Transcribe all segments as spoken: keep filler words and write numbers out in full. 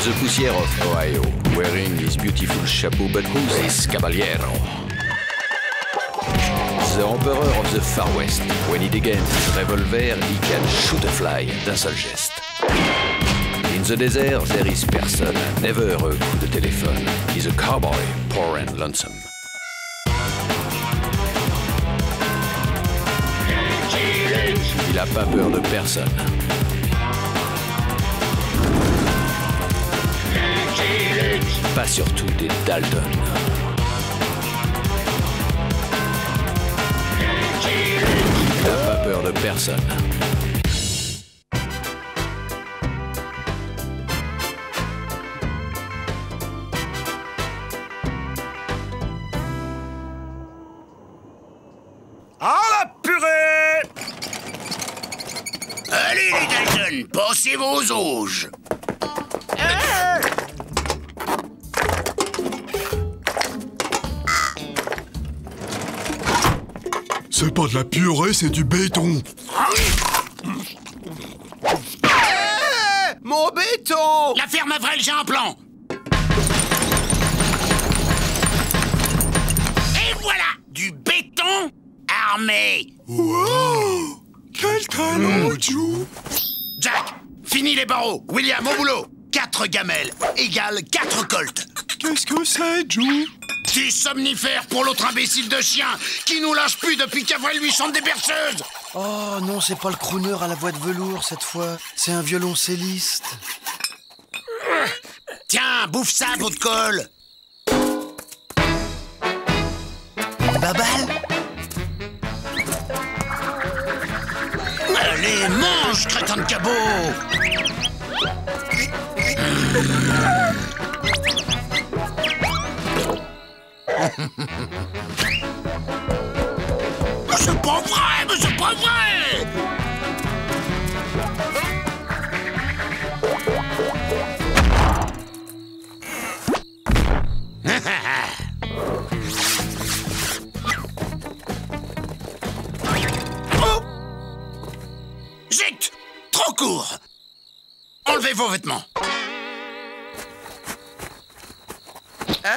the poussière of Ohio, wearing his beautiful chapeau, but who's this caballero? The emperor of the Far West. When he degains his revolver, he can shoot a fly d'un seul geste. In the desert, there is person, never a coup de téléphone. He's a cowboy, poor and lonesome. Il a pas peur de personne. Pas surtout des Dalton. Il n'a pas peur de personne. Ah la purée! Allez les Dalton, passez vos auges. C'est pas de la purée, c'est du béton. Hey, mon béton! La ferme Avril, j'ai un plan. Et voilà, du béton armé. Wow! Quel talent, Joe! Jack, finis les barreaux. William, au boulot. Quatre gamelles égale quatre colts. Qu'est-ce que c'est, Joe? Du somnifère pour l'autre imbécile de chien qui nous lâche plus depuis qu'Avril lui chante des berceuses. Oh non, c'est pas le crooner à la voix de velours cette fois. C'est un violoncelliste. Tiens, bouffe ça, bout de colle. Babal? Allez, mange, crétin de cabot. Mais c'est pas vrai, mais c'est pas vrai. Oh! Zut! Trop court. Enlevez vos vêtements. Hein?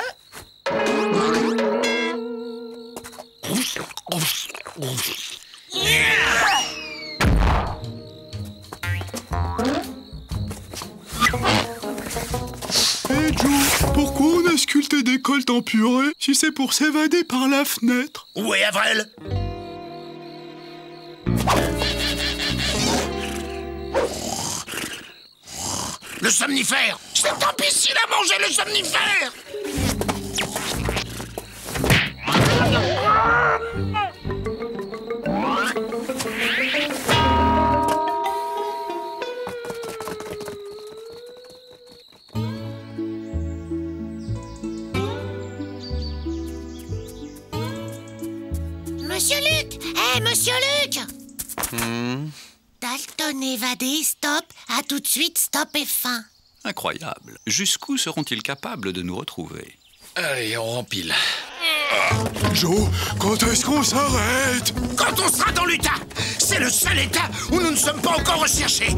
Hey Joe, pourquoi on a sculpté des colts en purée si c'est pour s'évader par la fenêtre? Où est Avril? Le somnifère! Cet imbécile a mangé le somnifère! Monsieur Luc! Hé, hey, Monsieur Luc! Hmm. Dalton évadé, stop, à tout de suite, stop et fin. Incroyable. Jusqu'où seront-ils capables de nous retrouver? Allez, on rempile. Joe, quand est-ce qu'on s'arrête? Quand on sera dans l'Utah! C'est le seul État où nous ne sommes pas encore recherchés!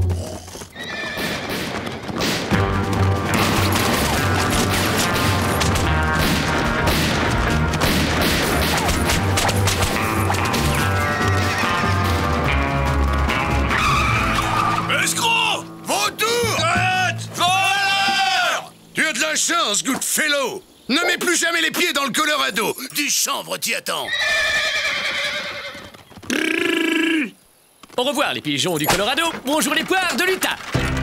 Escroc! Vautour! Arrête! Voleur! Tu as de la chance, Goodfellow! Ne mets plus jamais les pieds dans le Colorado! Du chanvre t'y attends! Au revoir les pigeons du Colorado, bonjour les poires de l'Utah.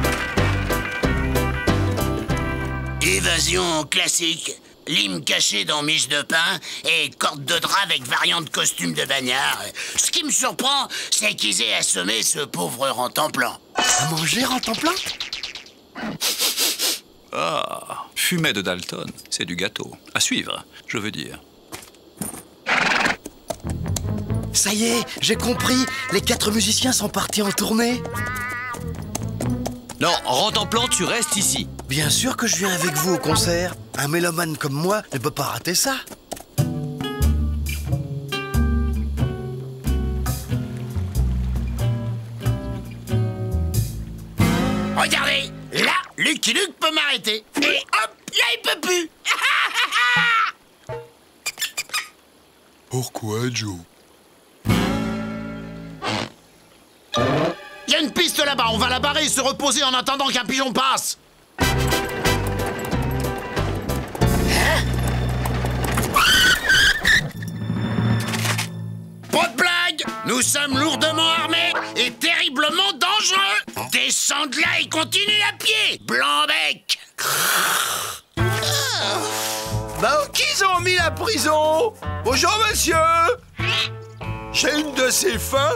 Évasion classique. Lime caché dans miche de pain et corde de drap avec variante costume de bagnard. Ce qui me surprend, c'est qu'ils aient assommé ce pauvre rentemplant. À manger en temps plein? Ah, fumet de Dalton, c'est du gâteau. À suivre, je veux dire. Ça y est, j'ai compris. Les quatre musiciens sont partis en tournée. Non, Rentemplant, tu restes ici. Bien sûr que je viens avec vous au concert. Un mélomane comme moi ne peut pas rater ça. Regardez, Là, Lucky Luke peut m'arrêter. Et hop, là, il peut plus. Pourquoi, Joe? Il y a une piste là-bas, on va la barrer et se reposer en attendant qu'un pigeon passe. Pas de blague! Nous sommes lourdement armés et terriblement dangereux! Descends de là et continue à pied! Blanc-bec! Bah, qui ont mis la prison? Bonjour, monsieur! J'ai une de ces fins.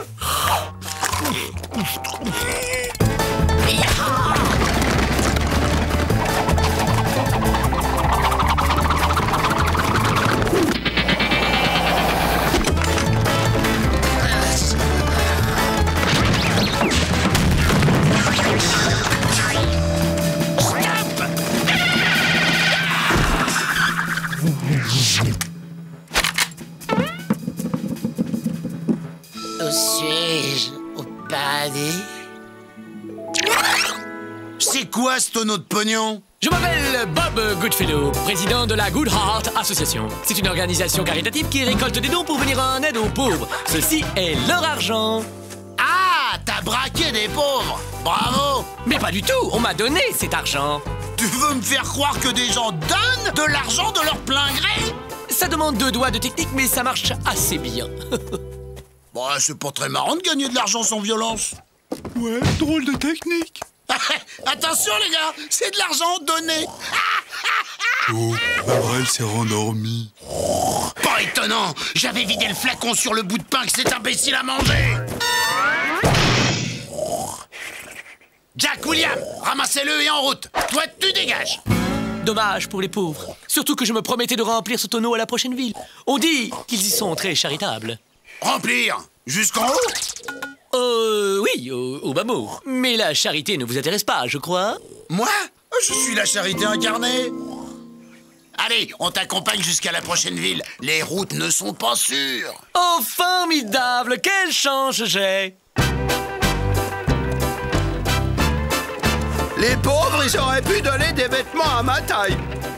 Où suis-je? Au paradis? C'est quoi ce tonneau de pognon? Je m'appelle Bob Goodfellow, président de la Good Heart Association. C'est une organisation caritative qui récolte des dons pour venir en aide aux pauvres. Ceci est leur argent. Ah, t'as braqué des pauvres! Bravo! Mais pas du tout, on m'a donné cet argent. Tu veux me faire croire que des gens donnent de l'argent de leur plein gré? Ça demande deux doigts de technique, mais ça marche assez bien. Bon, c'est pas très marrant de gagner de l'argent sans violence. Ouais, drôle de technique. Attention les gars, c'est de l'argent donné. Oh, Avril s'est rendormi. Pas étonnant, j'avais vidé le flacon sur le bout de pain que cet imbécile a mangé. Jack, William, ramassez-le et en route. Toi, tu dégages. Dommage pour les pauvres. Surtout que je me promettais de remplir ce tonneau à la prochaine ville. On dit qu'ils y sont très charitables. Remplir? Jusqu'en haut? Euh, oui, au, au bas mot. Mais la charité ne vous intéresse pas, je crois. Moi? Je suis la charité incarnée. Allez, on t'accompagne jusqu'à la prochaine ville. Les routes ne sont pas sûres. Oh, formidable! Quelle chance j'ai! Les pauvres, ils auraient pu donner des vêtements à ma taille.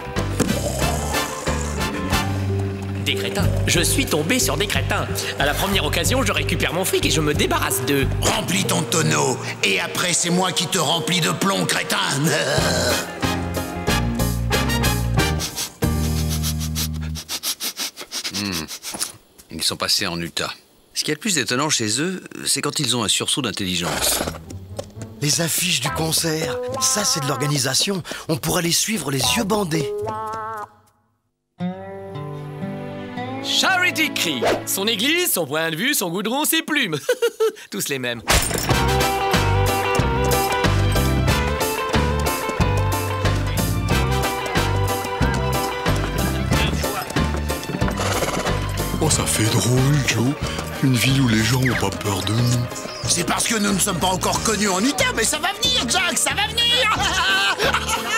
Des crétins. Je suis tombé sur des crétins. À la première occasion, je récupère mon fric et je me débarrasse d'eux. Remplis ton tonneau. Et après, c'est moi qui te remplis de plomb, crétin. Hmm. Ils sont passés en Utah. Ce qui est le plus étonnant chez eux, c'est quand ils ont un sursaut d'intelligence. Les affiches du concert, ça c'est de l'organisation. On pourrait les suivre les yeux bandés. Charity Creek. Son église, son point de vue, son goudron, ses plumes. Tous les mêmes. Oh, ça fait drôle, Joe. Une ville où les gens n'ont pas peur de nous. C'est parce que nous ne sommes pas encore connus en Utah, mais ça va venir, Jack, ça va venir.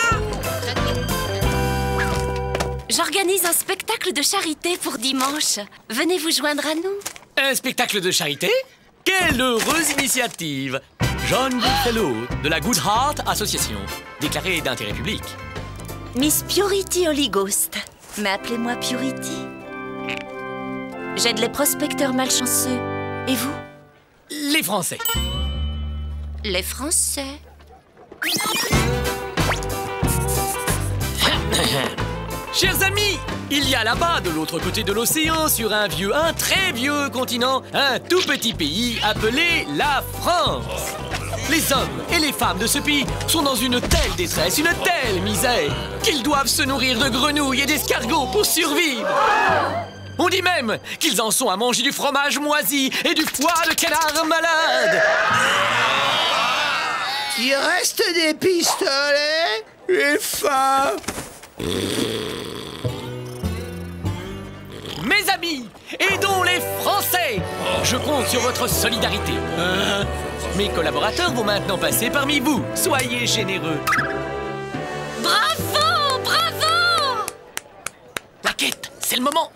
J'organise un spectacle de charité pour dimanche. Venez vous joindre à nous. Un spectacle de charité? Quelle heureuse initiative! John Goodfellow, de la Good Heart Association, déclaré d'intérêt public. Miss Purity Holy Ghost. Mais appelez-moi Purity. J'aide les prospecteurs malchanceux. Et vous? Les Français. Les Français. Chers amis, il y a là-bas, de l'autre côté de l'océan, sur un vieux, un très vieux continent, un tout petit pays appelé la France. Les hommes et les femmes de ce pays sont dans une telle détresse, une telle misère, qu'ils doivent se nourrir de grenouilles et d'escargots pour survivre. On dit même qu'ils en sont à manger du fromage moisi et du foie de canard malade. Il reste des pistolets? J'ai faim. Mes amis, aidons les Français. Je compte sur votre solidarité. Euh, mes collaborateurs vont maintenant passer parmi vous. Soyez généreux. Bravo! Bravo! La quête, c'est le moment.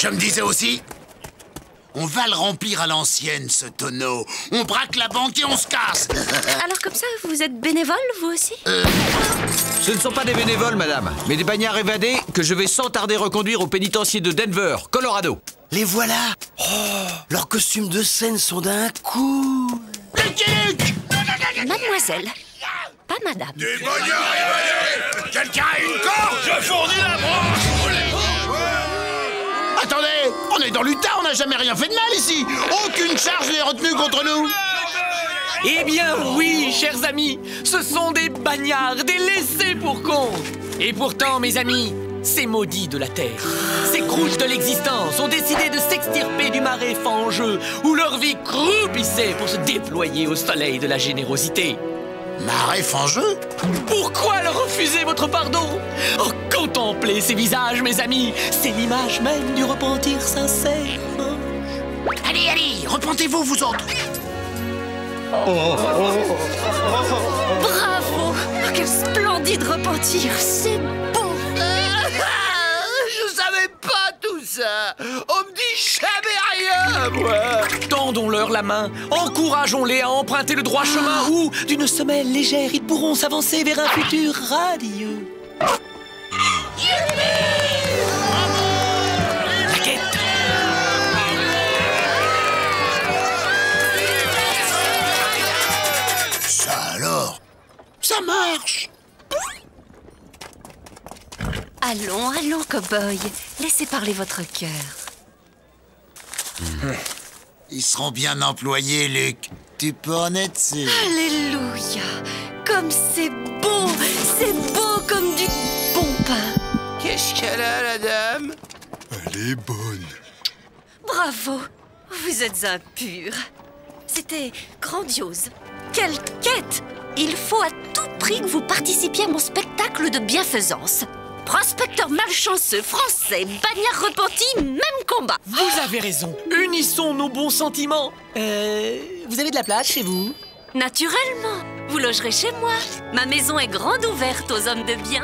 Je me disais aussi, on va le remplir à l'ancienne, ce tonneau. On braque la banque et on se casse. Alors comme ça, vous êtes bénévole, vous aussi? Euh... Ce ne sont pas des bénévoles, madame, mais des bagnards évadés que je vais sans tarder reconduire au pénitencier de Denver, Colorado. Les voilà. Oh, leurs costumes de scène sont d'un coup. Mademoiselle, pas madame. Des bagnards évadés. Quelqu'un a une corde? Je fournis la branche. Attendez, on est dans l'Utah, on n'a jamais rien fait de mal ici. Aucune charge n'est retenue contre nous. Eh bien oui, chers amis, ce sont des bagnards, des laissés pour compte. Et pourtant, mes amis, ces maudits de la terre, ces croûtes de l'existence ont décidé de s'extirper du marais fangeux où leur vie croupissait pour se déployer au soleil de la générosité. Marais fangeux? Pourquoi leur refuser votre pardon? Oh, contemplez ces visages, mes amis, c'est l'image même du repentir sincère. Allez, allez, repentez-vous, vous autres. Bravo! Quel splendide repentir! C'est beau! Je savais pas tout ça. On me dit jamais rien, moi. Tendons-leur la main, encourageons-les à emprunter le droit chemin où, d'une semelle légère, ils pourront s'avancer vers un futur radieux. Raquette! Ça alors? Ça marche! Allons, allons, cow-boy. Laissez parler votre cœur. Ils seront bien employés, Luc. Tu peux en être sûr. Alléluia! Comme c'est beau! C'est beau comme du bon pain! Qu'est-ce qu'elle a, la dame? Elle est bonne. Bravo! Vous êtes un pur. C'était grandiose. Quelle quête! Il faut à tout prix que vous participiez à mon spectacle de bienfaisance. Prospecteur malchanceux, français, bagnard repenti, même combat. Vous avez raison. Unissons nos bons sentiments. Euh... Vous avez de la place chez vous? Naturellement. Vous logerez chez moi. Ma maison est grande ouverte aux hommes de bien.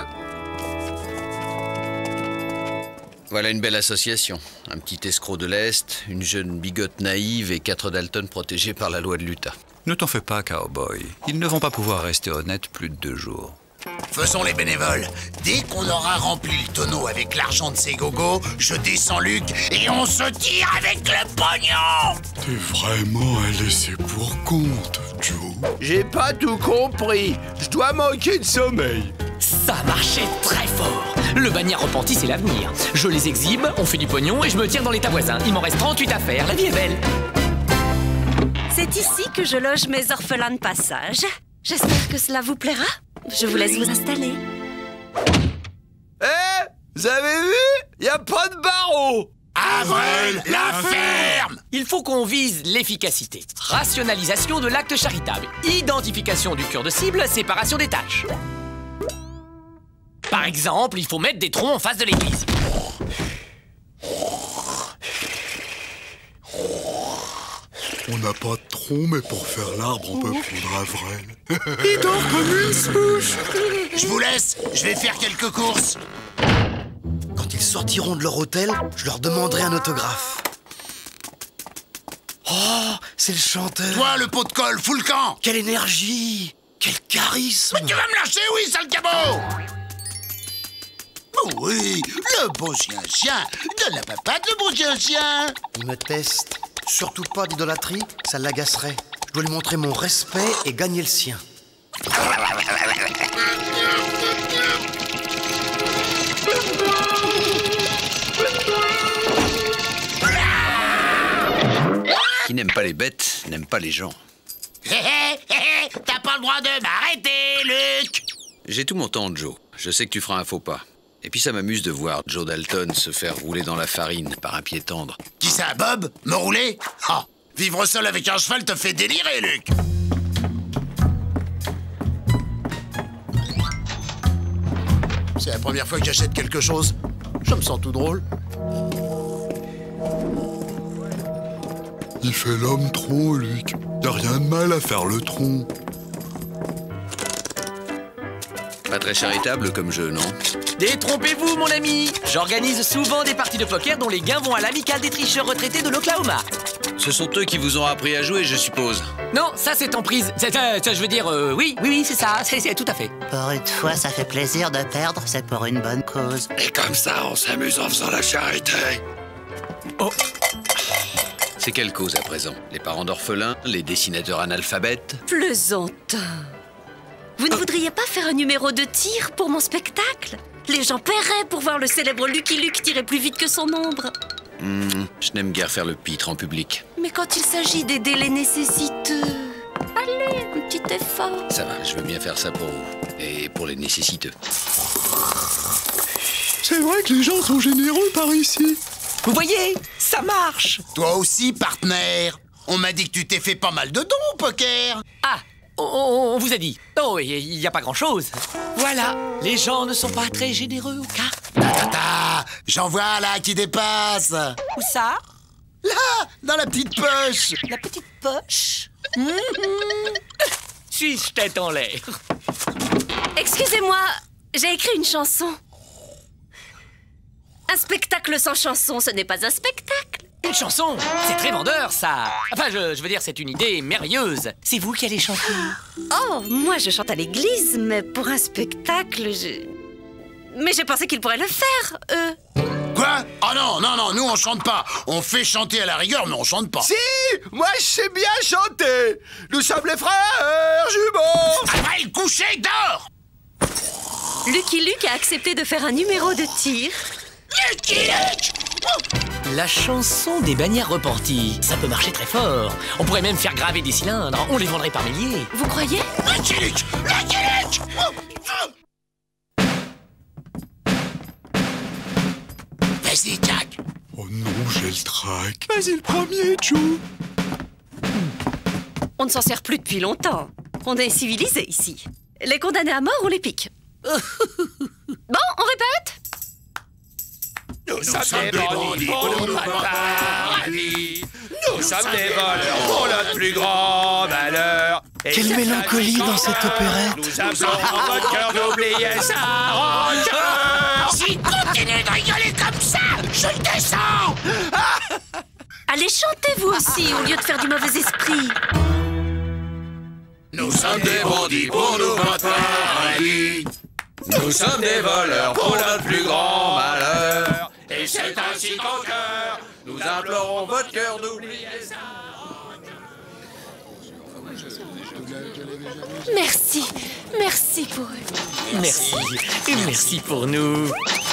Voilà une belle association. Un petit escroc de l'Est, une jeune bigote naïve et quatre Dalton protégés par la loi de l'Utah. Ne t'en fais pas, cowboy. Ils ne vont pas pouvoir rester honnêtes plus de deux jours. Faisons les bénévoles. Dès qu'on aura rempli le tonneau avec l'argent de ces gogos, je descends Luc et on se tire avec le pognon. T'es vraiment un laissé pour compte, Joe. J'ai pas tout compris. Je dois manquer de sommeil. Ça marchait très fort. Le bagnard repenti, c'est l'avenir. Je les exhibe, on fait du pognon et je me tire dans l'état voisin. Il m'en reste trente-huit à faire. La vie est belle. C'est ici que je loge mes orphelins de passage. J'espère que cela vous plaira. Je vous laisse vous installer. Eh, vous avez vu? Y a pas de barreau. Avril, la ferme! Il faut qu'on vise l'efficacité. Rationalisation de l'acte charitable. Identification du cœur de cible, séparation des tâches. Par exemple, il faut mettre des troncs en face de l'église. On n'a pas de tronc, mais pour faire l'arbre, on peut prendre Avril. Il dort comme une souche. Je vous laisse, je vais faire quelques courses. Quand ils sortiront de leur hôtel, je leur demanderai un autographe. Oh, c'est le chanteur. Toi, le pot de colle, fous le camp. Quelle énergie! Quel charisme! Mais tu vas me lâcher, oui, sale cabot! Oui, le beau chien-chien. Donne la papate, le beau chien-chien. Il me teste. Surtout pas d'idolâtrie, ça l'agacerait. Je dois lui montrer mon respect et gagner le sien. Qui n'aime pas les bêtes, n'aime pas les gens. Hé hé hé, t'as pas le droit de m'arrêter, Luc. J'ai tout mon temps, Joe. Je sais que tu feras un faux pas. Et puis ça m'amuse de voir Joe Dalton se faire rouler dans la farine par un pied tendre. Qui ça, Bob? Me rouler? Ah, vivre seul avec un cheval te fait délirer, Luc. C'est la première fois que j'achète quelque chose. Je me sens tout drôle. Il fait l'homme tronc, Luc. Y'a rien de mal à faire le tronc. Pas très charitable comme jeu, non? Détrompez-vous, mon ami. J'organise souvent des parties de poker dont les gains vont à l'amicale des tricheurs retraités de l'Oklahoma. Ce sont eux qui vous ont appris à jouer, je suppose. Non, ça c'est en prise. C'est, euh, ça, je veux dire, euh, oui, oui, oui, c'est ça, c'est, c'est tout à fait. Pour une fois, ça fait plaisir de perdre, c'est pour une bonne cause. Et comme ça, on s'amuse en faisant la charité. Oh. C'est quelle cause à présent? Les parents d'orphelins? Les dessinateurs analphabètes? Plaisantin. Vous ne voudriez pas faire un numéro de tir pour mon spectacle? Les gens paieraient pour voir le célèbre Lucky Luke tirer plus vite que son ombre. Hmm, je n'aime guère faire le pitre en public. Mais quand il s'agit d'aider les nécessiteux... Allez, un petit effort. Ça va, je veux bien faire ça pour vous. Et pour les nécessiteux. C'est vrai que les gens sont généreux par ici. Vous voyez, ça marche. Toi aussi, partenaire. On m'a dit que tu t'es fait pas mal de dons au poker. Ah, on, on- on vous a dit. Oh, il n'y a pas grand-chose. Voilà, les gens ne sont pas très généreux aux cartes. Tata, j'en vois là qui dépasse. Où ça? Là, dans la petite poche. La petite poche. Suis-je tête en l'air? Excusez-moi, j'ai écrit une chanson. Un spectacle sans chanson, ce n'est pas un spectacle. Une chanson, c'est très vendeur, ça. Enfin, je, je veux dire, c'est une idée merveilleuse. C'est vous qui allez chanter. Oh, moi je chante à l'église, mais pour un spectacle, je... Mais j'ai pensé qu'ils pourraient le faire, eux. Quoi? Oh non, non, non, nous on chante pas. On fait chanter à la rigueur, mais on chante pas. Si, moi je sais bien chanter. Nous sommes les frères jumeaux. Après le coucher, dors. Lucky Luke a accepté de faire un numéro de tir. Lucky Luke. La chanson des bannières repenties, ça peut marcher très fort. On pourrait même faire graver des cylindres, on les vendrait par milliers. Vous croyez? Lucky Luke. Lucky Luke. Vas-y, Jack. Oh non, j'ai le trac. Vas-y, le premier, Joe. On ne s'en sert plus depuis longtemps. On est civilisé ici. Les condamnés à mort, on les pique. Bon, on répète? Nous sommes des bandits pour nous paradis. Nous sommes des voleurs pour notre plus grand malheur. Et Quelle cette mélancolie nuit, dans cette opérette. Nous implorons votre cœur d'oublier sa rancœur. Si continue de rigoler comme ça, je le descends. Allez, chantez vous aussi, au lieu de faire du mauvais esprit. Nous sommes des bandits pour nous battre paradis. Nous sommes des voleurs pour notre plus grand malheur. Et c'est ainsi qu'au cœur, Nous implorons votre cœur d'oublier ça. Merci, merci pour eux. Merci, et merci pour nous.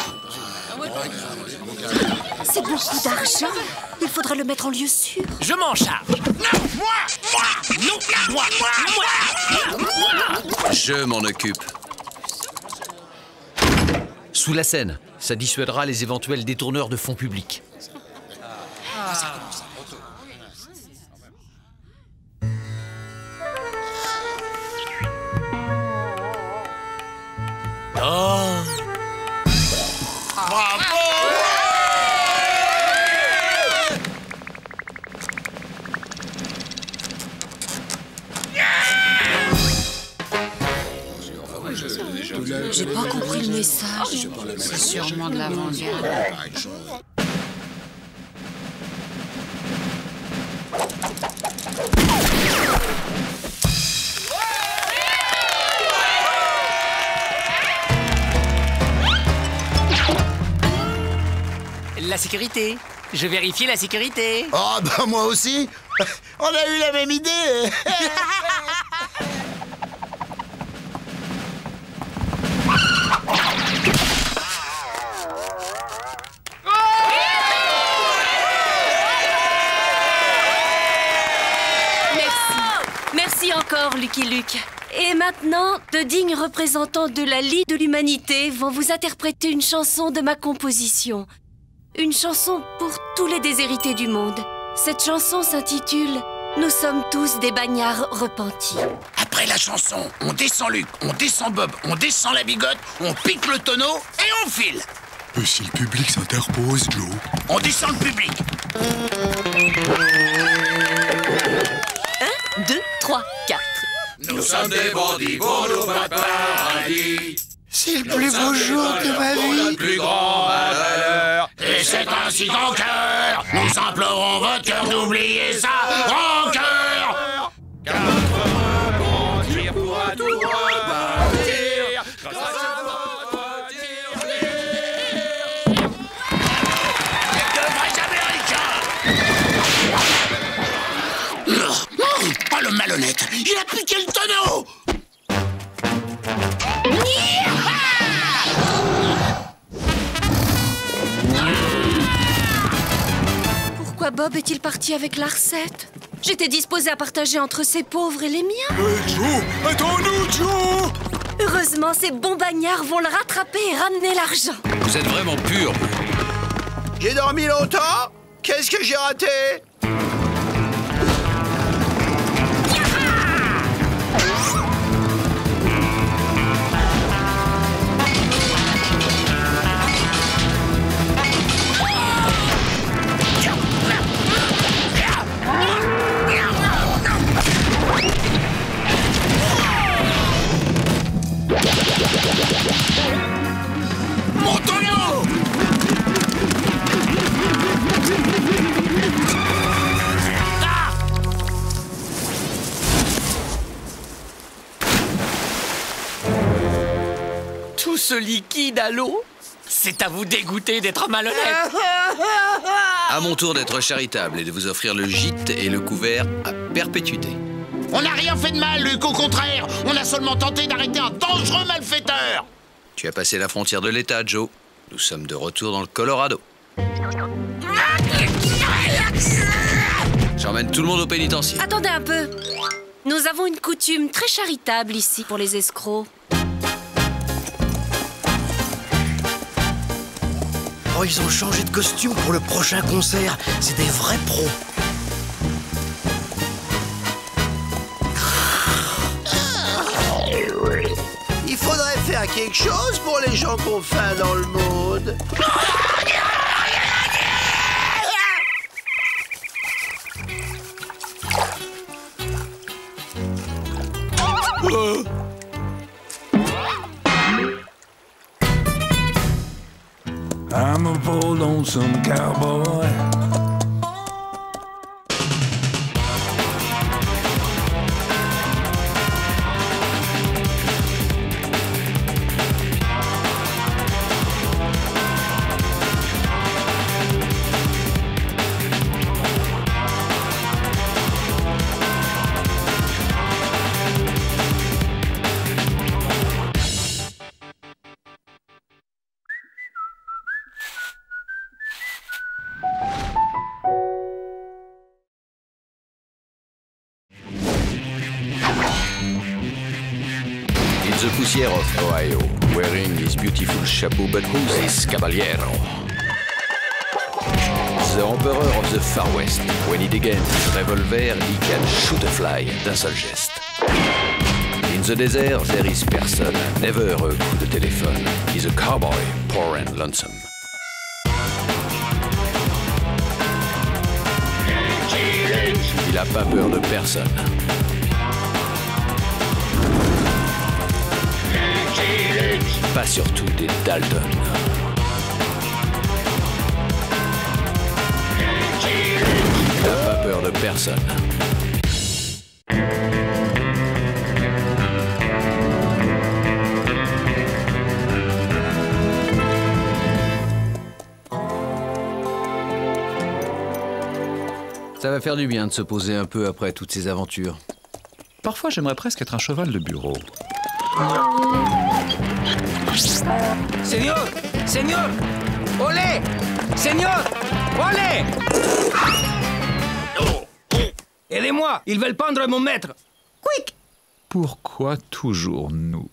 C'est beaucoup d'argent. Il faudra le mettre en lieu sûr. Je m'en charge. Non, moi, moi, non, moi, moi, moi, moi. Je m'en occupe. Sous la scène, ça dissuadera les éventuels détourneurs de fonds publics. Oh, J'ai pas compris le message. C'est sûrement de l'avant-garde. la sécurité. Je vérifie la sécurité. Oh, bah moi aussi. On a eu la même idée. Merci encore, Lucky Luke. Et maintenant, de dignes représentants de la Ligue de l'Humanité vont vous interpréter une chanson de ma composition. Une chanson pour tous les déshérités du monde. Cette chanson s'intitule « Nous sommes tous des bagnards repentis ». Après la chanson, on descend Luc, on descend Bob, on descend la bigote, on pique le tonneau et on file. Mais si le public s'interpose, Joe. On descend le public. Un, deux, trois, quatre. Nous sommes des bandits pour nous battre paradis. C'est le plus beau jour de ma vie. Le plus grand malheur. Et c'est ainsi qu'en cœur, nous implorons votre cœur d'oublier sa rancœur. Car notre repentir pourra tout repartir. Grâce à votre tirelire. De vrais Américains. Oh, le malhonnête, il a piqué le tonneau. Pourquoi Bob est-il parti avec la recette? J'étais disposée à partager entre ces pauvres et les miens. Euh, Joe, attends-nous, Joe! Heureusement, ces bons bagnards vont le rattraper et ramener l'argent. Vous êtes vraiment pur. J'ai dormi longtemps? Qu'est-ce que j'ai raté? Mon tonneau! Ah! Tout ce liquide à l'eau? C'est à vous dégoûter d'être malhonnête. À mon tour d'être charitable et de vous offrir le gîte et le couvert à perpétuité. On n'a rien fait de mal, Luc, au contraire. On a seulement tenté d'arrêter un dangereux malfaiteur. Tu as passé la frontière de l'État, Joe. Nous sommes de retour dans le Colorado. J'emmène tout le monde au pénitencier. Attendez un peu. Nous avons une coutume très charitable ici pour les escrocs. Oh, ils ont changé de costume pour le prochain concert. C'est des vrais pros. Il faudrait faire quelque chose pour les gens qu'on faim dans le monde. Euh. I'm a poor lonesome cowboy. The Poussière of Ohio, wearing his beautiful chapeau, but who's this caballero? The Emperor of the Far West. When he degains his revolver, he can shoot a fly d'un seul geste. In the desert, there is person, never a coup de téléphone. He's a cowboy, poor and lonesome. Il a pas peur de personne. Pas surtout des Dalton. Il n'a pas peur de personne. Ça va faire du bien de se poser un peu après toutes ces aventures. Parfois, j'aimerais presque être un cheval de bureau. Señor, señor, olé, señor, olé. Aidez-moi, ils veulent pendre mon maître. Quick. Pourquoi toujours nous?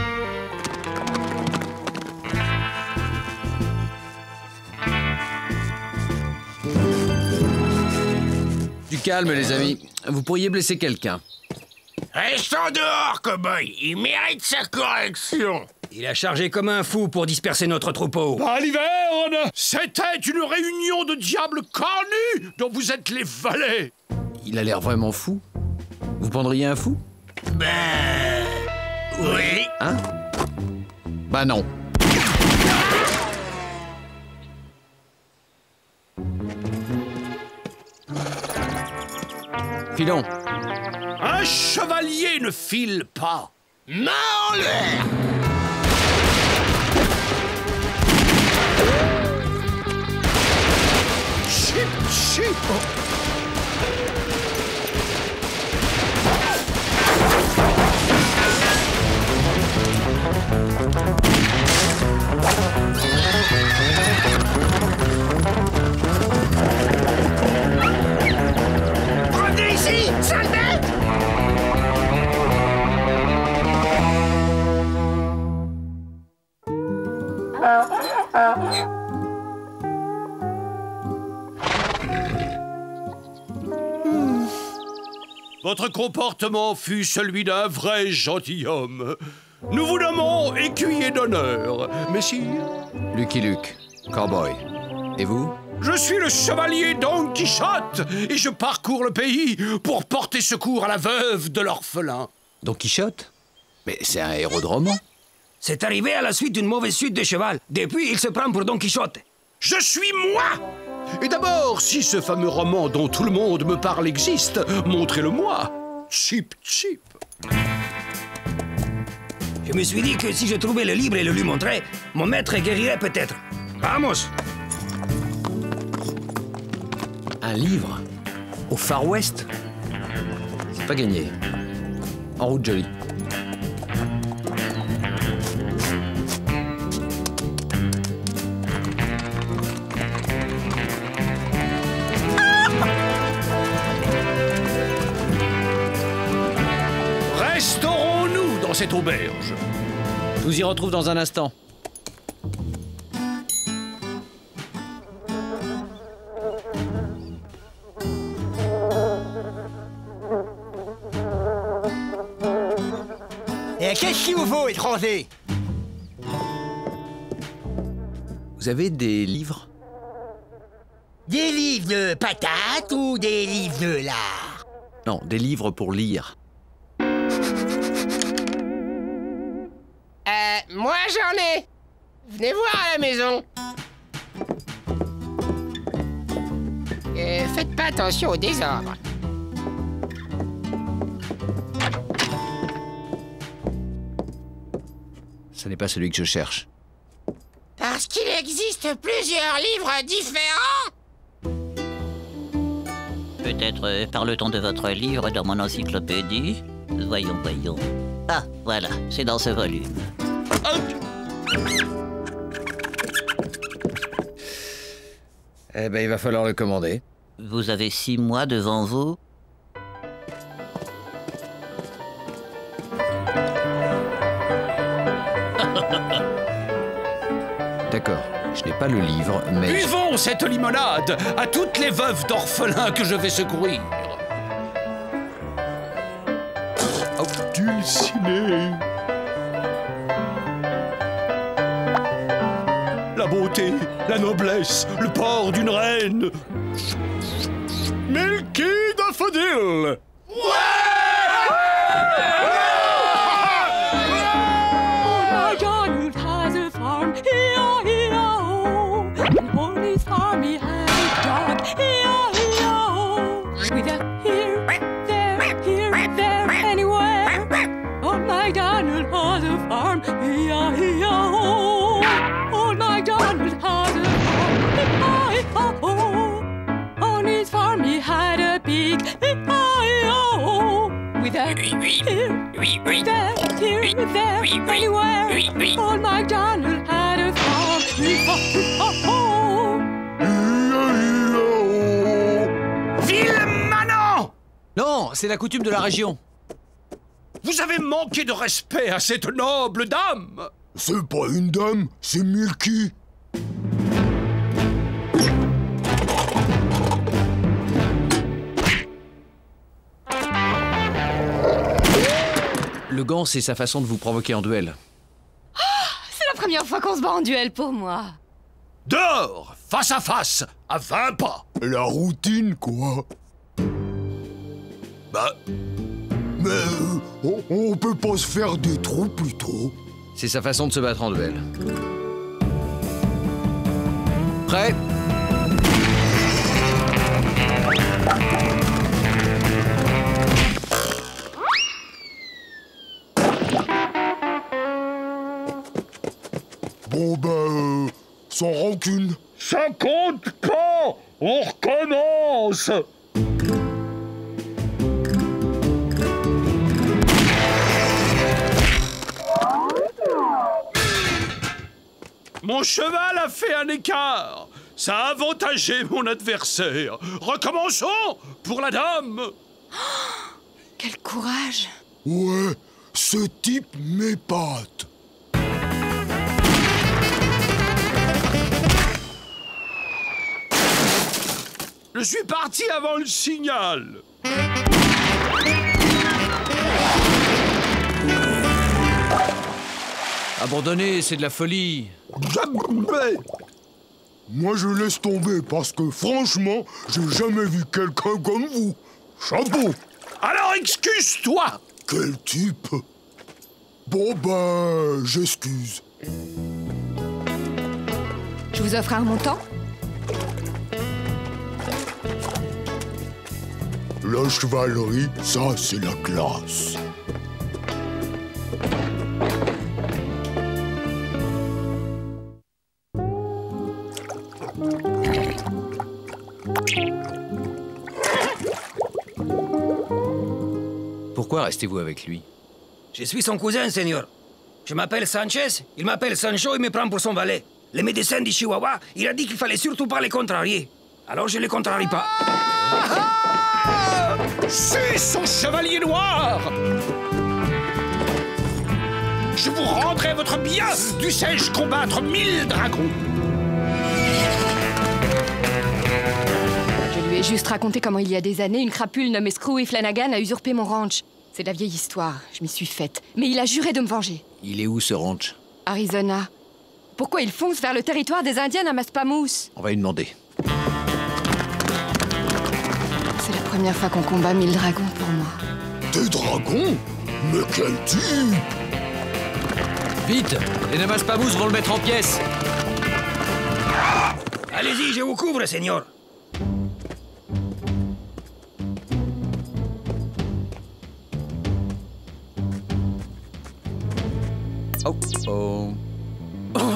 Du calme, les amis. Vous pourriez blesser quelqu'un. Restons dehors, cow-boy. Il mérite sa correction. Il a chargé comme un fou pour disperser notre troupeau. Baliverne, c'était une réunion de diables cornus dont vous êtes les valets. Il a l'air vraiment fou. Vous prendriez un fou? Ben... oui. Hein? Bah non. Filons. Un chevalier ne file pas. Main en l'air. Chip, chip. Revenez ici, sale bête! Votre comportement fut celui d'un vrai gentilhomme. Nous vous nommons écuyer d'honneur, messire. Lucky Luke, cowboy. Et vous? Je suis le chevalier Don Quichotte et je parcours le pays pour porter secours à la veuve de l'orphelin. Don Quichotte? Mais c'est un héros de roman. C'est arrivé à la suite d'une mauvaise chute de cheval. Depuis, il se prend pour Don Quichotte. Je suis moi! Et d'abord, si ce fameux roman dont tout le monde me parle existe, montrez-le-moi. Chip, chip. Je me suis dit que si je trouvais le livre et le lui montrais, mon maître guérirait peut-être. Vamos! Un livre? Au Far West? C'est pas gagné. En route, Jolie. Resterons-nous dans cette auberge? Je vous y retrouve dans un instant. Et qu'est-ce qu'il vous faut, étranger? Vous avez des livres? Des livres de patates ou des livres de l'art? Non, des livres pour lire. Euh, moi j'en ai. Venez voir à la maison. Euh, faites pas attention au désordre. Ce n'est pas celui que je cherche. Parce qu'il existe plusieurs livres différents. Peut-être euh, parle-t-on de votre livre dans mon encyclopédie? Voyons, voyons. Ah, voilà, c'est dans ce volume. Eh ben, il va falloir le commander. Vous avez six mois devant vous. D'accord, je n'ai pas le livre, mais... Buvons cette limonade à toutes les veuves d'orphelins que je vais secourir. Dulciné. La beauté, la noblesse, le port d'une reine. Milky Daffodil. Non, c'est la coutume de la région. Vous avez manqué de respect à cette noble dame. C'est pas une dame, c'est Milky. Le gant, c'est sa façon de vous provoquer en duel. Oh, c'est la première fois qu'on se bat en duel pour moi. Dehors, face à face, à vingt pas. La routine, quoi. Bah... Mais euh, on, on peut pas se faire des trous plutôt. C'est sa façon de se battre en duel. Prêt? Bon ben, euh, sans rancune. Ça compte pas. On recommence. Mon cheval a fait un écart. Ça a avantagé mon adversaire. Recommençons pour la dame. Oh, quel courage. Ouais, ce type m'épate. Je suis parti avant le signal. Abandonner, c'est de la folie. Jamais. Moi, je laisse tomber parce que, franchement, j'ai jamais vu quelqu'un comme vous. Chapeau. Alors, excuse-toi. Quel type. Bon, ben, j'excuse. Je vous offre un montant? La chevalerie, ça, c'est la classe. Pourquoi restez-vous avec lui? Je suis son cousin, seigneur. Je m'appelle Sanchez, il m'appelle Sancho et me prend pour son valet. Le médecin du Chihuahua, il a dit qu'il fallait surtout pas les contrarier. Alors je les contrarie pas. C'est son chevalier noir. Je vous rendrai votre bien. Dussé-je combattre mille dragons? Je lui ai juste raconté comment il y a des années, une crapule nommée Screwy Flanagan a usurpé mon ranch. C'est de la vieille histoire, je m'y suis faite. Mais il a juré de me venger. Il est où, ce ranch? Arizona. Pourquoi il fonce vers le territoire des Indiens à Maspamous? On va lui demander. C'est la première fois qu'on combat mille dragons pour moi. Des dragons? Mais quel type! Vite! Les Namaspamous vont le mettre en pièces! Allez-y, je vous couvre, seigneur. Oh, oh. Oh.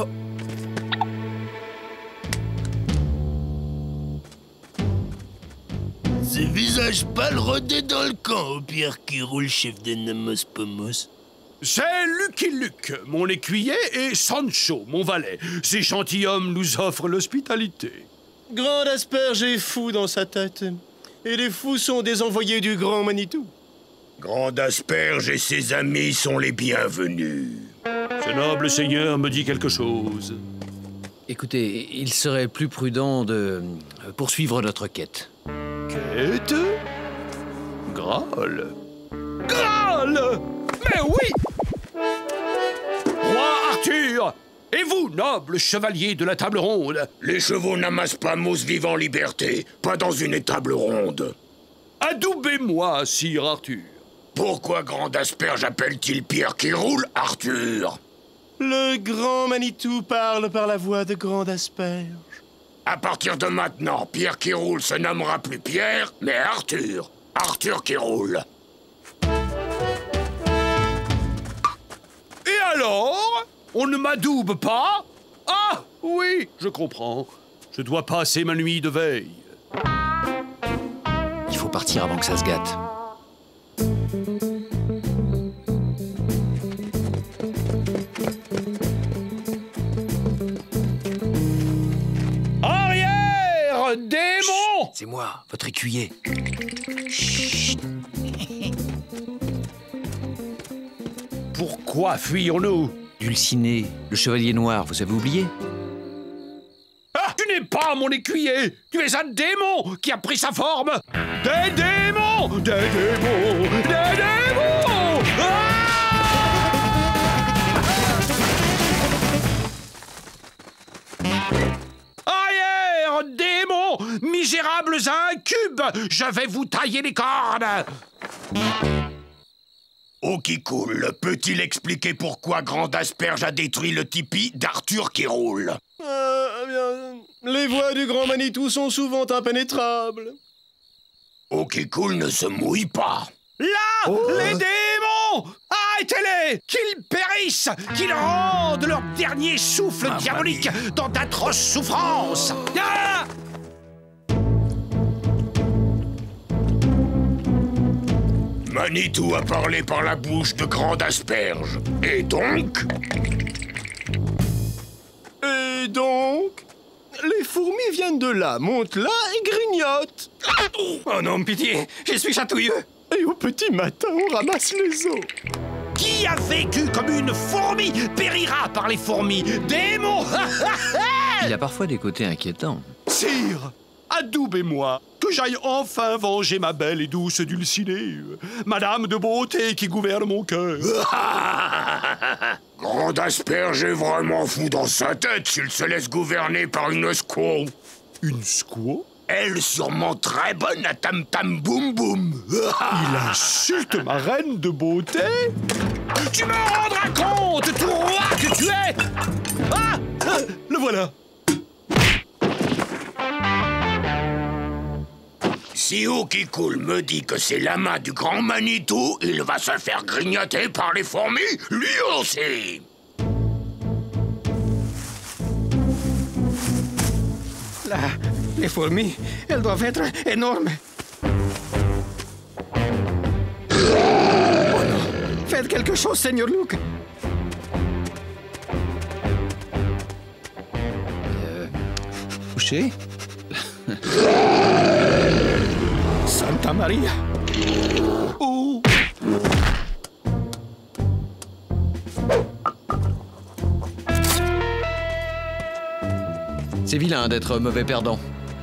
Ce visage pâle rôdait dans le camp, au Pierre qui roule, chef de Namaspamous. C'est Lucky Luke, mon écuyer, et Sancho, mon valet. Ces gentilshommes nous offrent l'hospitalité. Grand Asperge est fou dans sa tête. Et les fous sont des envoyés du Grand Manitou. Grand Asperge et ses amis sont les bienvenus. Ce noble seigneur me dit quelque chose. Écoutez, il serait plus prudent de poursuivre notre quête. Quête? Graal? Graal! Mais oui! Roi Arthur! Et vous, noble chevalier de la table ronde? Les chevaux Namaspamous vivent en liberté, pas dans une table ronde. Adoubez-moi, sire Arthur. Pourquoi Grand Asperge appelle-t-il Pierre qui roule, Arthur? Le Grand Manitou parle par la voix de Grand Asperge. À partir de maintenant, Pierre qui roule se nommera plus Pierre, mais Arthur. Arthur qui roule. Et alors? On ne m'adoube pas? Ah, oui, je comprends. Je dois passer ma nuit de veille. Il faut partir avant que ça se gâte. Arrière, démon! C'est moi, votre écuyer. Chut. Pourquoi fuyons-nous? Dulciné, le chevalier noir, vous avez oublié? Ah, tu n'es pas mon écuyer! Tu es un démon qui a pris sa forme! Des démons! Des démons! Des démons! Ah! Arrière, démons! Misérables incubes! Je vais vous tailler les cornes! Oh qui coule, peut-il expliquer pourquoi Grand Asperge a détruit le tipi d'Arthur qui roule? Euh, eh bien, les voies du Grand Manitou sont souvent impénétrables. Oh qui coule ne se mouille pas. Là, oh. les démons! Arrêtez-les! Qu'ils périssent! Qu'ils rendent leur dernier souffle ah, diabolique mamie. Dans d'atroces souffrances! Ah! Manitou a parlé par la bouche de Grand Asperge. Et donc? Et donc? Les fourmis viennent de là, montent là et grignotent. Oh non, pitié, je suis chatouilleux. Et au petit matin, on ramasse les os. Qui a vécu comme une fourmi périra par les fourmis. Démon! Il a parfois des côtés inquiétants. Sire, adoubez-moi, que j'aille enfin venger ma belle et douce Dulcinée, Madame de beauté qui gouverne mon cœur. Grand Asperge est vraiment fou dans sa tête s'il se laisse gouverner par une squaw. Une squaw? Elle sûrement très bonne à tam tam boum boum. Il insulte ma reine de beauté? Tu me rendras compte, tout roi que tu es! Ah! Le voilà! Si eau qui coule me dit que c'est la main du grand Manitou, il va se faire grignoter par les fourmis, lui aussi. Là, les fourmis, elles doivent être énormes. Oh non! Faites quelque chose, Seigneur Luke. Euh... Couché? Santa Maria. Oh. C'est vilain d'être mauvais perdant.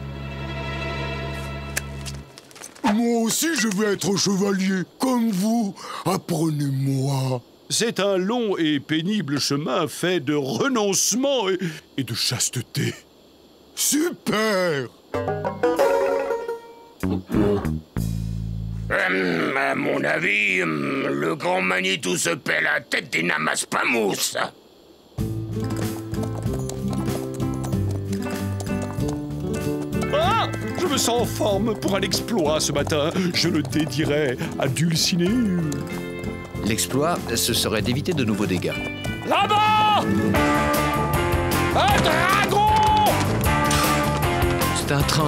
Moi aussi, je veux être chevalier, comme vous. Apprenez-moi. C'est un long et pénible chemin fait de renoncement et, et de chasteté. Super! Hum, à mon avis, hum, le grand Manitou se paie la tête des Namaspamous. Ah! Je me sens en forme pour un exploit ce matin. Je le dédierai à Dulcinée. L'exploit, ce serait d'éviter de nouveaux dégâts. Là-bas! Un dragon! C'est un train.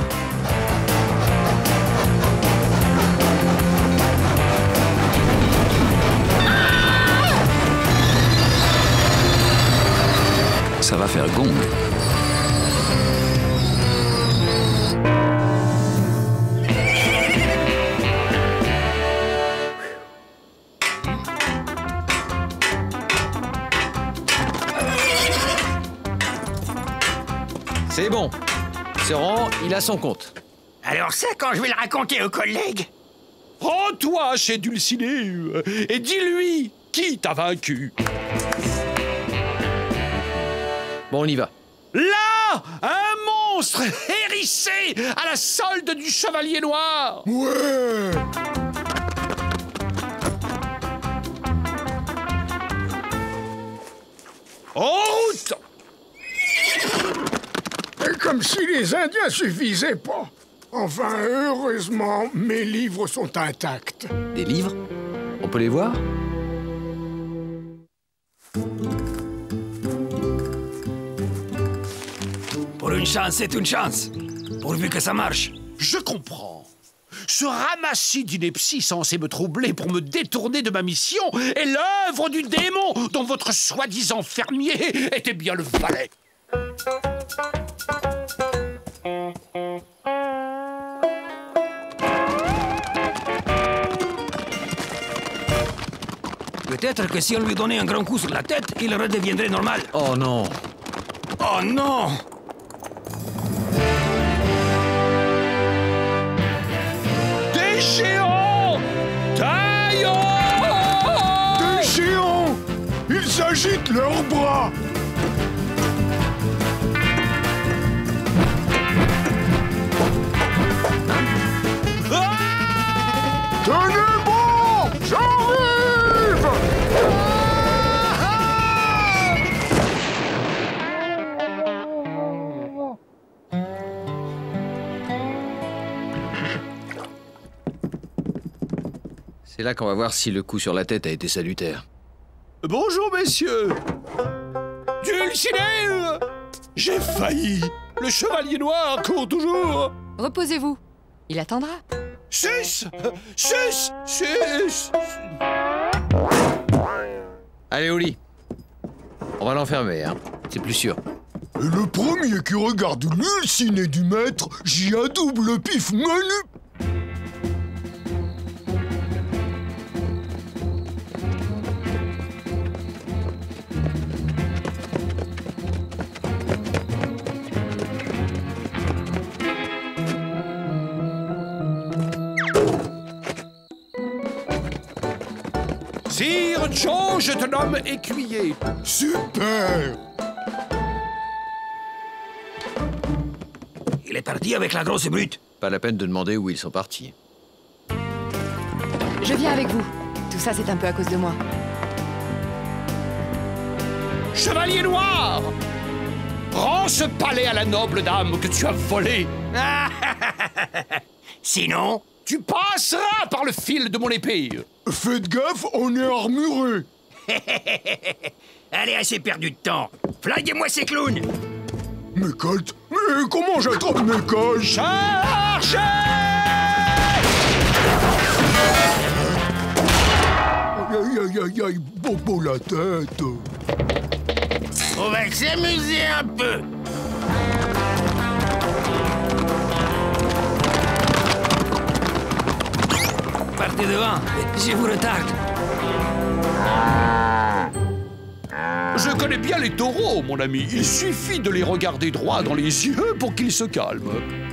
Ça va faire gong. C'est bon. Seran, il a son compte. Alors ça, quand je vais le raconter aux collègues? Rends-toi chez Dulcinée et dis-lui qui t'a vaincu. Bon, on y va. Là, un monstre hérissé à la solde du Chevalier Noir. Ouais. En route! Et comme si les Indiens suffisaient pas. Enfin, heureusement, mes livres sont intacts. Des livres? On peut les voir? Pour une chance, c'est une chance. Pourvu que ça marche. Je comprends. Ce ramassis d'inepties censé me troubler pour me détourner de ma mission est l'œuvre du démon dont votre soi-disant fermier était bien le valet. Peut-être que si on lui donnait un grand coup sur la tête, il redeviendrait normal. Oh non. Oh non! Des géants! Taillons! Des géants! Ils agitent leurs bras! Ah! Tenez bon! J'arrive! C'est là qu'on va voir si le coup sur la tête a été salutaire. Bonjour, messieurs. Dulcinea! J'ai failli. Le chevalier noir court toujours. Reposez-vous. Il attendra. Sus! Sus! Sus! Allez, au lit. On va l'enfermer, hein. C'est plus sûr. Et le premier qui regarde l'ulciné du maître, j'y adoube le pif menu. Sire Joe, je te nomme écuyer. Super! Il est parti avec la grosse brute. Pas la peine de demander où ils sont partis. Je viens avec vous. Tout ça, c'est un peu à cause de moi. Chevalier noir! Rends ce palais à la noble dame que tu as volé. Sinon, tu passeras par le fil de mon épée. Faites gaffe, on est armuré. Allez, assez perdu de temps. Flinguez-moi ces clowns. Mais Colt, mais comment j'attrape mes cols? Chargez! Aïe, aïe, aïe, aïe, bobo la tête. On va s'amuser un peu. Partez devant, je vous retarde. Je connais bien les taureaux, mon ami. Il suffit de les regarder droit dans les yeux pour qu'ils se calment.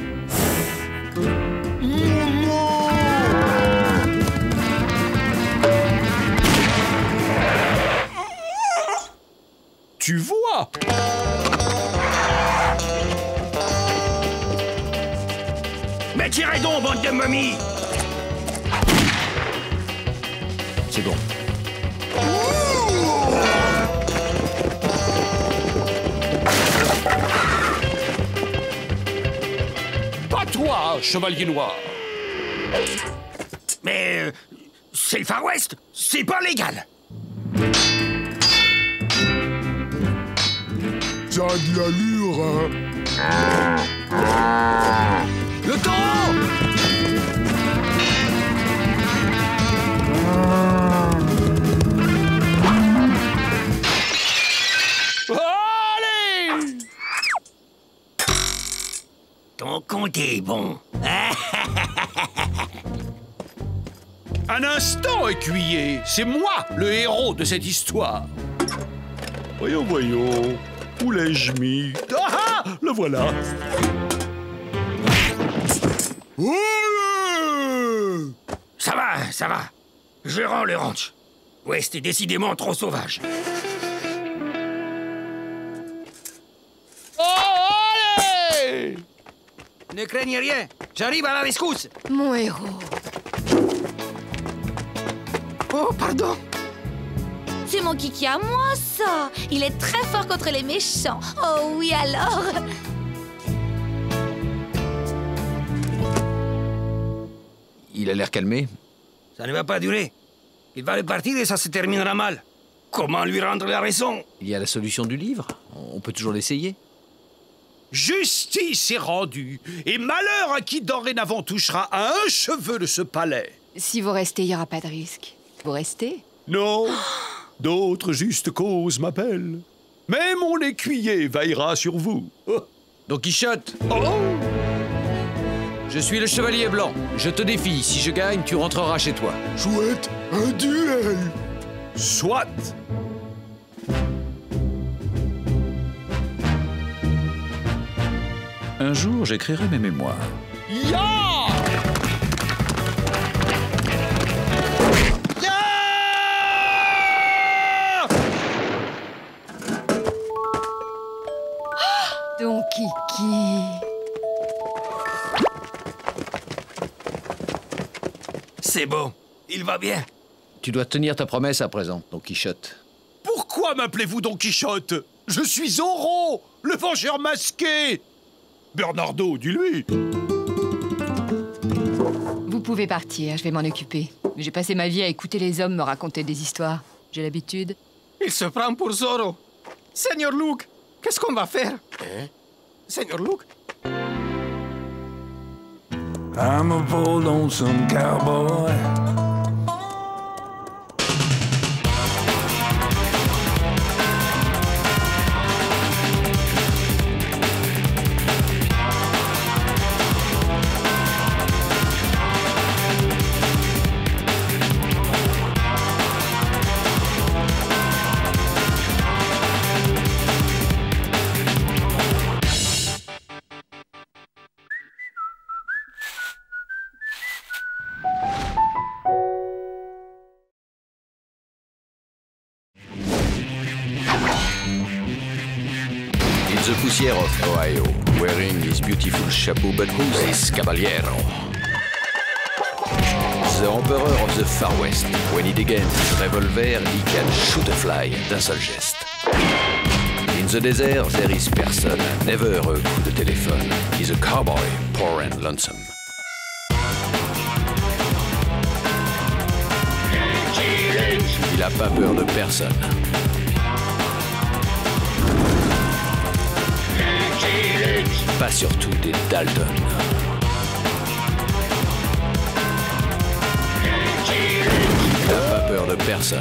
Tu vois? Mais tirez donc, bande de momies! C'est bon. Pas toi, chevalier noir. Mais euh, c'est le Far West, c'est pas légal. Ça a de l'allure, hein. Le taureau! Allez! Ton compte est bon. Un instant, écuyer. C'est moi, le héros de cette histoire. Voyons, voyons. Où l'ai-je mis? Ah ah! Le voilà. Ouais! Ça va, ça va. Je rends le ranch. West est décidément trop sauvage. Oh, allez! Ne craignez rien, j'arrive à la rescousse. Mon héros. Oh, pardon. C'est mon kiki à moi, ça. Il est très fort contre les méchants. Oh oui, alors. Il a l'air calmé. Ça ne va pas durer. Il va repartir et ça se terminera mal. Comment lui rendre la raison? Il y a la solution du livre. On peut toujours l'essayer. Justice est rendue, et malheur à qui dorénavant touchera à un cheveu de ce palais. Si vous restez, il n'y aura pas de risque. Vous restez? Non, d'autres justes causes m'appellent. Mais mon écuyer veillera sur vous. Oh. Don Quichotte. Oh. Je suis le chevalier blanc. Je te défie. Si je gagne, tu rentreras chez toi. Chouette, un duel. Soit. Un jour, j'écrirai mes mémoires. Ya! Ya! Don Kiki. C'est bon, il va bien. Tu dois tenir ta promesse à présent, Don Quichotte. Pourquoi m'appelez-vous Don Quichotte? Je suis Zorro, le vengeur masqué. Bernardo, dis-lui. Vous pouvez partir, je vais m'en occuper. J'ai passé ma vie à écouter les hommes me raconter des histoires. J'ai l'habitude. Il se prend pour Zorro. Seigneur Luke, qu'est-ce qu'on va faire? Hein? Seigneur Luke? I'm a poor lonesome cowboy. The Poussière of Ohio, wearing his beautiful chapeau, but who's this caballero? The Emperor of the Far West. When he degains his revolver, he can shoot a fly d'un seul geste. In the desert, there is person, never a coup de téléphone. He's a cowboy, poor and lonesome. Il a pas peur de personne. Pas surtout des Dalton. Il n'a pas peur de personne.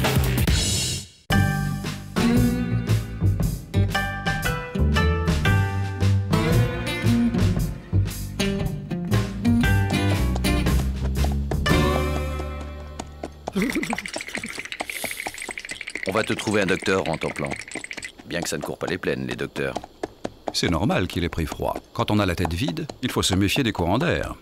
On va te trouver un docteur en temps plan. Bien que ça ne court pas les plaines, les docteurs. C'est normal qu'il ait pris froid. Quand on a la tête vide, il faut se méfier des courants d'air.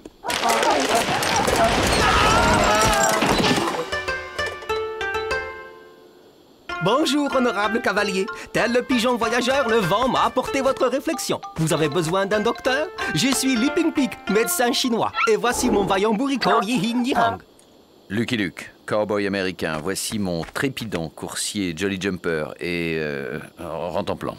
Bonjour, honorable cavalier. Tel le pigeon voyageur, le vent m'a apporté votre réflexion. Vous avez besoin d'un docteur? Je suis Li Ping-Ping, médecin chinois. Et voici mon vaillant bourricot Yi-Hing Yi-Hang. Lucky Luke, cowboy américain. Voici mon trépidant coursier Jolly Jumper et... Euh, Rantanplan.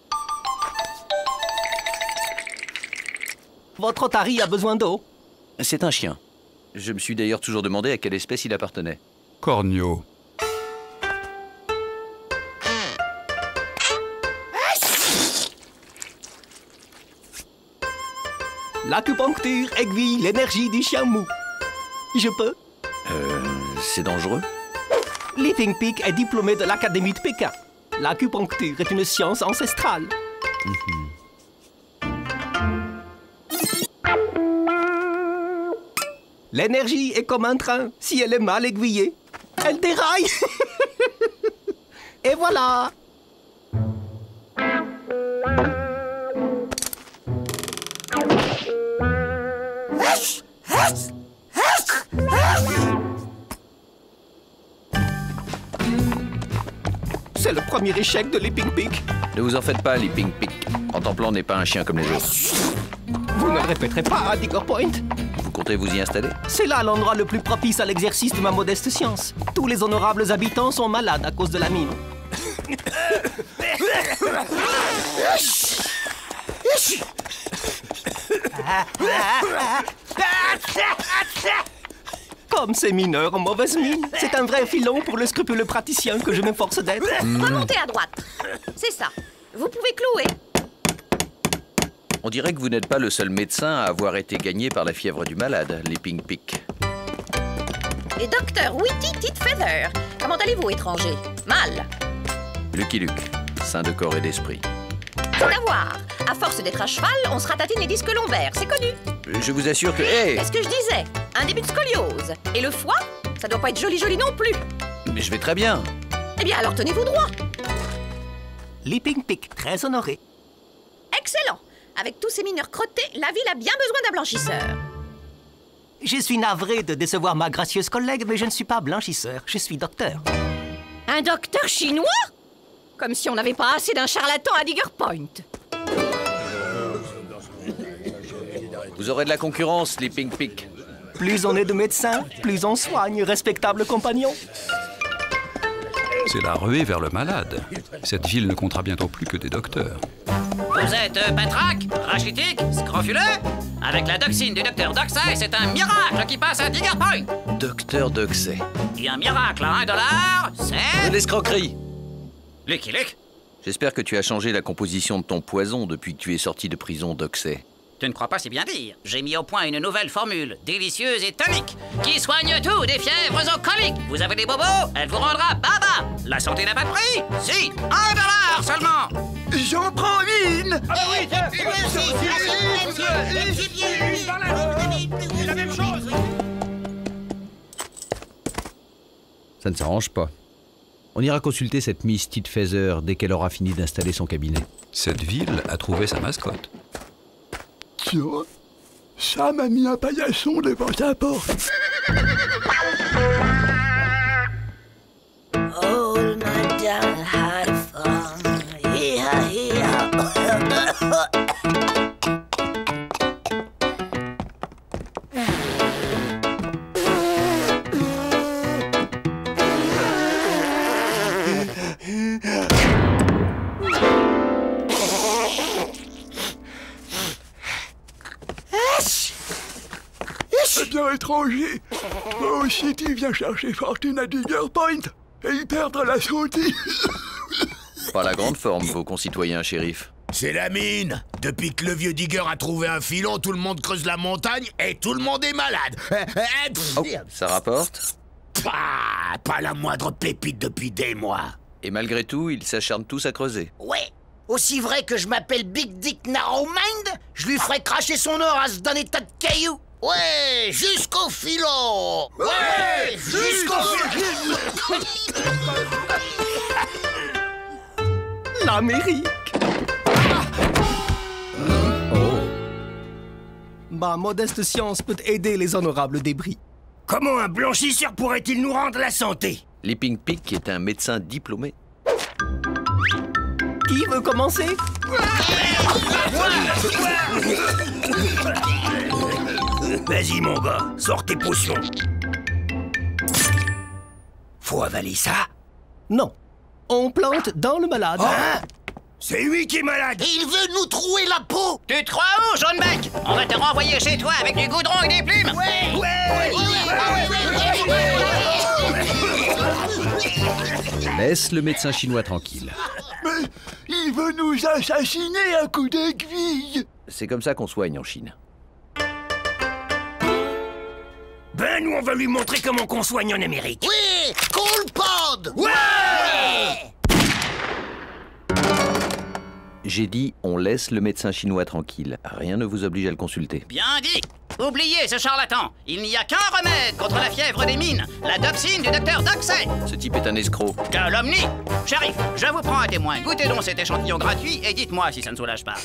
Votre otari a besoin d'eau? C'est un chien. Je me suis d'ailleurs toujours demandé à quelle espèce il appartenait. Cornio. L'acupuncture aiguille l'énergie du chien mou. Je peux? Euh... C'est dangereux? Li Ping-Ping est diplômé de l'Académie de Pékin. L'acupuncture est une science ancestrale. Mm-hmm. L'énergie est comme un train. Si elle est mal aiguillée, elle déraille. Et voilà. C'est le premier échec de Li Ping-Ping. Ne vous en faites pas, Li Ping-Ping. Rantanplan n'est pas un chien comme les autres. Vous ne le répéterez pas à Digger Point. Vous comptez vous y installer? C'est là l'endroit le plus propice à l'exercice de ma modeste science. Tous les honorables habitants sont malades à cause de la mine. Comme ces mineurs en mauvaise mine, c'est un vrai filon pour le scrupuleux praticien que je m'efforce d'être. Remontez à droite. C'est ça. Vous pouvez clouer. On dirait que vous n'êtes pas le seul médecin à avoir été gagné par la fièvre du malade, les Ping-Ping. Et docteur Witty Titfeather, comment allez-vous, étranger? Mal. Lucky Luke, sain de corps et d'esprit. Faut avoir. À force d'être à cheval, on se ratatine les disques lombaires, c'est connu. Je vous assure que... Hey Qu'est-ce que je disais? Un début de scoliose. Et le foie? Ça doit pas être joli joli non plus. Mais je vais très bien. Eh bien, alors tenez-vous droit. Li Ping-Ping, très honoré. Excellent. Avec tous ces mineurs crottés, la ville a bien besoin d'un blanchisseur. Je suis navré de décevoir ma gracieuse collègue, mais je ne suis pas blanchisseur, je suis docteur. Un docteur chinois? Comme si on n'avait pas assez d'un charlatan à Digger Point. Vous aurez de la concurrence, les Ping-Ping. Plus on est de médecins, plus on soigne, respectable compagnon. C'est la ruée vers le malade. Cette ville ne comptera bientôt plus que des docteurs. Vous êtes euh, patraque, rachitique, scrofuleux? Avec la doxine du docteur Doxey, c'est un miracle qui passe à Digger Point. Docteur Doxey. Et un miracle à un dollar, c'est... De l'escroquerie. Lucky Luke. J'espère que tu as changé la composition de ton poison depuis que tu es sorti de prison, Doxey. Tu ne crois pas si bien dire. J'ai mis au point une nouvelle formule, délicieuse et tonique, qui soigne tout, des fièvres aux coliques. Vous avez des bobos, elle vous rendra baba. La santé n'a pas de prix? Si, un dollar seulement. J'en prends une. Ah bah oui, tiens, c'est la même chose. Ça ne s'arrange pas. On ira consulter cette Miss Titfeather dès qu'elle aura fini d'installer son cabinet. Cette ville a trouvé sa mascotte. Tiens, Sam a mis un paillasson devant sa porte. Old Madame had fun. Hee-ha, hee-ha. C'est bien étranger. Moi aussi, tu viens chercher fortune à Digger Point et y perdre la santé. Pas la grande forme, vos concitoyens, shérif. C'est la mine. Depuis que le vieux Digger a trouvé un filon, tout le monde creuse la montagne et tout le monde est malade. Oh, ça rapporte? Pas, pas la moindre pépite depuis des mois. Et malgré tout, ils s'acharnent tous à creuser. Ouais. Aussi vrai que je m'appelle Big Dick Narrow Mind, je lui ferai cracher son or à ce dernier tas de cailloux. Ouais, jusqu'au filon. Ouais, jusqu'au filon. L'Amérique. Oh. Ma modeste science peut aider les honorables débris. Comment un blanchisseur pourrait-il nous rendre la santé? Leaping Peak est un médecin diplômé. Qui veut commencer? Vas-y, mon gars, sors tes potions. Faut avaler ça? Non. On plante dans le malade. Hein? C'est lui qui est malade. Il veut nous trouer la peau. Tu te crois où, jaune bec? On va te renvoyer chez toi avec du goudron et des plumes. Ouais, ouais, Laisse le médecin chinois tranquille. Mais il veut nous assassiner à coups d'aiguille. C'est comme ça qu'on soigne en Chine. Ben, nous, on va lui montrer comment qu'on soigne en Amérique. Oui, Cold Pod. Ouais. J'ai dit, on laisse le médecin chinois tranquille. Rien ne vous oblige à le consulter. Bien dit. Oubliez ce charlatan. Il n'y a qu'un remède contre la fièvre des mines. La doxine du docteur Doxey. Ce type est un escroc. Calomnie. Shérif, je vous prends un témoin. Goûtez donc cet échantillon gratuit et dites-moi si ça ne soulage pas.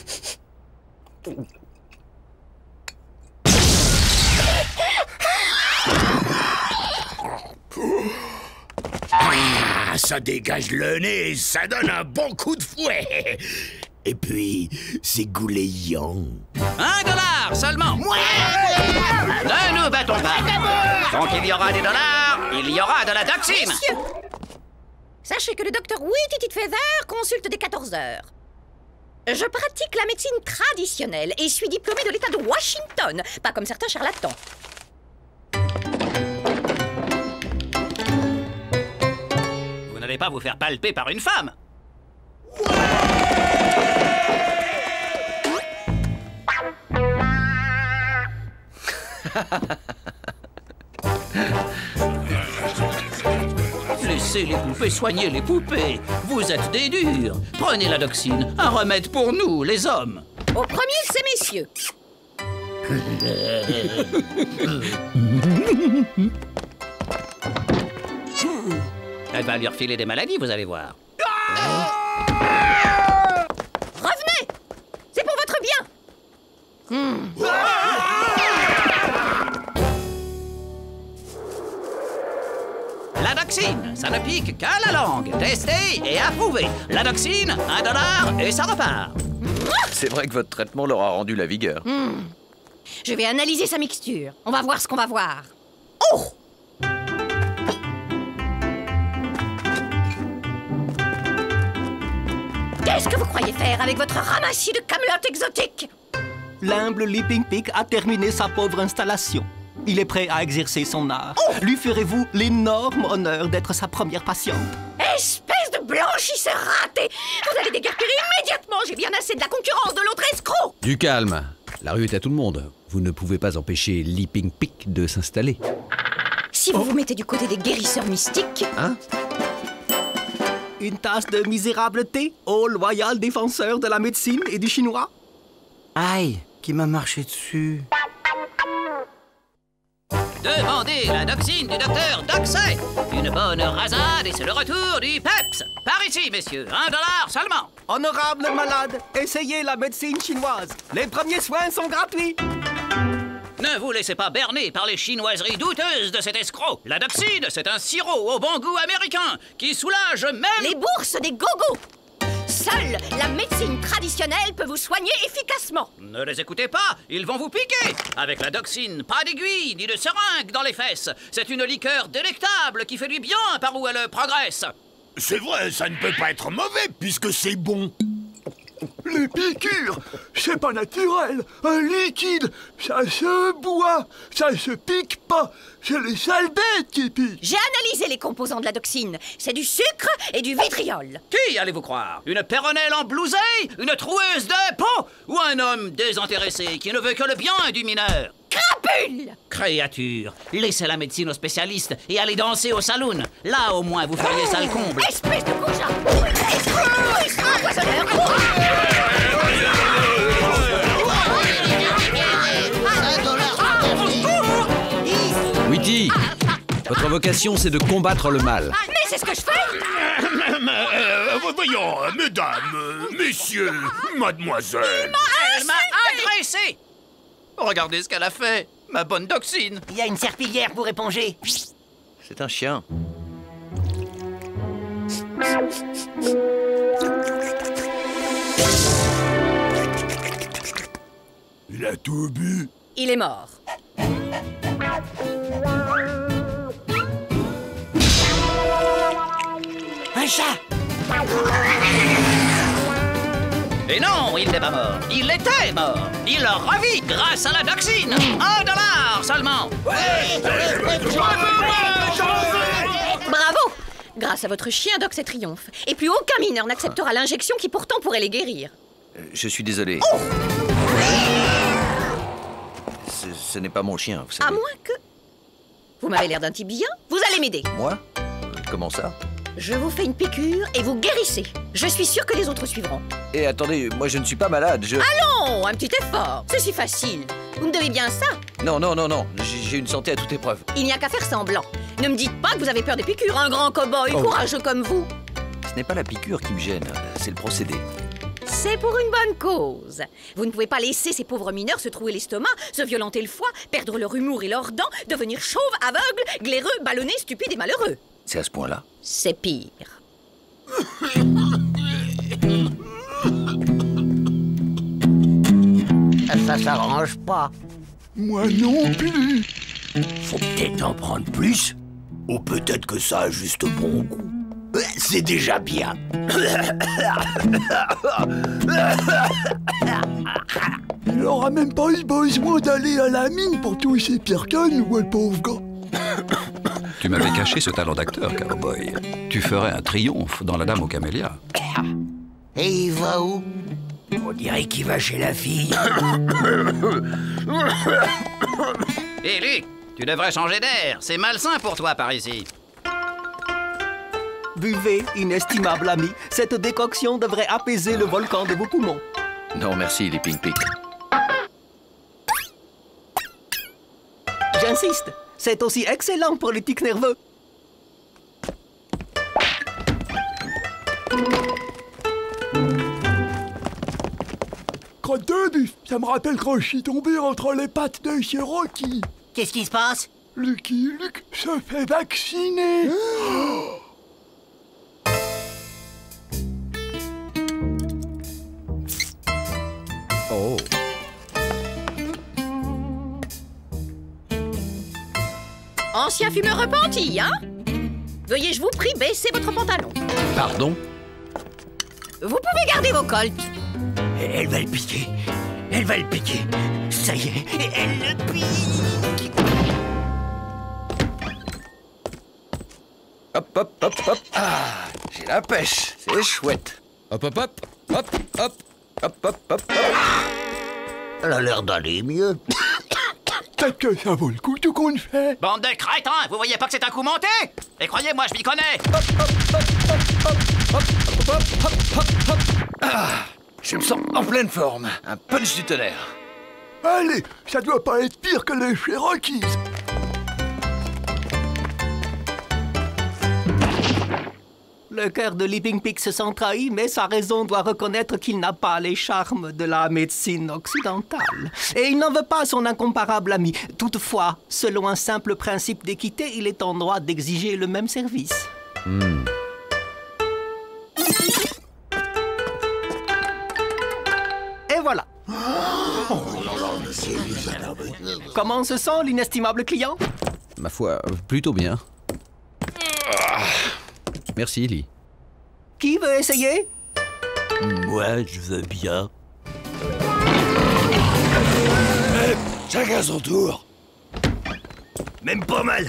Ah, ça dégage le nez, ça donne un bon coup de fouet. Et puis, c'est goulayant. Un dollar seulement. Ouais. Ne nous battons pas. Tant qu'il y aura des dollars, il y aura de la doxine. Messieurs, sachez que le docteur Witty Titfeather consulte dès quatorze heures. Je pratique la médecine traditionnelle et suis diplômé de l'État de Washington, pas comme certains charlatans. Vous n'allez pas vous faire palper par une femme. Laissez les poupées soigner les poupées. Vous êtes des durs. Prenez la doxine, un remède pour nous, les hommes. Au premier, c'est messieurs. Elle va lui refiler des maladies, vous allez voir. Revenez! C'est pour votre bien. Hmm. La doxine, ça ne pique qu'à la langue. Testé et approuvé. La doxine, un dollar et ça repart. C'est vrai que votre traitement leur a rendu la vigueur. Hmm. Je vais analyser sa mixture. On va voir ce qu'on va voir. Oh! Qu'est-ce que vous croyez faire avec votre ramassis de camelotes exotiques? L'humble Leaping Pig a terminé sa pauvre installation. Il est prêt à exercer son art. Oh! Lui ferez-vous l'énorme honneur d'être sa première patiente? Espèce de blanchisseur raté! Vous allez déguerpir immédiatement! J'ai bien assez de la concurrence de l'autre escroc! Du calme. La rue est à tout le monde. Vous ne pouvez pas empêcher Leaping Pig de s'installer. Si vous oh. vous mettez du côté des guérisseurs mystiques... Hein? Une tasse de misérable thé au loyal défenseur de la médecine et du chinois? Aïe, qui m'a marché dessus. Demandez la doxine du docteur Doxey. Une bonne rasade et c'est le retour du peps. Par ici, messieurs, un dollar seulement. Honorable malade, essayez la médecine chinoise. Les premiers soins sont gratuits. Ne vous laissez pas berner par les chinoiseries douteuses de cet escroc. La doxine, c'est un sirop au bon goût américain qui soulage même... les bourses des gogos. Seule la médecine traditionnelle peut vous soigner efficacement. Ne les écoutez pas, ils vont vous piquer. Avec la doxine, pas d'aiguille ni de seringue dans les fesses. C'est une liqueur délectable qui fait du bien par où elle progresse. C'est vrai, ça ne peut pas être mauvais puisque c'est bon. Les piqûres, c'est pas naturel. Un liquide, ça se boit, ça se pique pas. C'est les sales bêtes qui piquent. J'ai analysé les composants de la doxine. C'est du sucre et du vitriol. Qui allez-vous croire? Une péronnelle en blousée? Une troueuse de peau? Ou un homme désintéressé qui ne veut que le bien du mineur? Crapule! Créature, laissez la médecine aux spécialistes et allez danser au saloon. Là, au moins, vous feriez ça le comble. Espèce de cousin! Witty, votre vocation, c'est de combattre le mal. Mais c'est ce que je fais! euh, Voyons, mesdames, messieurs, mademoiselle... Elle m'a agressé! Regardez ce qu'elle a fait, ma bonne doxine. Il y a une serpillière pour éponger. C'est un chien. Il a tout bu. Il est mort. Un chat. Et non, il n'est pas mort. Il était mort. Il revit grâce à la doxine. Un dollar seulement. Bravo! Grâce à votre chien, Dox et triomphe. Et plus aucun mineur n'acceptera l'injection qui pourtant pourrait les guérir. Euh, je suis désolé. Oh! Ce, ce n'est pas mon chien, vous savez. À moins que... Vous m'avez l'air d'un type bien. Vous allez m'aider. Moi? Comment ça? Je vous fais une piqûre et vous guérissez. Je suis sûre que les autres suivront. Et attendez, moi je ne suis pas malade, je... Allons, un petit effort. C'est si facile. Vous me devez bien ça. Non, non, non, non. J'ai une santé à toute épreuve. Il n'y a qu'à faire semblant. Ne me dites pas que vous avez peur des piqûres, un grand cow-boy oh. courageux comme vous. Ce n'est pas la piqûre qui me gêne, c'est le procédé. C'est pour une bonne cause. Vous ne pouvez pas laisser ces pauvres mineurs se trouer l'estomac, se violenter le foie, perdre leur humour et leurs dents, devenir chauves, aveugles, glaireux, ballonnés, stupides et malheureux. C'est à ce point-là? C'est pire. Ça s'arrange pas. Moi non plus. Faut peut-être en prendre plus. Ou peut-être que ça a juste bon goût. C'est déjà bien. Il aura même pas eu besoin d'aller à la mine pour tous ces pierres-connes, ou le pauvre gars. Tu m'avais caché ce talent d'acteur, cowboy. Tu ferais un triomphe dans La Dame aux Camélias. Et il va où? On dirait qu'il va chez la fille. Hé, Luc, tu devrais changer d'air. C'est malsain pour toi par ici. Buvez, inestimable ami. Cette décoction devrait apaiser le volcan de vos poumons. Non, merci, les Pink Pig. J'insiste. C'est aussi excellent pour les tics nerveux. Crotte de buff, ça me rappelle quand je suis tombé entre les pattes de chez Rocky. Qu'est-ce qui se passe? Lucky Luke se fait vacciner. Oh. Ancien fumeur repenti, hein? Veuillez, je vous prie, baisser votre pantalon. Pardon? Vous pouvez garder vos colts. Elle va le piquer. Elle va le piquer. Ça y est, elle le pique. Hop, hop, hop, hop. Ah, j'ai la pêche, c'est chouette. Hop, hop, hop, hop, hop, hop, hop, hop, hop. Elle a l'air d'aller mieux. Peut-être que ça vaut le coup tout qu'on fait. Bande de crétins, vous voyez pas que c'est un coup monté? Et croyez-moi, je m'y connais. Hop, hop, hop, hop, hop, hop, hop, hop, hop, hop. Ah, je me sens en pleine forme. Un punch du tonnerre. Allez, ça doit pas être pire que les Cherokees. Le cœur de Leaping Pig se sent trahi, mais sa raison doit reconnaître qu'il n'a pas les charmes de la médecine occidentale. Et il n'en veut pas son incomparable ami. Toutefois, selon un simple principe d'équité, il est en droit d'exiger le même service. Hmm. Et voilà. Comment se sent l'inestimable client? Ma foi, plutôt bien. Merci, Ellie. Qui veut essayer? Moi, je veux bien. Hey, chacun son tour. Même pas mal.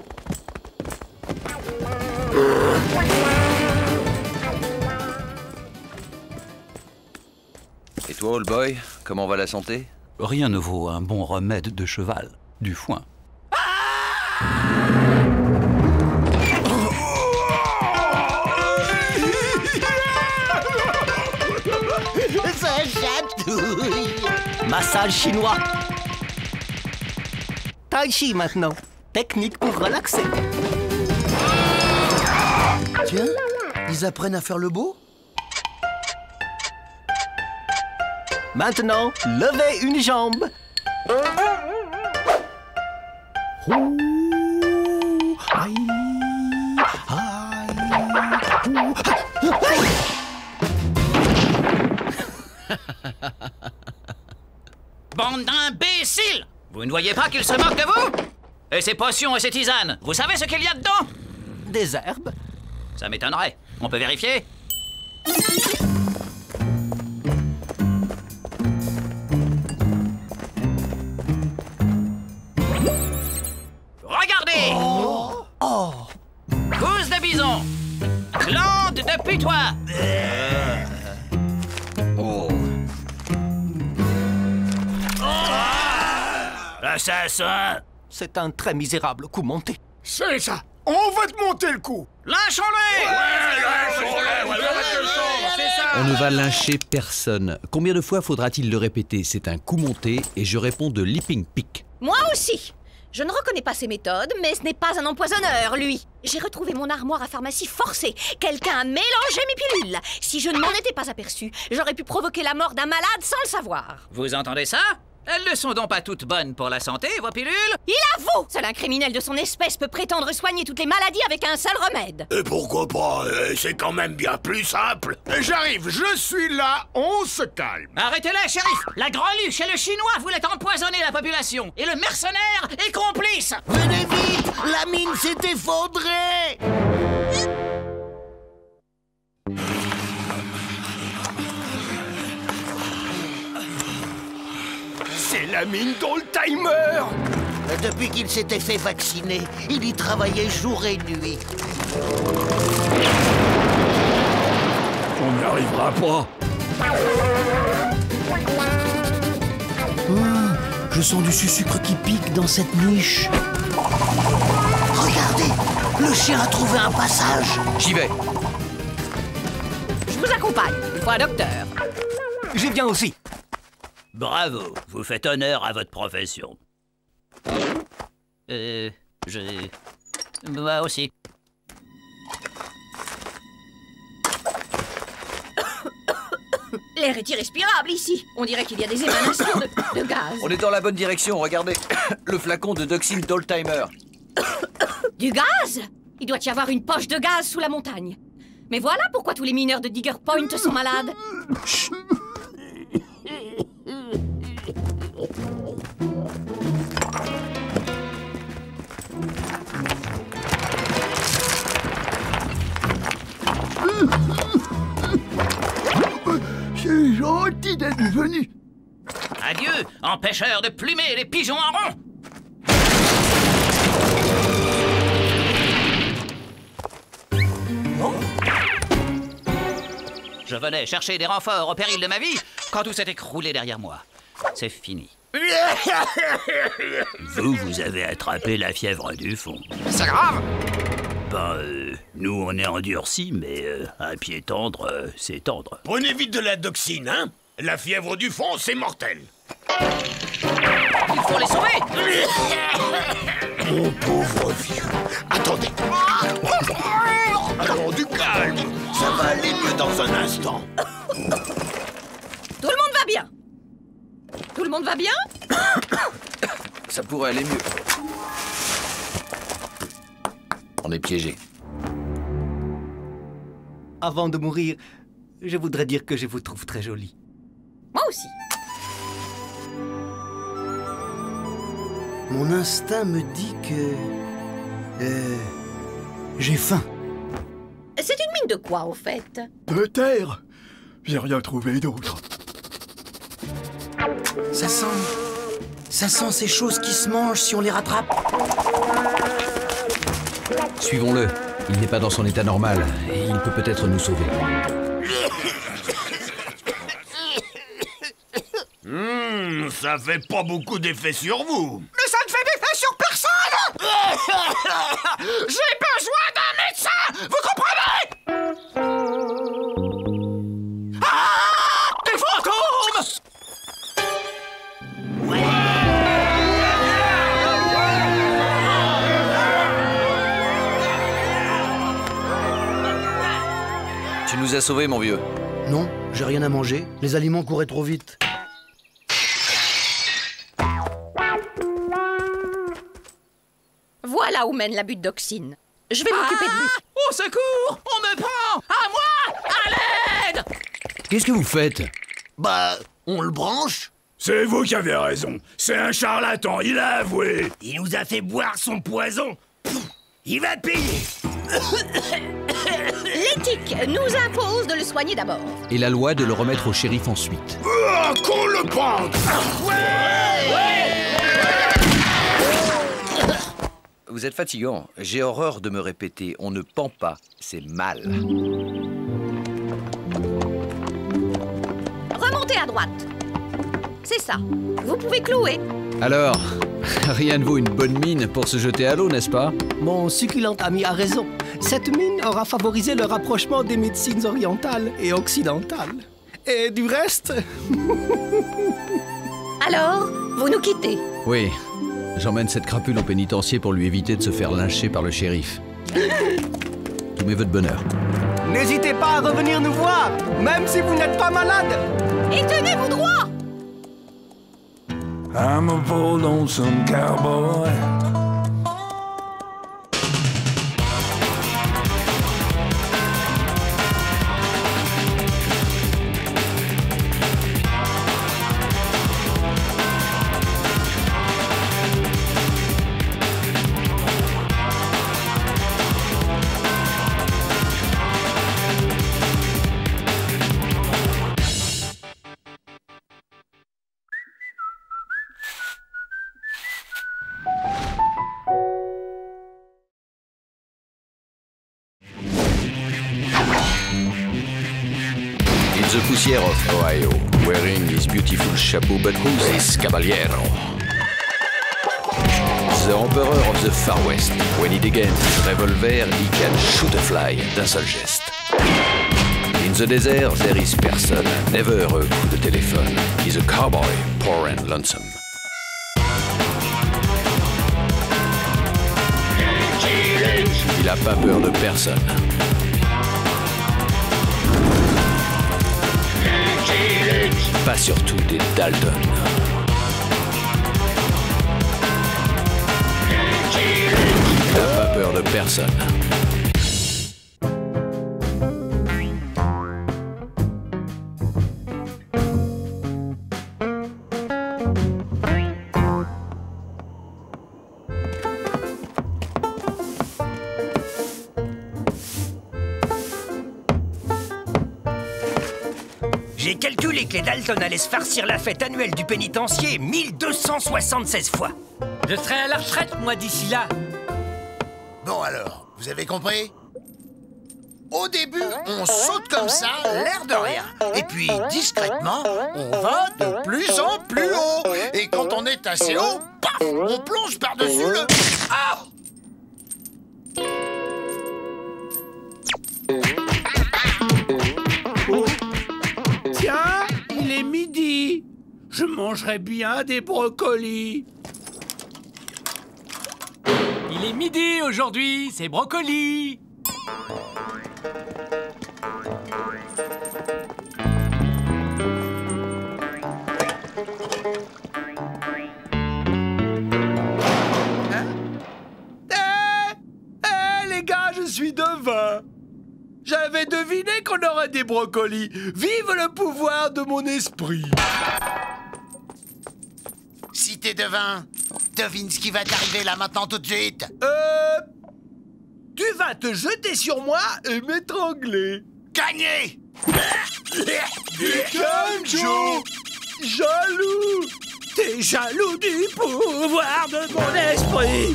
Et toi, old boy, comment va la santé? Rien ne vaut un bon remède de cheval. Du foin. Ça chatouille. Massage chinois. Tai chi maintenant. Technique pour relaxer. Tiens, ils apprennent à faire le beau? Maintenant, levez une jambe. Ouh, aïe, aïe, ouh, aïe. Bande d'imbéciles! Vous ne voyez pas qu'il se moque de vous? Et ces potions et ces tisanes, vous savez ce qu'il y a dedans? Des herbes. Ça m'étonnerait. On peut vérifier? Regardez! Oh. Oh. Pousse de bison! Glande de putois! Oh. Assassin! C'est un très misérable coup monté. C'est ça. On va te monter le coup. Lynchons-les! On ne va lyncher personne. Combien de fois faudra-t-il le répéter? C'est un coup monté et je réponds de Leaping Pig. Moi aussi. Je ne reconnais pas ses méthodes, mais ce n'est pas un empoisonneur, lui. J'ai retrouvé mon armoire à pharmacie forcée. Quelqu'un a mélangé mes pilules. Si je ne m'en étais pas aperçu, j'aurais pu provoquer la mort d'un malade sans le savoir. Vous entendez ça? Elles ne sont donc pas toutes bonnes pour la santé, vos pilules? Il avoue! Seul un criminel de son espèce peut prétendre soigner toutes les maladies avec un seul remède. Et pourquoi pas? C'est quand même bien plus simple. J'arrive, je suis là, on se calme. Arrêtez-les, shérif! La greluche et le chinois voulaient empoisonner la population. Et le mercenaire est complice! Venez vite! La mine s'est effondrée! C'est la mine d'Oldtimer! Depuis qu'il s'était fait vacciner, il y travaillait jour et nuit. On n'y arrivera pas. Oh, je sens du sucre qui pique dans cette niche. Regardez, le chien a trouvé un passage. J'y vais. Je vous accompagne, il faut un docteur. J'y viens aussi. Bravo, vous faites honneur à votre profession. Euh, je... Moi aussi. L'air est irrespirable ici. On dirait qu'il y a des émanations de, de gaz. On est dans la bonne direction, regardez. Le flacon de Doxil d'Oldtimer. Du gaz? Il doit y avoir une poche de gaz sous la montagne. Mais voilà pourquoi tous les mineurs de Digger Point sont malades. Chut. d'être venu. Adieu, empêcheur de plumer les pigeons en rond. Je venais chercher des renforts au péril de ma vie quand tout s'est écroulé derrière moi. C'est fini. Vous, vous avez attrapé la fièvre du fond. C'est grave? Ben, euh, nous, on est endurcis, mais euh, un pied tendre, euh, c'est tendre. Prenez vite de la doxine, hein? La fièvre du fond, c'est mortel. Il faut les sauver. Mon pauvre vieux. Attendez. Alors, du calme. Ça va aller mieux dans un instant. Tout le monde va bien? Tout le monde va bien? Ça pourrait aller mieux. On est piégé. Avant de mourir, je voudrais dire que je vous trouve très jolie. Moi aussi. Mon instinct me dit que... Euh... J'ai faim. C'est une mine de quoi, au fait? De terre. J'ai rien trouvé d'autre. Ça sent... Ça sent ces choses qui se mangent si on les rattrape. Suivons-le. Il n'est pas dans son état normal et il peut peut-être nous sauver. Hum, ça fait pas beaucoup d'effet sur vous. Mais ça ne fait d'effet sur personne. J'ai besoin d'un médecin. Vous comprenez? Ah! Des fantômes! Tu nous as sauvés, mon vieux. Non, j'ai rien à manger. Les aliments couraient trop vite. Voilà où mène la butte d'Oxine. Je vais m'occuper de lui. Au secours! On me prend! À moi! À l'aide! Qu'est-ce que vous faites? Bah, on le branche. C'est vous qui avez raison. C'est un charlatan, il a avoué. Il nous a fait boire son poison. Il va payer. L'éthique nous impose de le soigner d'abord. Et la loi de le remettre au shérif ensuite. Ah, qu'on le pende! Vous êtes fatigant. J'ai horreur de me répéter. On ne pend pas, c'est mal. Remontez à droite. C'est ça. Vous pouvez clouer. Alors, rien ne vaut une bonne mine pour se jeter à l'eau, n'est-ce pas? Mon succulent ami a raison. Cette mine aura favorisé le rapprochement des médecines orientales et occidentales. Et du reste... Alors, vous nous quittez. Oui. J'emmène cette crapule au pénitencier pour lui éviter de se faire lyncher par le shérif. Tous mes vœux de bonheur. N'hésitez pas à revenir nous voir, même si vous n'êtes pas malade. Et tenez-vous droit. I'm a poor lonesome cowboy. The poussière of Ohio, wearing his beautiful chapeau, but who's this caballero? The emperor of the Far West. When he degains his revolver, he can shoot a fly d'un seul geste. In the desert, there is person, never a coup de téléphone. He's a cowboy, poor and lonesome. Il a pas peur de personne. Pas surtout des Dalton. Il n'a pas peur de personne. J'ai calculé que les Dalton allaient se farcir la fête annuelle du pénitencier mille deux cent soixante-seize fois. Je serai à la retraite, moi, d'ici là. Bon alors, vous avez compris? Au début, on saute comme ça, l'air de rien. Et puis, discrètement, on va de plus en plus haut. Et quand on est assez haut, paf, on plonge par-dessus le... Ah! Oh. Tiens, il est midi. Je mangerais bien des brocolis. Il est midi aujourd'hui, c'est brocoli. Je suis devin. J'avais deviné qu'on aurait des brocolis. Vive le pouvoir de mon esprit. Si t'es devin, devine ce qui va t'arriver là maintenant tout de suite. Euh... Tu vas te jeter sur moi et m'étrangler. Gagné. Calme, Joe. Jaloux. T'es jaloux du pouvoir de mon esprit.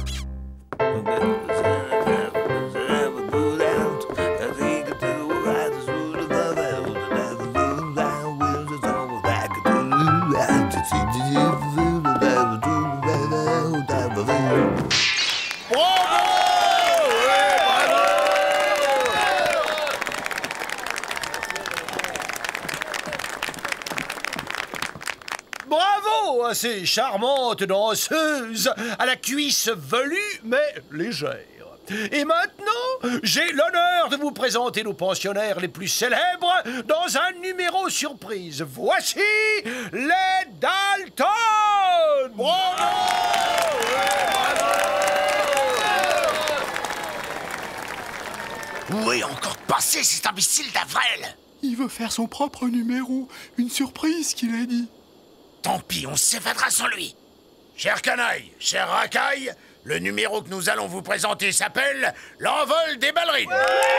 Bravo à ces charmantes danseuses à la cuisse velue mais légère. Et maintenant, j'ai l'honneur de vous présenter nos pensionnaires les plus célèbres dans un numéro surprise. Voici les Dalton! Bravo! Où est encore passé cet imbécile d'Avrel? Il veut faire son propre numéro. Une surprise qu'il a dit. Tant pis, on s'évadera sans lui. Cher canaille, cher racaille, le numéro que nous allons vous présenter s'appelle l'envol des ballerines.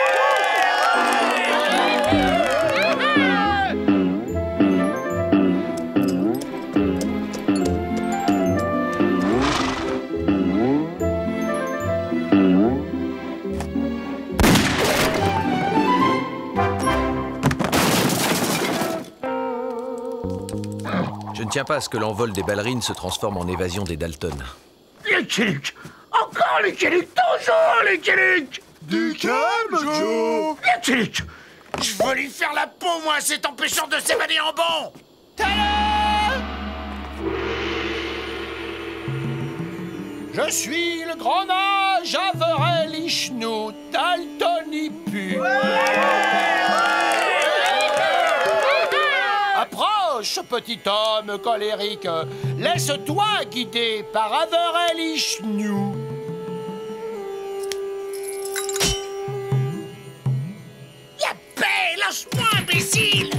Je ne tiens pas à ce que l'envol des ballerines se transforme en évasion des Dalton. Les Killuks! Encore les Killuks! Toujours les Killuks! Du calme, Joe! Les Killuks! Je veux lui faire la peau, moi, cet empêchant de s'évader en bon! Tada! Je suis le grand mage Averell Ishnu Daltonipu. Approche, petit homme colérique. Laisse-toi guider par Averell Ishnu. La paix, lâche-moi, imbécile!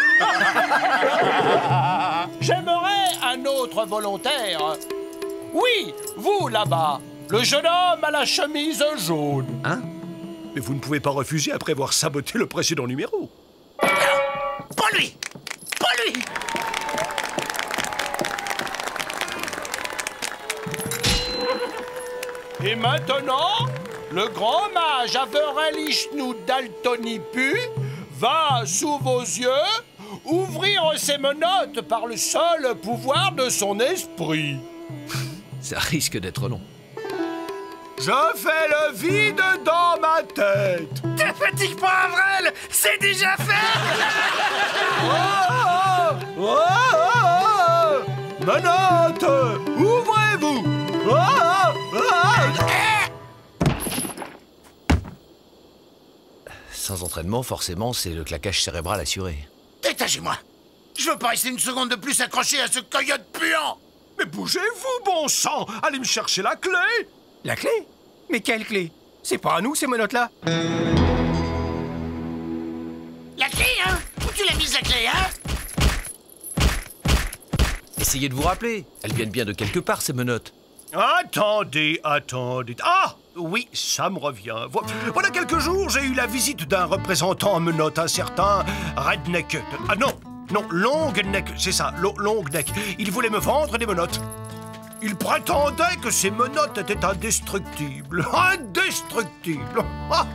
J'aimerais un autre volontaire. Oui, vous là-bas, le jeune homme à la chemise jaune. Hein? Mais vous ne pouvez pas refuser après avoir saboté le précédent numéro. Non, pas lui! Pas lui! Et maintenant, le grand mage Averell Ishnu Daltonipu va, sous vos yeux, ouvrir ses menottes par le seul pouvoir de son esprit. Ça risque d'être long. Je fais le vide dans ma tête. Te fatigue pas, Avrel, c'est déjà fait. Oh, oh, oh, oh. Menottes, ouvrez-vous. Oh, oh, oh. Sans entraînement, forcément, c'est le claquage cérébral assuré. Détachez-moi. Je veux pas rester une seconde de plus accroché à ce coyote puant. Mais bougez-vous, bon sang. Allez me chercher la clé. La clé? Mais quelle clé? C'est pas à nous, ces menottes-là. La clé, hein? Où tu l'as mise, la clé, hein? Essayez de vous rappeler. Elles viennent bien de quelque part, ces menottes. Attendez, attendez. Ah! Oui, ça me revient. Vo- Voilà quelques jours, j'ai eu la visite d'un représentant en menottes, un certain Redneck. Ah non, Non, Long Neck, c'est ça, Lo- Long Neck. Il voulait me vendre des menottes. Il prétendait que ces menottes étaient indestructibles. Indestructibles. Ah,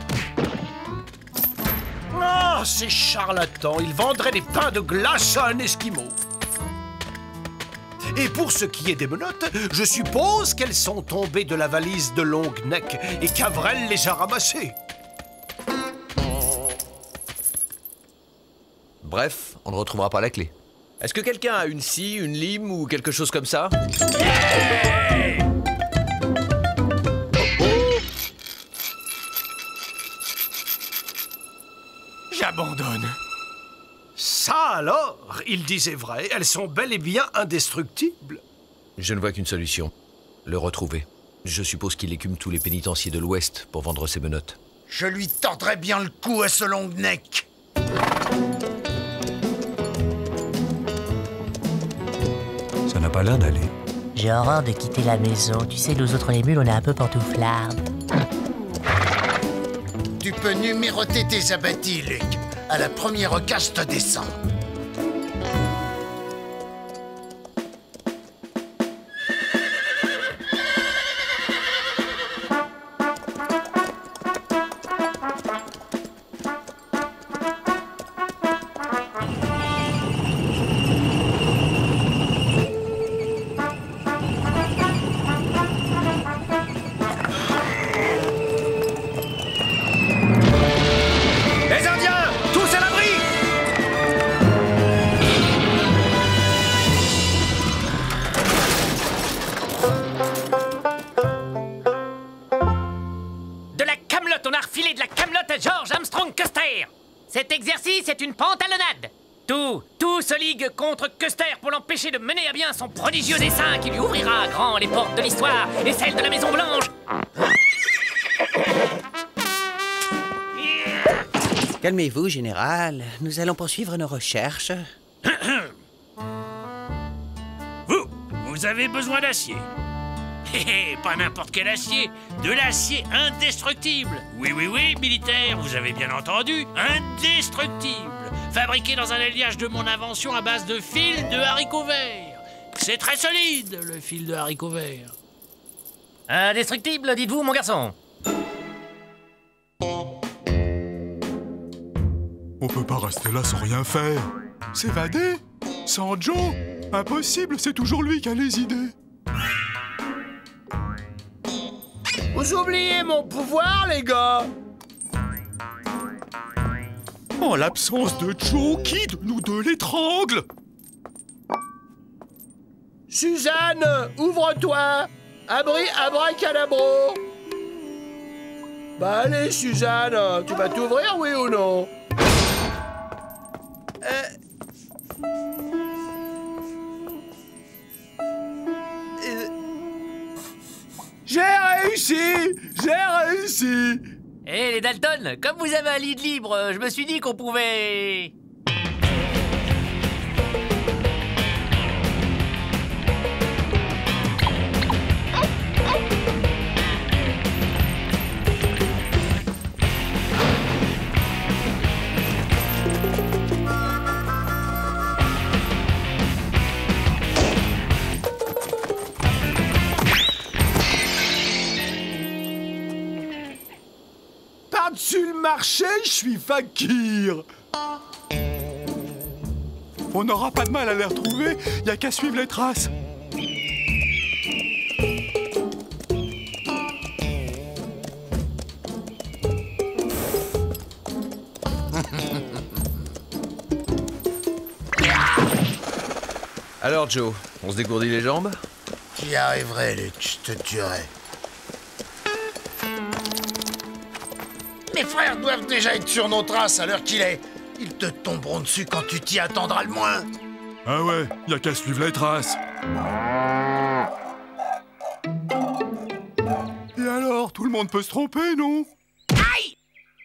ah ces charlatans, ils vendraient des pains de glace à un Esquimau. Et pour ce qui est des menottes, je suppose qu'elles sont tombées de la valise de Long Neck et qu'Avrel les a ramassées. Bref, on ne retrouvera pas la clé. Est-ce que quelqu'un a une scie, une lime ou quelque chose comme ça? J'abandonne. Ça alors, il disait vrai, elles sont bel et bien indestructibles. Je ne vois qu'une solution. Le retrouver. Je suppose qu'il écume tous les pénitenciers de l'Ouest pour vendre ses menottes. Je lui tordrai bien le cou à ce Long Neck. Ça n'a pas l'air d'aller. J'ai horreur de quitter la maison. Tu sais, nous autres les mules, on est un peu pantouflards. Tu peux numéroter tes abattis, Luc. À la première case, je te descends. Cet exercice est une pantalonnade. Tout, tout se ligue contre Custer pour l'empêcher de mener à bien son prodigieux dessein qui lui ouvrira grand les portes de l'histoire et celles de la Maison Blanche. Calmez-vous, Général. Nous allons poursuivre nos recherches. Vous, vous avez besoin d'acier. Hé hé, pas n'importe quel acier, de l'acier indestructible. Oui, oui, oui, militaire, vous avez bien entendu, indestructible. Fabriqué dans un alliage de mon invention à base de fil de haricots verts. C'est très solide, le fil de haricots verts. Indestructible, dites-vous, mon garçon. On peut pas rester là sans rien faire. S'évader? Sans Joe? Impossible, c'est toujours lui qui a les idées. Vous oubliez mon pouvoir, les gars? En l'absence de Joe, qui de nous deux l'étrangle? Suzanne, ouvre-toi. Abri, abracadabro. Bah allez, Suzanne, tu vas t'ouvrir, oui ou non? Euh... Euh... J'ai réussi! J'ai réussi! Hé, hey, les Dalton, comme vous avez un lit libre, je me suis dit qu'on pouvait... Par-dessus le marché, je suis fakir. On n'aura pas de mal à les retrouver, y a qu'à suivre les traces. Alors, Joe, on se dégourdit les jambes? J'y arriverai, Luc, je te tuerai. Mes frères doivent déjà être sur nos traces à l'heure qu'il est. Ils te tomberont dessus quand tu t'y attendras le moins. Ah ouais, y a qu'à suivre les traces. Et alors, tout le monde peut se tromper, non? Aïe!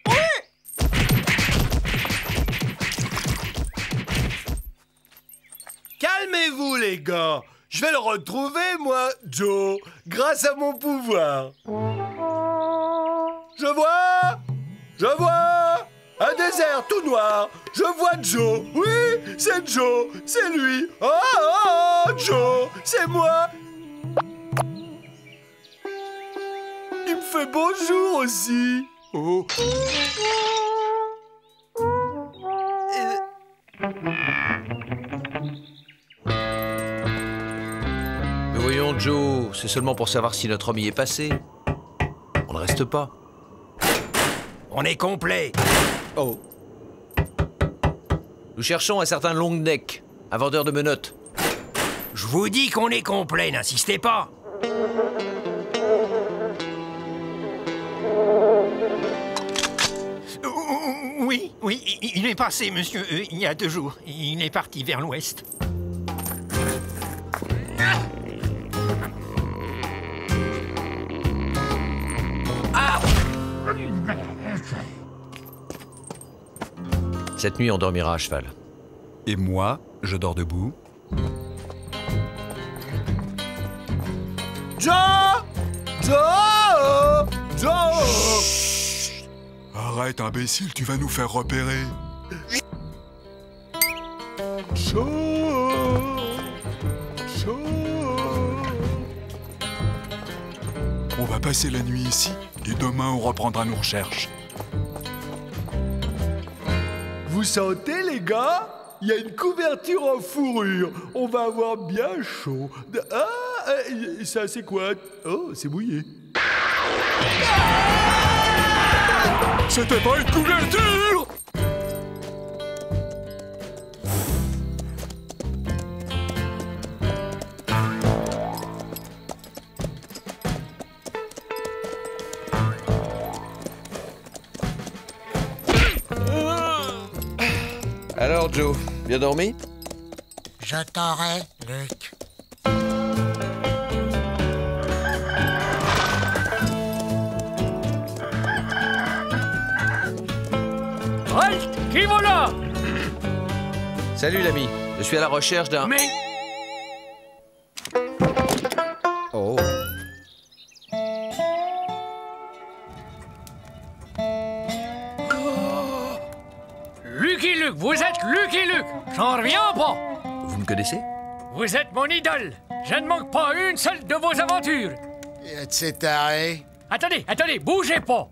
Calmez-vous, les gars. Je vais le retrouver, moi, Joe, grâce à mon pouvoir. Je vois! Je vois! Un désert tout noir. Je vois Joe. Oui, c'est Joe. C'est lui. Oh, oh, oh, Joe, c'est moi. Il me fait bonjour aussi. Oh. Mais voyons, Joe, c'est seulement pour savoir si notre homme y est passé. On ne reste pas. On est complet. Oh. Nous cherchons un certain long neck, un vendeur de menottes. Je vous dis qu'on est complet, n'insistez pas. Oui, oui, il est passé, monsieur, euh, il y a deux jours. Il est parti vers l'ouest. Ah! Cette nuit, on dormira à cheval. Et moi, je dors debout. Joe! Joe! Joe! Arrête, imbécile, tu vas nous faire repérer. Joe! Joe! On va passer la nuit ici, et demain on reprendra nos recherches. Vous sentez, les gars? Il y a une couverture en fourrure. On va avoir bien chaud. Ah, ça c'est quoi? Oh, c'est mouillé. C'était pas une couverture! Alors, Joe, bien dormi? Je t'aurai, Luc. Halt! Qui voilà? Salut, l'ami. Je suis à la recherche d'un... Mais... Oh. Lucky Luke, vous êtes Lucky Luke. J'en reviens pas. Vous me connaissez? Vous êtes mon idole. Je ne manque pas une seule de vos aventures. C'est taré. Attendez, attendez, bougez pas.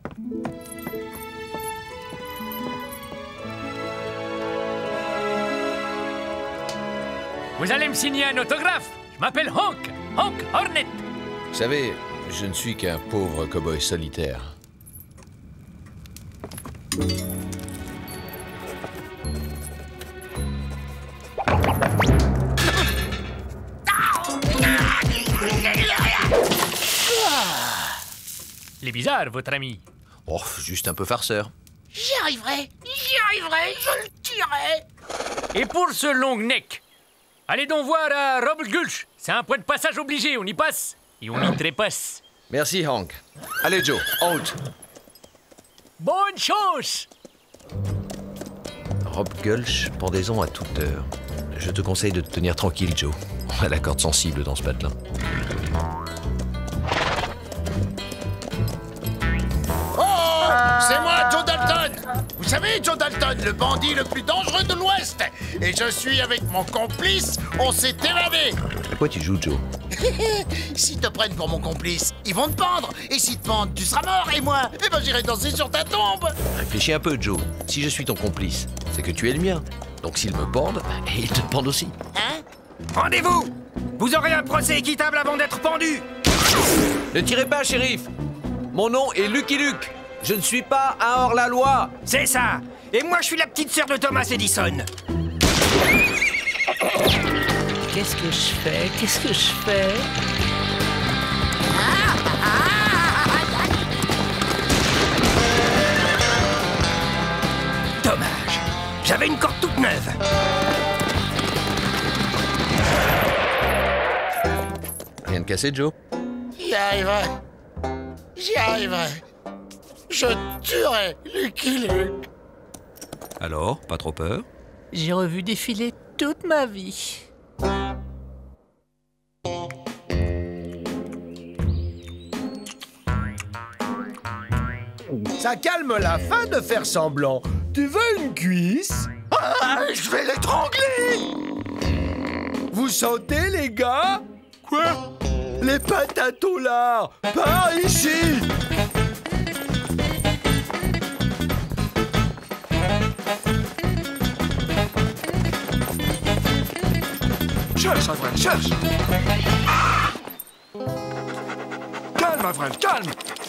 Vous allez me signer un autographe. Je m'appelle Honk, Honk Hornet. Vous savez, je ne suis qu'un pauvre cow-boy solitaire. Il est bizarre, votre ami. Oh, juste un peu farceur. J'y arriverai, j'y arriverai, je le tuerai. Et pour ce long neck, allez donc voir à Roble Gulch. C'est un point de passage obligé, on y passe et on y trépasse. Merci, Hank. Allez, Joe, haute. Bonne chance! Rob Gulch, pendaison à toute heure. Je te conseille de te tenir tranquille, Joe. On a la corde sensible dans ce patelin. Oh! C'est moi, Joe Dalton! Vous savez, Joe Dalton, le bandit le plus dangereux de l'Ouest! Et je suis avec mon complice, on s'est évadé! À quoi tu joues, Joe? S'ils te prennent pour mon complice, ils vont te pendre! Et s'ils te pendent, tu seras mort, et moi, eh ben j'irai danser sur ta tombe! Réfléchis un peu, Joe. Si je suis ton complice, c'est que tu es le mien. Donc s'ils me pendent, ils te pendent aussi. Hein? Rendez-vous! Vous aurez un procès équitable avant d'être pendu! Ne tirez pas, shérif! Mon nom est Lucky Luke. Je ne suis pas un hors-la-loi. C'est ça! Et moi, je suis la petite sœur de Thomas Edison. Qu'est-ce que je fais? Qu'est-ce que je fais? Dommage. J'avais une corde toute neuve. Rien de cassé, Joe? J'y arriverai. J'y arriverai. Je tuerai Lucky Luke. Alors, pas trop peur? J'ai revu défiler toute ma vie. Ça calme la faim de faire semblant. Tu veux une cuisse? Ah, je vais l'étrangler! Vous sentez, les gars? Quoi? Les patates au lard, par ici! Cherche, Avril, cherche! Calme, Avril, calme!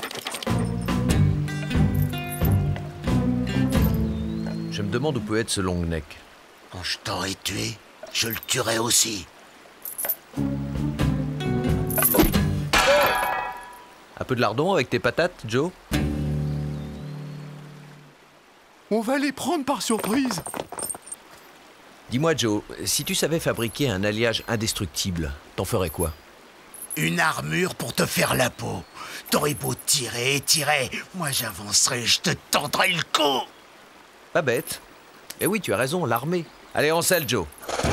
Je me demande où peut être ce long neck. Quand je t'aurais tué, je le tuerai aussi. Un peu de lardon avec tes patates, Joe? On va les prendre par surprise. Dis-moi, Joe, si tu savais fabriquer un alliage indestructible, t'en ferais quoi? Une armure pour te faire la peau. T'aurais beau tirer et tirer, moi j'avancerai, je te tendrai le cou. Pas bête. Eh oui, tu as raison, l'armée. Allez, en selle, Joe.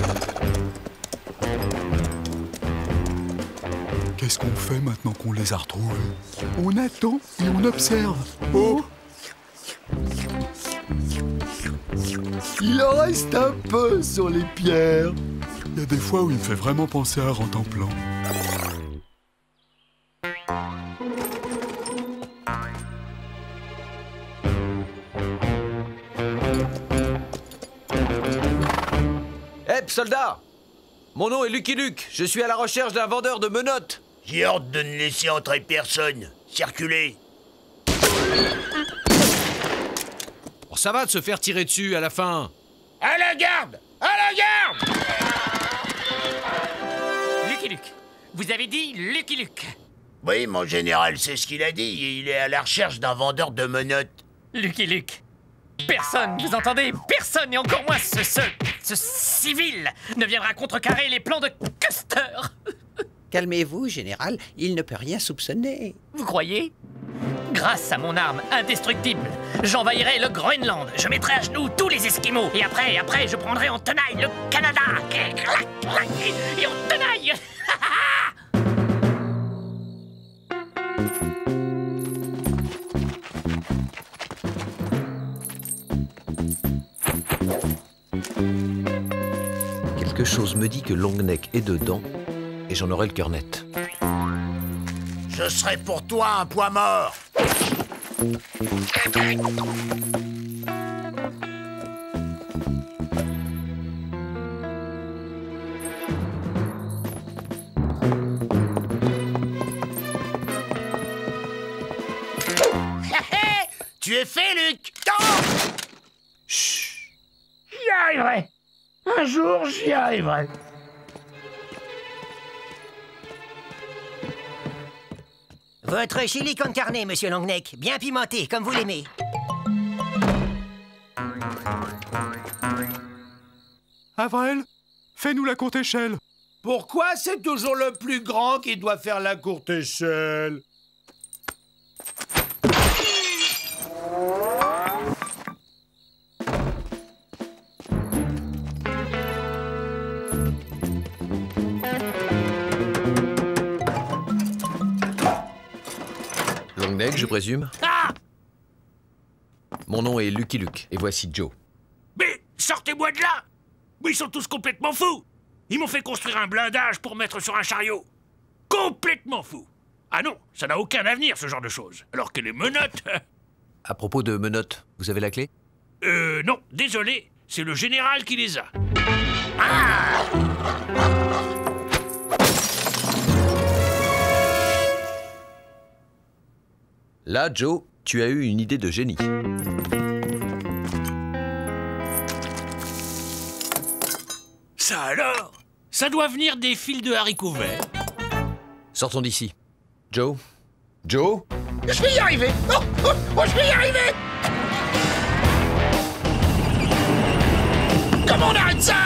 Qu'est-ce qu'on fait maintenant qu'on les a retrouvés? On attend et on observe. Oh! Il en reste un peu sur les pierres. Il y a des fois où il me fait vraiment penser à Rantanplan. Hé, soldat! Mon nom est Lucky Luke. Je suis à la recherche d'un vendeur de menottes. J'ai ordre de ne laisser entrer personne. Circulez. Bon, ça va de se faire tirer dessus à la fin. À la garde! À la garde! Lucky Luke. Vous avez dit Lucky Luke. Oui, mon général, c'est ce qu'il a dit. Il est à la recherche d'un vendeur de menottes. Lucky Luke. Personne, vous entendez? Personne, et encore moins ce, ce, ce civil, ne viendra contrecarrer les plans de Custer. Calmez-vous, général, il ne peut rien soupçonner. Vous croyez? Grâce à mon arme indestructible, j'envahirai le Groenland, je mettrai à genoux tous les Esquimaux, et après, après, je prendrai en tenaille le Canada, et en tenaille. Quelque chose me dit que Longneck est dedans, et j'en aurai le cœur net. Je serai pour toi un poids mort. Tu es fait, Luc. Oh Chut. J'y arriverai. Un jour, j'y arriverai. Votre chili con carne, monsieur Longneck. Bien pimenté, comme vous l'aimez. Avril, fais-nous la courte échelle. Pourquoi c'est toujours le plus grand qui doit faire la courte échelle? Longneck, je présume. Ah! Mon nom est Lucky Luke, et voici Joe. Mais sortez-moi de là! Ils sont tous complètement fous! Ils m'ont fait construire un blindage pour mettre sur un chariot. Complètement fous! Ah non, ça n'a aucun avenir, ce genre de choses. Alors que les menottes... À propos de menottes, vous avez la clé? Euh, non, désolé, c'est le général qui les a. Ah! Là, Joe, tu as eu une idée de génie. Ça alors? Ça doit venir des fils de haricots verts. Sortons d'ici. Joe? Joe? Je vais y arriver! Oh, oh, oh, je vais y arriver! Comment on arrête ça?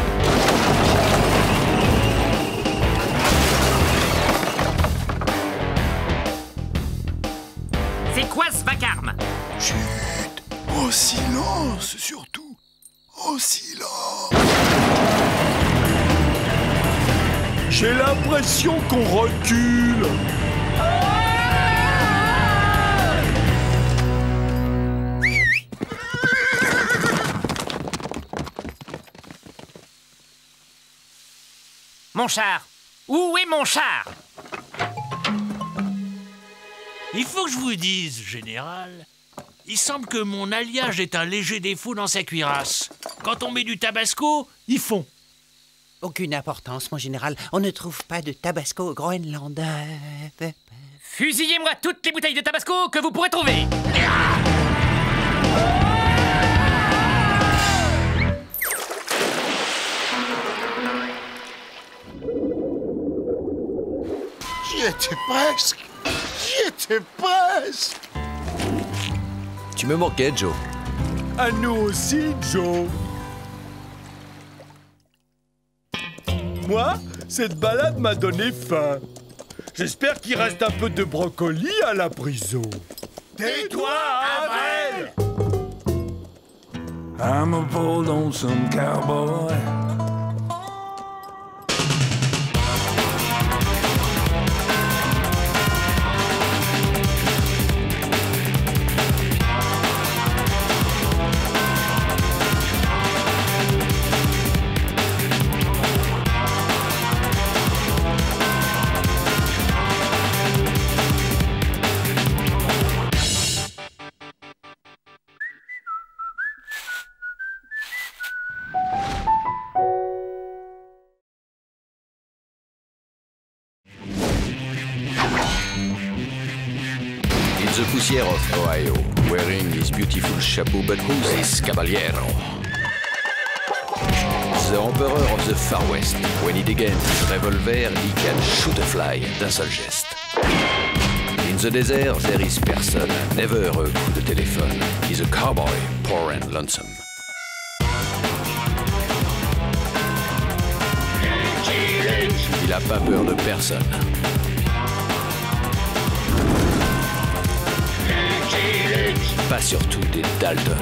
C'est quoi ce vacarme? Chut! Au silence, surtout! Au silence! J'ai l'impression qu'on recule. Mon char. Où est mon char? Il faut que je vous dise, général, il semble que mon alliage est un léger défaut dans sa cuirasse. Quand on met du tabasco, ils fond. Aucune importance, mon général. On ne trouve pas de tabasco au Groenland. Euh, Fusillez-moi toutes les bouteilles de tabasco que vous pourrez trouver. J'y étais presque. J'y étais presque. Tu me manquais, Joe. À nous aussi, Joe. Moi, cette balade m'a donné faim. J'espère qu'il reste un peu de brocoli à la prison. Tais-toi, Avril! I'm a bold lonesome cowboy. In the poussière of Ohio, wearing his beautiful chapeau, but who's this caballero? The emperor of the Far West. When he against his revolver, he can shoot a fly d'un seul geste. In the desert, there is person, never a coup de téléphone. He's a cowboy, poor and lonesome. Il a pas peur de personne. Pas surtout des Dalton.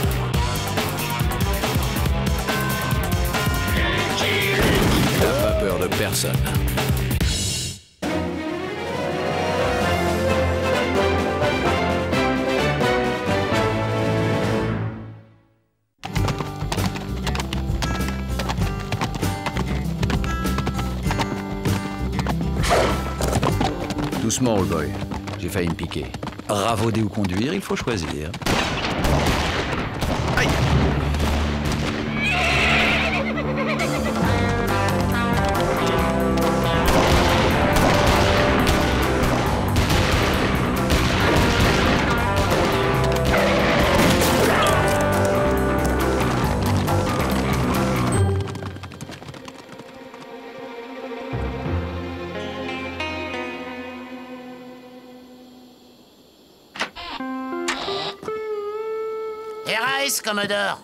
Il n'a pas peur de personne. Doucement, old boy. J'ai failli me piquer. Ravauder ou conduire, il faut choisir. Aïe! Rise, Commodore.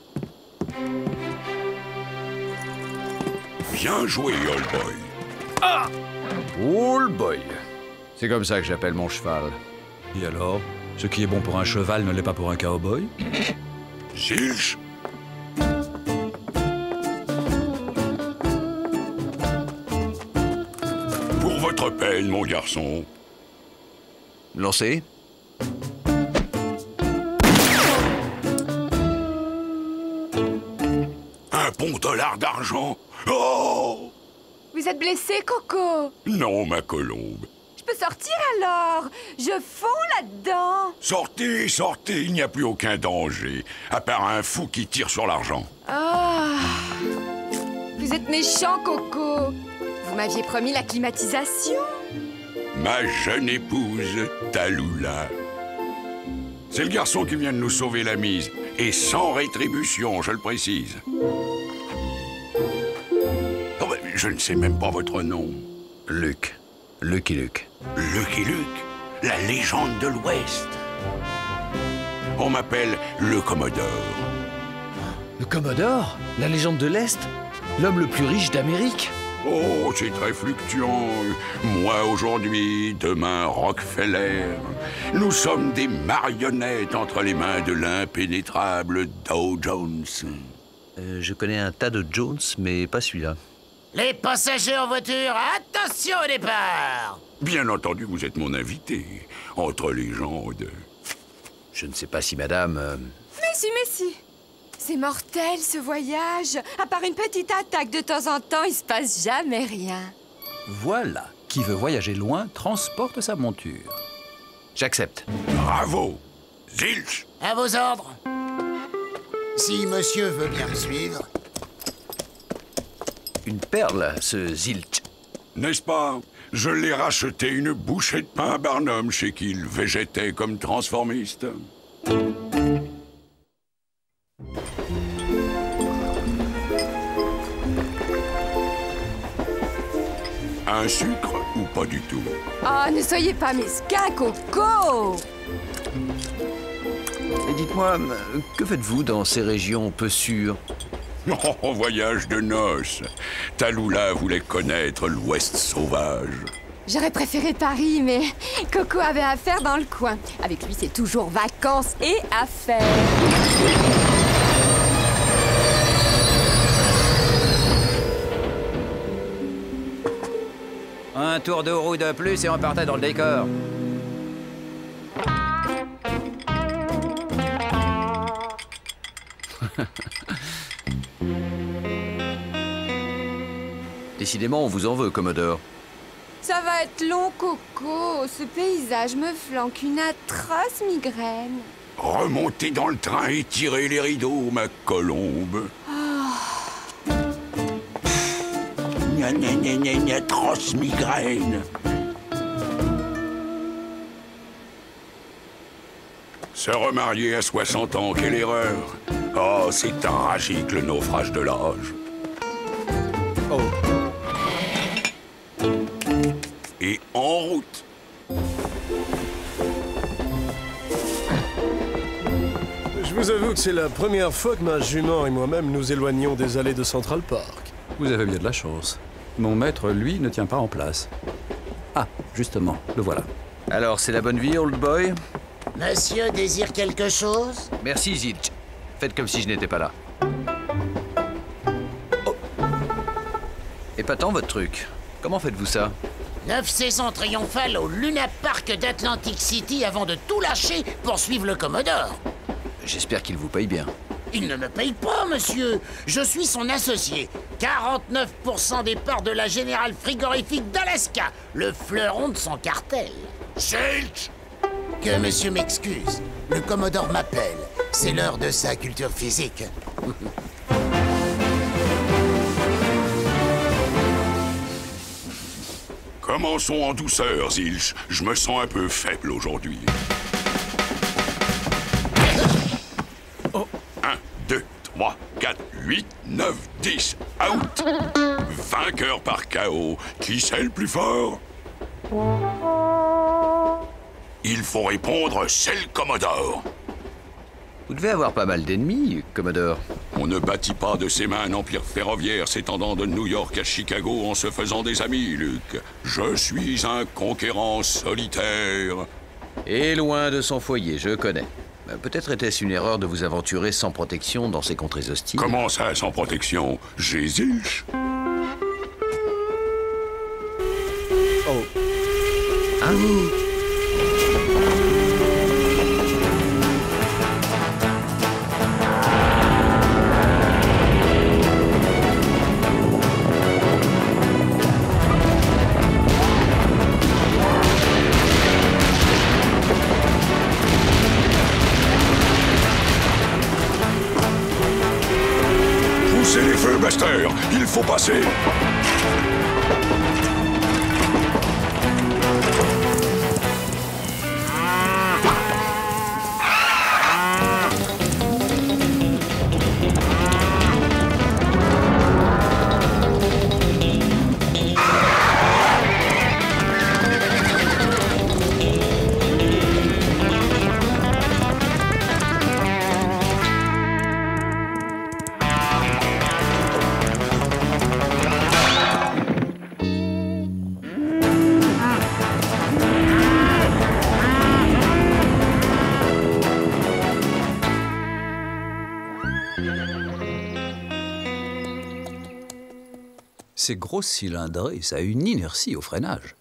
Bien joué, old boy. Ah! Old boy. C'est comme ça que j'appelle mon cheval. Et alors? Ce qui est bon pour un cheval ne l'est pas pour un cowboy? Zilch. Pour votre peine, mon garçon. Lancez. Un bon dollar d'argent. Oh! Vous êtes blessé, Coco? Non, ma colombe. Je peux sortir alors? Je fonds là-dedans. Sortez, sortez, il n'y a plus aucun danger. À part un fou qui tire sur l'argent. Ah! Vous êtes méchant, Coco. Vous m'aviez promis la climatisation. Ma jeune épouse, Tallulah. C'est le garçon qui vient de nous sauver la mise. Et sans rétribution, je le précise. Oh, ben, je ne sais même pas votre nom. Luke. Lucky Luke. Lucky Luke, la légende de l'Ouest. On m'appelle le Commodore. Le Commodore? La légende de l'Est? L'homme le plus riche d'Amérique? Oh, c'est très fluctuant. Moi aujourd'hui, demain Rockefeller. Nous sommes des marionnettes entre les mains de l'impénétrable Dow Jones. Euh, je connais un tas de Jones, mais pas celui-là. Les passagers en voiture, attention au départ! Bien entendu, vous êtes mon invité. Entre légendes. Je ne sais pas si madame... Euh... Mais si, mais si. C'est mortel, ce voyage. À part une petite attaque de temps en temps, il se passe jamais rien. Voilà. Qui veut voyager loin transporte sa monture. J'accepte. Bravo, Zilch. À vos ordres. Si monsieur veut bien me suivre. Une perle, ce Zilch. N'est-ce pas? Je l'ai racheté une bouchée de pain à Barnum chez qui il végétait comme transformiste. Un sucre ou pas du tout? Oh, ne soyez pas mesquin, Coco! Et dites-moi, que faites-vous dans ces régions peu sûres? Oh, voyage de noces. Tallulah voulait connaître l'Ouest sauvage. J'aurais préféré Paris, mais Coco avait affaire dans le coin. Avec lui, c'est toujours vacances et affaires. Un tour de roue de plus et on partait dans le décor. Décidément, on vous en veut, Commodore. Ça va être long, Coco. Ce paysage me flanque une atroce migraine. Remontez dans le train et tirez les rideaux, ma colombe. Oh. Gna gna gna gna gna, atroce migraine. Se remarier à soixante ans, quelle erreur. Oh, c'est tragique, le naufrage de l'âge. Oh. Et en route. Je vous avoue que c'est la première fois que ma jument et moi-même nous éloignons des allées de Central Park. Vous avez bien de la chance. Mon maître, lui, ne tient pas en place. Ah, justement, le voilà. Alors, c'est la bonne vie, old boy? Monsieur désire quelque chose? Merci, Zilch. Faites comme si je n'étais pas là. Oh. Épatant, votre truc. Comment faites-vous ça? Neuf saisons triomphales au Luna Park d'Atlantic City avant de tout lâcher pour suivre le Commodore. J'espère qu'il vous paye bien. Il ne me paye pas, monsieur. Je suis son associé. quarante-neuf pour cent des parts de la Générale Frigorifique d'Alaska, le fleuron de son cartel. Zilch! Que monsieur m'excuse. Le Commodore m'appelle. C'est l'heure de sa culture physique. Commençons en douceur, Zilch. Je me sens un peu faible aujourd'hui. Oh. un, deux, trois, quatre, huit, neuf, dix. Out! Vainqueur par K O. Qui c'est le plus fort? Il faut répondre, c'est le Commodore. Vous devez avoir pas mal d'ennemis, Commodore. On ne bâtit pas de ses mains un empire ferroviaire s'étendant de New York à Chicago en se faisant des amis, Luke. Je suis un conquérant solitaire. Et loin de son foyer, je connais. Peut-être était-ce une erreur de vous aventurer sans protection dans ces contrées hostiles. Comment ça, sans protection? J'ai Zilch. Oh. À vous. Poussez les feux, Buster. Il faut passer. Ces grosses cylindrées, ça a une inertie au freinage.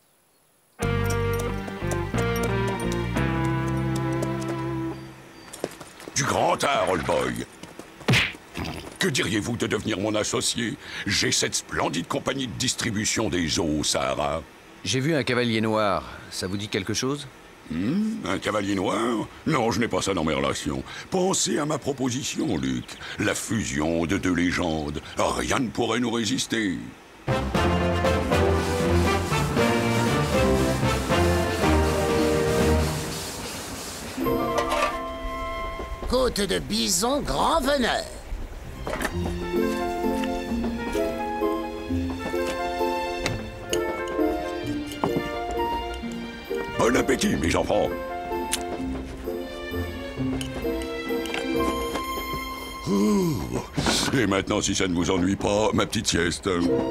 Du grand art, old boy. Que diriez-vous de devenir mon associé? J'ai cette splendide compagnie de distribution des eaux au Sahara. J'ai vu un cavalier noir. Ça vous dit quelque chose? Hmm, un cavalier noir? Non, je n'ai pas ça dans mes relations. Pensez à ma proposition, Luc. La fusion de deux légendes. Rien ne pourrait nous résister. Côte de bison grand veneur. Bon appétit, mes enfants. Ouh. Et maintenant, si ça ne vous ennuie pas, ma petite sieste.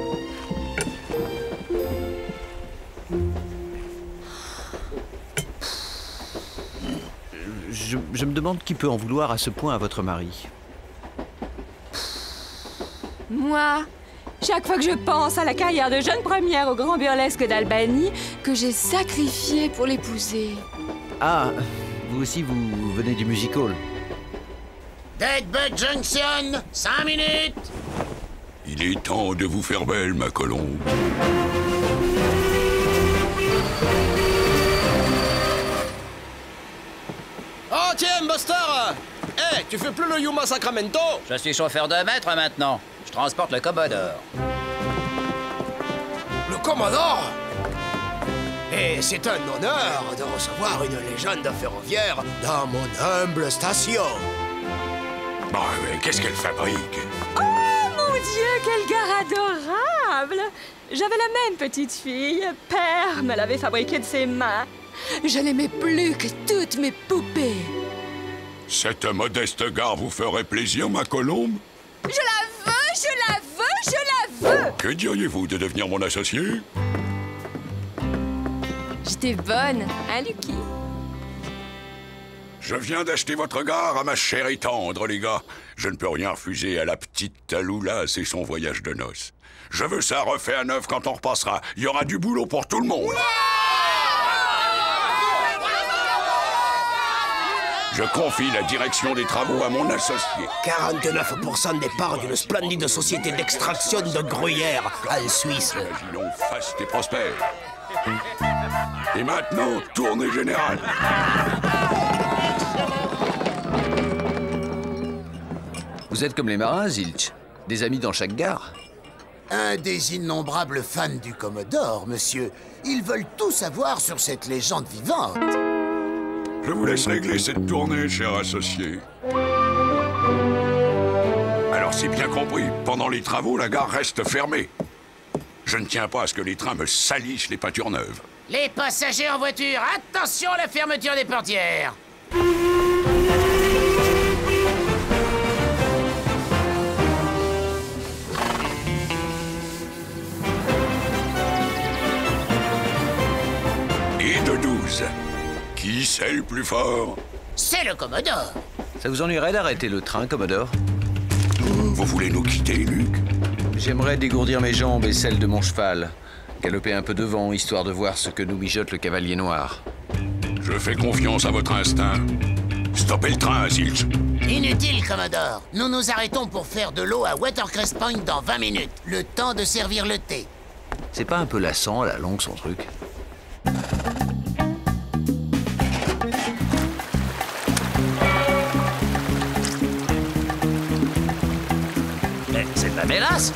Je, je me demande qui peut en vouloir à ce point à votre mari. Moi, chaque fois que je pense à la carrière de jeune première au Grand Burlesque d'Albanie, que j'ai sacrifiée pour l'épouser. Ah, vous aussi, vous venez du music hall. Deadbud Junction, cinq minutes. Il est temps de vous faire belle, ma colombe. Oh tiens, Buster! Eh, hey, tu fais plus le Yuma Sacramento? Je suis chauffeur de maître maintenant. Je transporte le Commodore. Le Commodore? Et c'est un honneur de recevoir une légende ferroviaire dans mon humble station. Bah, mais qu'est-ce qu'elle fabrique? Oh mon Dieu, quelle gare adorable! J'avais la même petite fille. Père me l'avait fabriquée de ses mains. Je l'aimais plus que toutes mes poupées. Cette modeste gare vous ferait plaisir, ma colombe? Je la veux, je la veux, je la veux! Que diriez-vous de devenir mon associé? J'étais bonne, hein, Lucky? Je viens d'acheter votre gare à ma chère et tendre, les gars. Je ne peux rien refuser à la petite Tallulas et son voyage de noces. Je veux ça refait à neuf quand on repassera. Il y aura du boulot pour tout le monde. Je confie la direction des travaux à mon associé. quarante-neuf pour cent des parts d'une splendide société d'extraction de gruyère en Suisse. Imaginons faste et prospère. Et maintenant, tournée générale. Vous êtes comme les marins, Zilch. Des amis dans chaque gare. Un des innombrables fans du Commodore, monsieur. Ils veulent tout savoir sur cette légende vivante. Je vous laisse régler cette tournée, cher associé. Alors, c'est bien compris. Pendant les travaux, la gare reste fermée. Je ne tiens pas à ce que les trains me salissent les peintures neuves. Les passagers en voiture, attention à la fermeture des portières. Et de douze. Qui c'est le plus fort? C'est le Commodore. Ça vous ennuierait d'arrêter le train, Commodore? Vous voulez nous quitter, Luc? J'aimerais dégourdir mes jambes et celles de mon cheval. Galoper un peu devant, histoire de voir ce que nous mijote le cavalier noir. Je fais confiance à votre instinct. Stoppez le train, Zilch. Inutile, Commodore. Nous nous arrêtons pour faire de l'eau à Watercress Point dans vingt minutes. Le temps de servir le thé. C'est pas un peu lassant, à la longue, son truc? Mais c'est de la mélasse!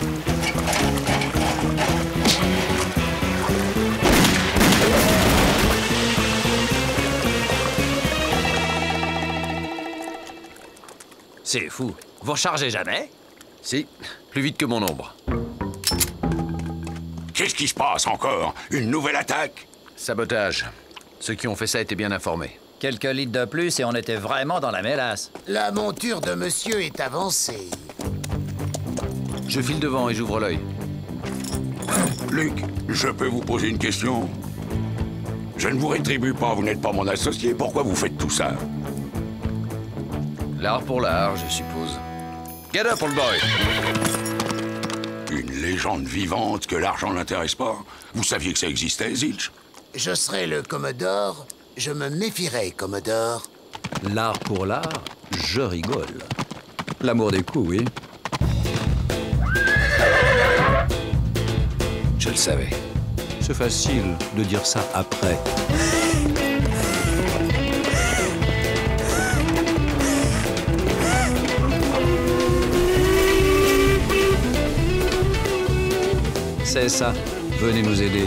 C'est fou. Vous rechargez jamais? Si, plus vite que mon ombre. Qu'est-ce qui se passe encore? Une nouvelle attaque? Sabotage. Ceux qui ont fait ça étaient bien informés. Quelques litres de plus et on était vraiment dans la mélasse. La monture de monsieur est avancée. Je file devant et j'ouvre l'œil. Luc, je peux vous poser une question? Je ne vous rétribue pas, vous n'êtes pas mon associé. Pourquoi vous faites tout ça? L'art pour l'art, je suppose. Get up, old boy! Une légende vivante que l'argent n'intéresse pas? Vous saviez que ça existait, Zilch? Je serai le Commodore, je me méfierai, Commodore. L'art pour l'art, je rigole. L'amour des coups, oui. savais. C'est facile de dire ça après. C'est ça. Venez nous aider.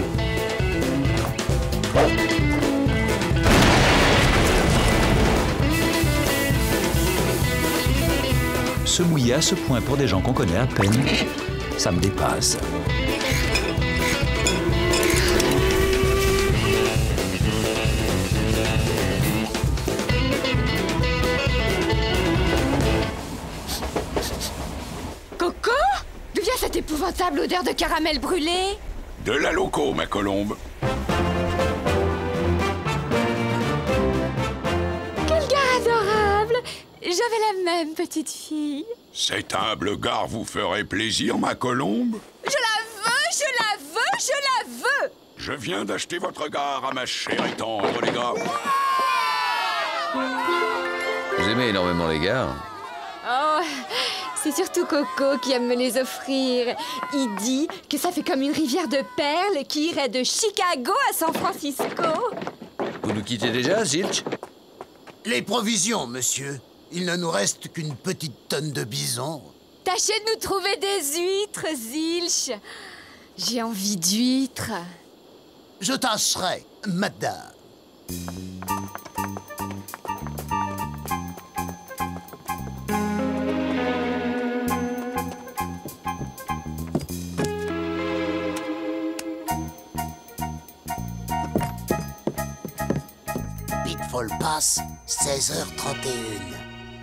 Se mouiller à ce point pour des gens qu'on connaît à peine, ça me dépasse. Coco? D'où vient cette épouvantable odeur de caramel brûlé? De la loco, ma colombe. Quel gars adorable! J'avais la même petite fille. Cet humble gars vous ferait plaisir, ma colombe? Je la veux, je la veux, je la veux! Je viens d'acheter votre gare à ma chère et tendre, les gars. Vous aimez énormément les gars? Oh, c'est surtout Coco qui aime me les offrir. Il dit que ça fait comme une rivière de perles qui irait de Chicago à San Francisco. Vous nous quittez déjà, Zilch? Les provisions, monsieur. Il ne nous reste qu'une petite tonne de bison. Tâchez de nous trouver des huîtres, Zilch. J'ai envie d'huîtres. Je tâcherai, madame. Pitfall Pass, seize heures trente et une.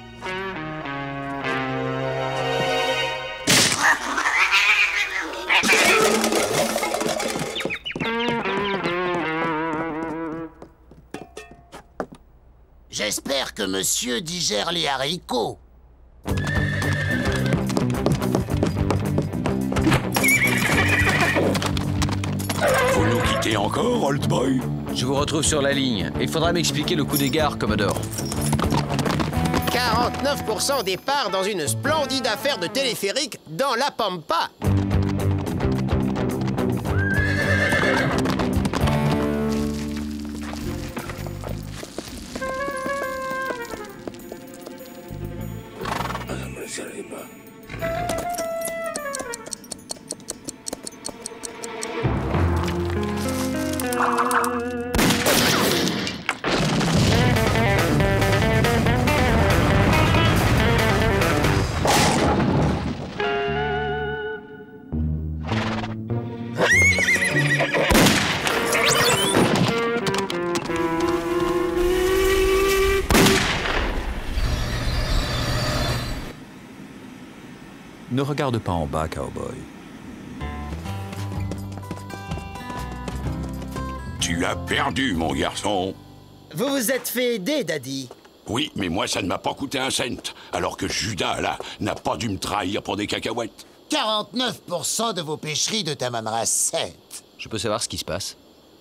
J'espère que monsieur digère les haricots. Vous nous quittez encore, old boy? Je vous retrouve sur la ligne. Il faudra m'expliquer le coup des gares, Commodore. quarante-neuf pour cent des parts dans une splendide affaire de téléphérique dans la Pampa. Ne regarde pas en bas, cowboy. Tu as perdu, mon garçon. Vous vous êtes fait aider, Daddy. Oui, mais moi, ça ne m'a pas coûté un cent. Alors que Judas, là, n'a pas dû me trahir pour des cacahuètes. quarante-neuf pour cent de vos pêcheries de Tamanrah sept. Je peux savoir ce qui se passe?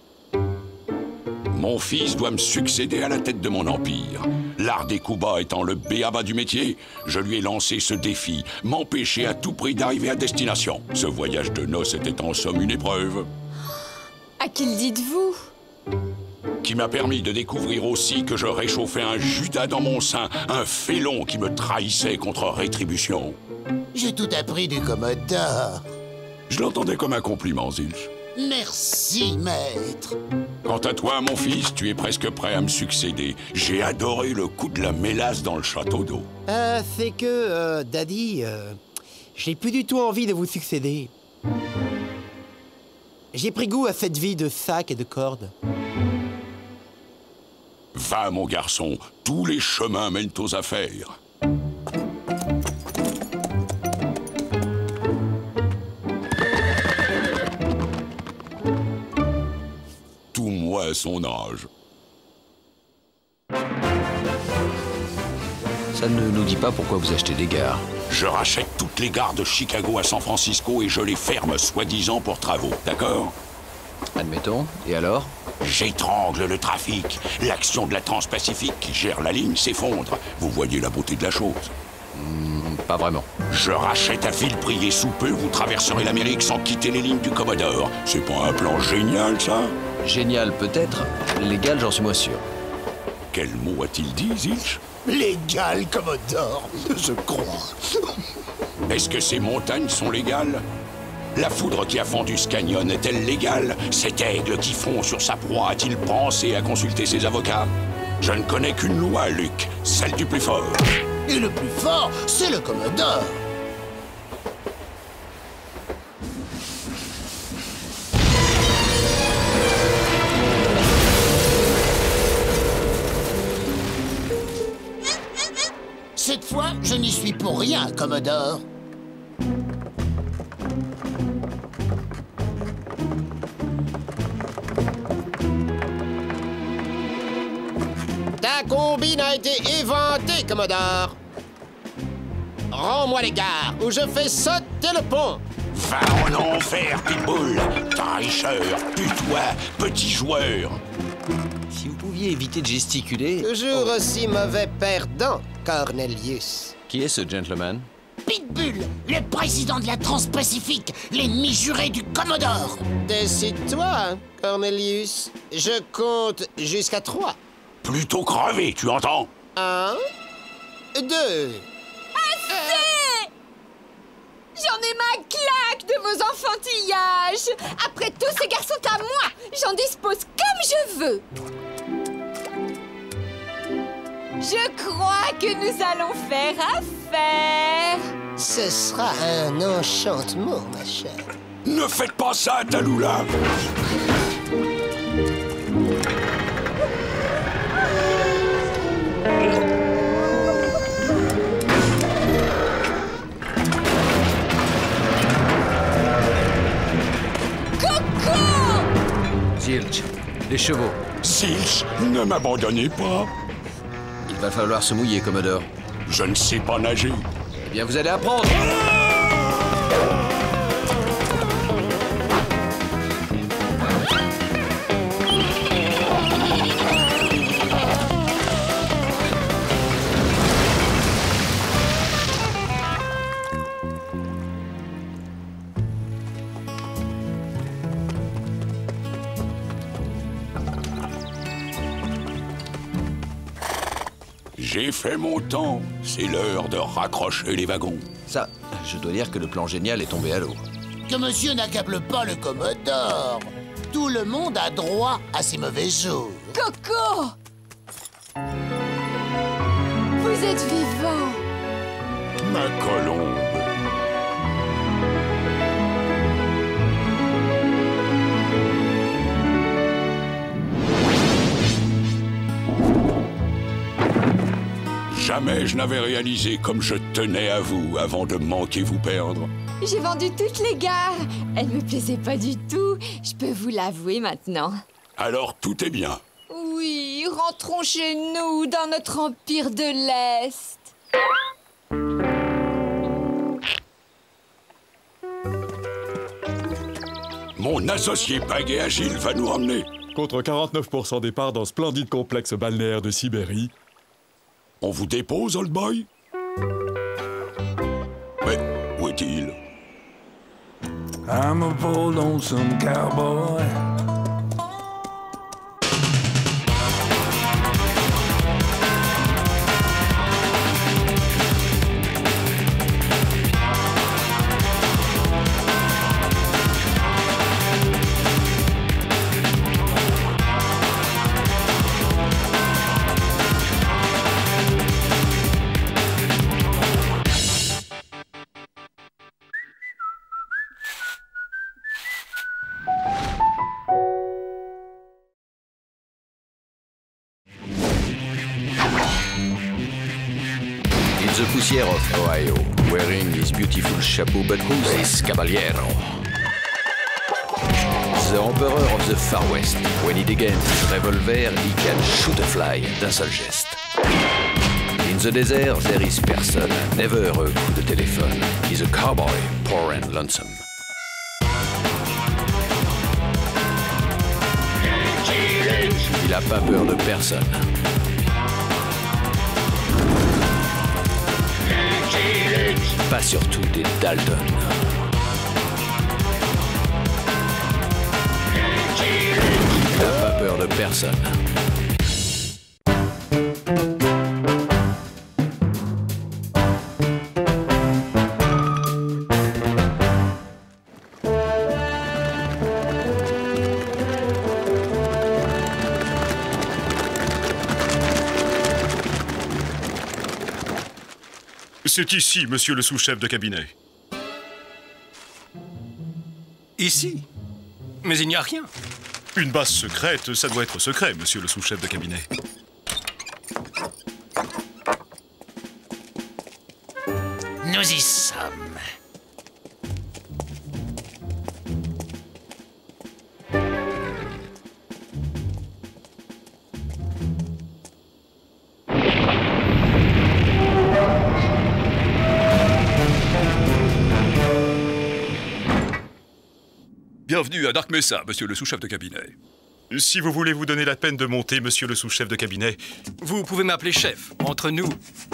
Mon fils doit me succéder à la tête de mon empire. L'art des coups bas étant le b a ba du métier, je lui ai lancé ce défi, m'empêcher à tout prix d'arriver à destination. Ce voyage de noces était en somme une épreuve. À qui le dites-vous? Qui m'a permis de découvrir aussi que je réchauffais un Judas dans mon sein, un félon qui me trahissait contre rétribution. J'ai tout appris du Commodore. Je l'entendais comme un compliment, Zilch. Merci, maître. Quant à toi, mon fils, tu es presque prêt à me succéder. J'ai adoré le coup de la mélasse dans le château d'eau. Euh, c'est que, euh, Daddy, euh, j'ai plus du tout envie de vous succéder. J'ai pris goût à cette vie de sac et de cordes. Va, mon garçon, tous les chemins mènent aux affaires. Tout moi à son âge. Ça ne nous dit pas pourquoi vous achetez des gares. Je rachète toutes les gares de Chicago à San Francisco et je les ferme, soi-disant pour travaux, d'accord? Admettons. Et alors? J'étrangle le trafic. L'action de la Transpacifique qui gère la ligne s'effondre. Vous voyez la beauté de la chose. Hmm, pas vraiment. Je rachète à vil prix et sous peu, vous traverserez l'Amérique sans quitter les lignes du Commodore. C'est pas un plan génial, ça? Génial peut-être, légal j'en suis moins sûr. Quel mot a-t-il dit, Zilch? Légal, Commodore, je crois. Est-ce que ces montagnes sont légales? La foudre qui a fendu ce canyon est-elle légale? Cet aigle qui fond sur sa proie a-t-il pensé à consulter ses avocats? Je ne connais qu'une loi, Luc, celle du plus fort. Et le plus fort, c'est le Commodore. Cette fois, je n'y suis pour rien, Commodore. Ta combine a été éventée, Commodore. Rends-moi les gares ou je fais sauter le pont. Va en enfer, Pitbull. Tricheur, putois, petit joueur. Si vous pouviez éviter de gesticuler... Toujours aussi mauvais perdant, Cornelius. Qui est ce gentleman? Pitbull, le président de la Transpacifique, l'ennemi juré du Commodore. Décide-toi, Cornelius. Je compte jusqu'à trois. Plutôt crevé, tu entends? Un, deux... Assez! J'en ai ma claque de vos enfantillages. Après tout, ces garçons à moi. J'en dispose comme je veux. Je crois que nous allons faire affaire. Ce sera un enchantement, ma chère. Ne faites pas ça, Tallulah. Zilch, les chevaux. Zilch, ne m'abandonnez pas. Il va falloir se mouiller, Commodore. Je ne sais pas nager. Eh bien, vous allez apprendre. J'ai fait mon temps. C'est l'heure de raccrocher les wagons. Ça, je dois dire que le plan génial est tombé à l'eau. Que monsieur n'accable pas le Commodore. Tout le monde a droit à ses mauvais jours. Coco! Vous êtes vivant. Ma colombe. Jamais je n'avais réalisé comme je tenais à vous avant de manquer vous perdre. J'ai vendu toutes les gares. Elles me plaisaient pas du tout. Je peux vous l'avouer maintenant. Alors tout est bien. Oui, rentrons chez nous, dans notre empire de l'Est. Mon associé Pag et Agile va nous ramener. Contre quarante-neuf pour cent des parts dans splendide complexe balnéaire de Sibérie. On vous dépose, old boy? Mais où est-il? I'm a poor lonesome cowboy. The poussière of Ohio, wearing his beautiful chapeau, but who's this caballero? The Emperor of the Far West. When he degains his revolver, he can shoot a fly d'un seul geste. In the desert, there is person, never a coup de téléphone. He's a cowboy, poor and lonesome. Il a pas peur de personne. pas surtout des Dalton. T'as pas peur de personne. C'est ici, monsieur le sous-chef de cabinet. Ici? Mais il n'y a rien. Une base secrète, ça doit être secret, monsieur le sous-chef de cabinet. Nous y sommes. Bienvenue à Dark Mesa, monsieur le sous-chef de cabinet. Si vous voulez vous donner la peine de monter, monsieur le sous-chef de cabinet... Vous pouvez m'appeler chef, entre nous.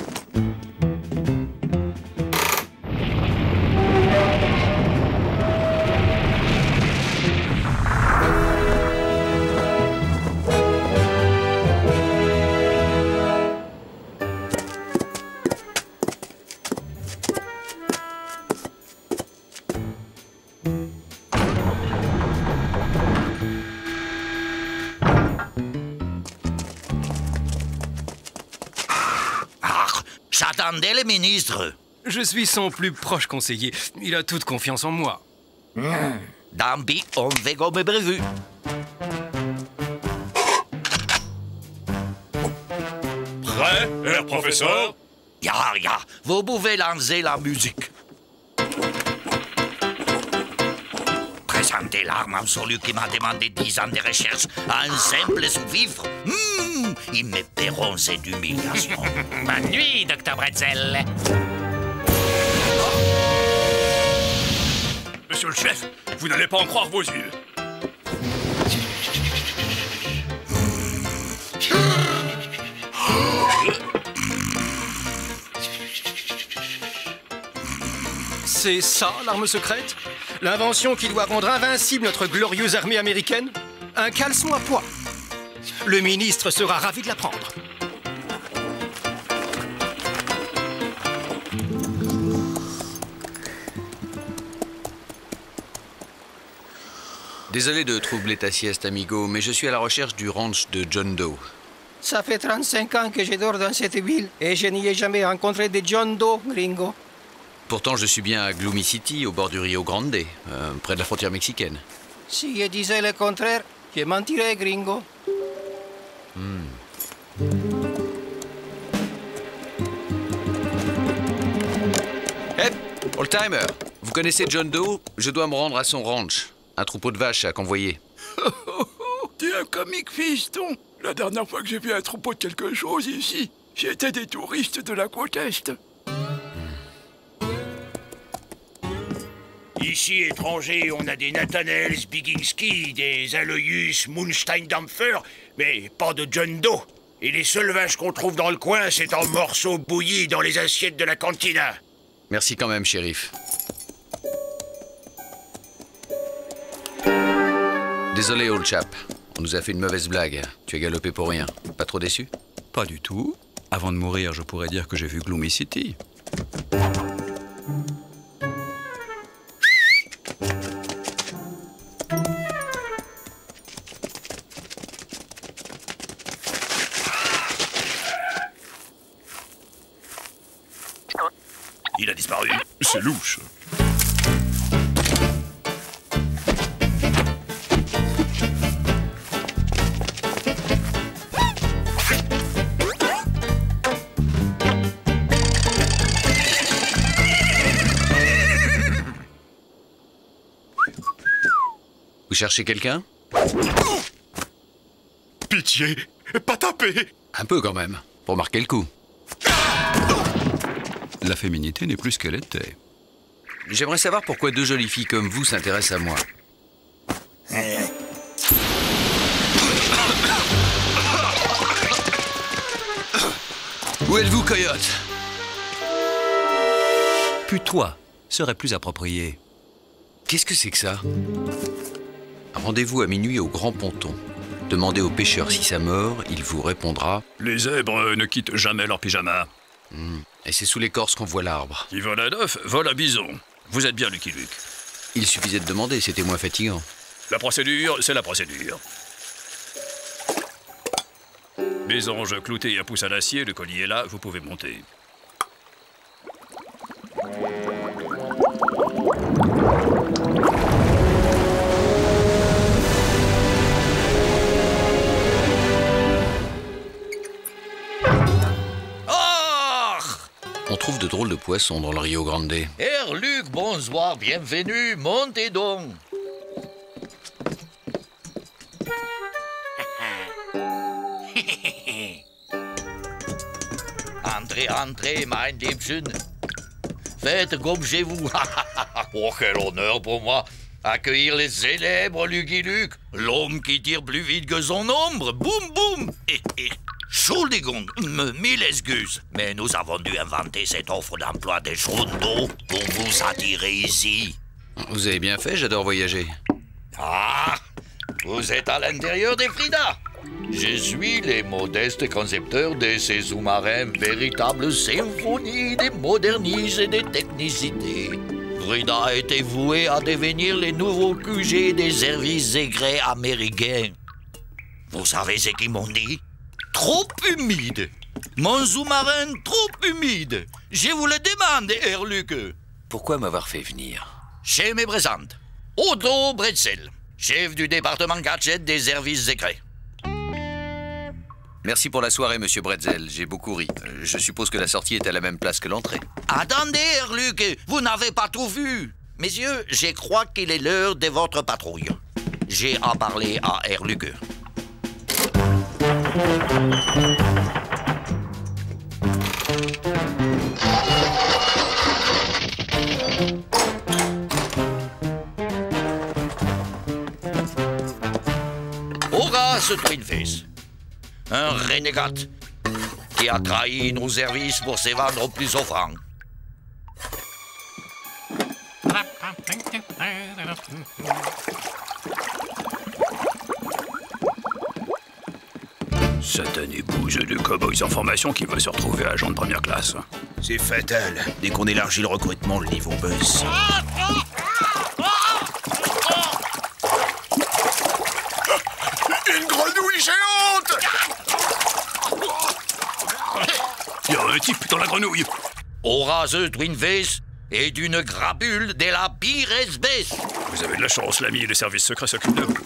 J'attendais le ministre. Je suis son plus proche conseiller. Il a toute confiance en moi. Mmh. Dambi, on fait comme prévu. Prêt, Herr Professeur? Ya, ya, vous pouvez lancer la musique. Présentez l'arme absolue qui m'a demandé dix ans de recherche à un simple sous-fifre. Mmh, ils me paieront cette humiliation. Bonne nuit, docteur Bretzel. Monsieur le chef, vous n'allez pas en croire vos yeux. C'est ça, l'arme secrète? L'invention qui doit rendre invincible notre glorieuse armée américaine? Un caleçon à poids. Le ministre sera ravi de l'apprendre. Désolé de troubler ta sieste, amigo, mais je suis à la recherche du ranch de John Doe. Ça fait trente-cinq ans que je dors dans cette ville et je n'y ai jamais rencontré de John Doe, gringo. Pourtant, je suis bien à Gloomy City, au bord du Rio Grande, euh, près de la frontière mexicaine. Si je disais le contraire, je mentirais, gringo. Hmm. Hé, old-timer, vous connaissez John Doe? Je dois me rendre à son ranch. Un troupeau de vaches à convoyer. T'es un comique, fiston. La dernière fois que j'ai vu un troupeau de quelque chose ici, j'étais des touristes de la côte Est. Ici, étrangers, on a des Nathanaels Biginski, des Aloysius Munsteindampfer, mais pas de John Doe. Et les seules vaches qu'on trouve dans le coin, c'est en morceaux bouillis dans les assiettes de la cantina. Merci quand même, shérif. Désolé, old chap. On nous a fait une mauvaise blague. Tu as galopé pour rien. Pas trop déçu? Pas du tout. Avant de mourir, je pourrais dire que j'ai vu Gloomy City. Il a disparu. C'est louche. Vous cherchez quelqu'un? Pitié, pas taper. Un peu quand même, pour marquer le coup. La féminité n'est plus ce qu'elle était. J'aimerais savoir pourquoi deux jolies filles comme vous s'intéressent à moi. Où êtes-vous, coyote? tutoie serait plus approprié. Qu'est-ce que c'est que ça? Rendez-vous à minuit au Grand Ponton. Demandez au pêcheur si ça mord, il vous répondra... Les zèbres ne quittent jamais leur pyjama. Mmh. Et c'est sous l'écorce qu'on voit l'arbre. Qui vole à neuf, vole à bison. Vous êtes bien Lucky Luke. Il suffisait de demander, c'était moins fatigant. La procédure, c'est la procédure. Mésange clouté à pouce à l'acier, le collier est là, vous pouvez monter. On trouve de drôles de poissons dans le Rio Grande. Herluc, bonsoir, bienvenue, montez donc. Entrez, entrez, mein Liebchen. Faites comme chez vous. Oh, quel honneur pour moi. Accueillir les célèbres Lucky Luke, l'homme qui tire plus vite que son ombre. Boum, boum. Eh, eh. Entschuldigung, mille excuses, mais nous avons dû inventer cette offre d'emploi des d'eau pour vous attirer ici. Vous avez bien fait, j'adore voyager. Ah, vous êtes à l'intérieur des Frida. Je suis le modeste concepteur de ces sous-marins, véritable symphonie des modernismes et des technicités. Frida a été voué à devenir le nouveau Q G des services secrets américains. Vous savez ce qu'ils m'ont dit? Trop humide. Mon sous-marin trop humide. Je vous le demande, Herluc. Pourquoi m'avoir fait venir? Je me présente. Otto Bretzel, chef du département gadget des services secrets. Merci pour la soirée, monsieur Bretzel. J'ai beaucoup ri. Je suppose que la sortie est à la même place que l'entrée. Attendez, Herluc, vous n'avez pas tout vu. Messieurs, je crois qu'il est l'heure de votre patrouille. J'ai à parler à Herluc. Horace Twinface, un renégat qui a trahi nos services pour se vendre plus offrant. Satané bouge de cow-boys en formation qui veulent se retrouver agent de première classe. C'est fatal. Dès qu'on élargit le recrutement, le niveau baisse. Une grenouille géante! Il y a un type dans la grenouille. Horace Twinface est d'une grapule de la pire espèce. Vous avez de la chance, l'ami, les services secrets s'occupent de vous.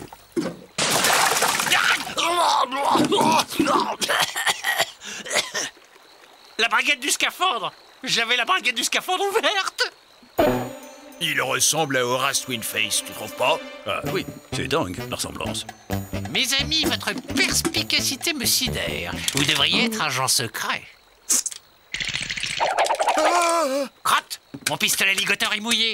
La braguette du scaphandre. J'avais la braguette du scaphandre ouverte. Il ressemble à Horace Twinface, tu trouves pas? Ah oui, c'est dingue, la ressemblance. Mes amis, votre perspicacité me sidère. Vous devriez être agent secret. Crotte! Mon pistolet ligoteur est mouillé.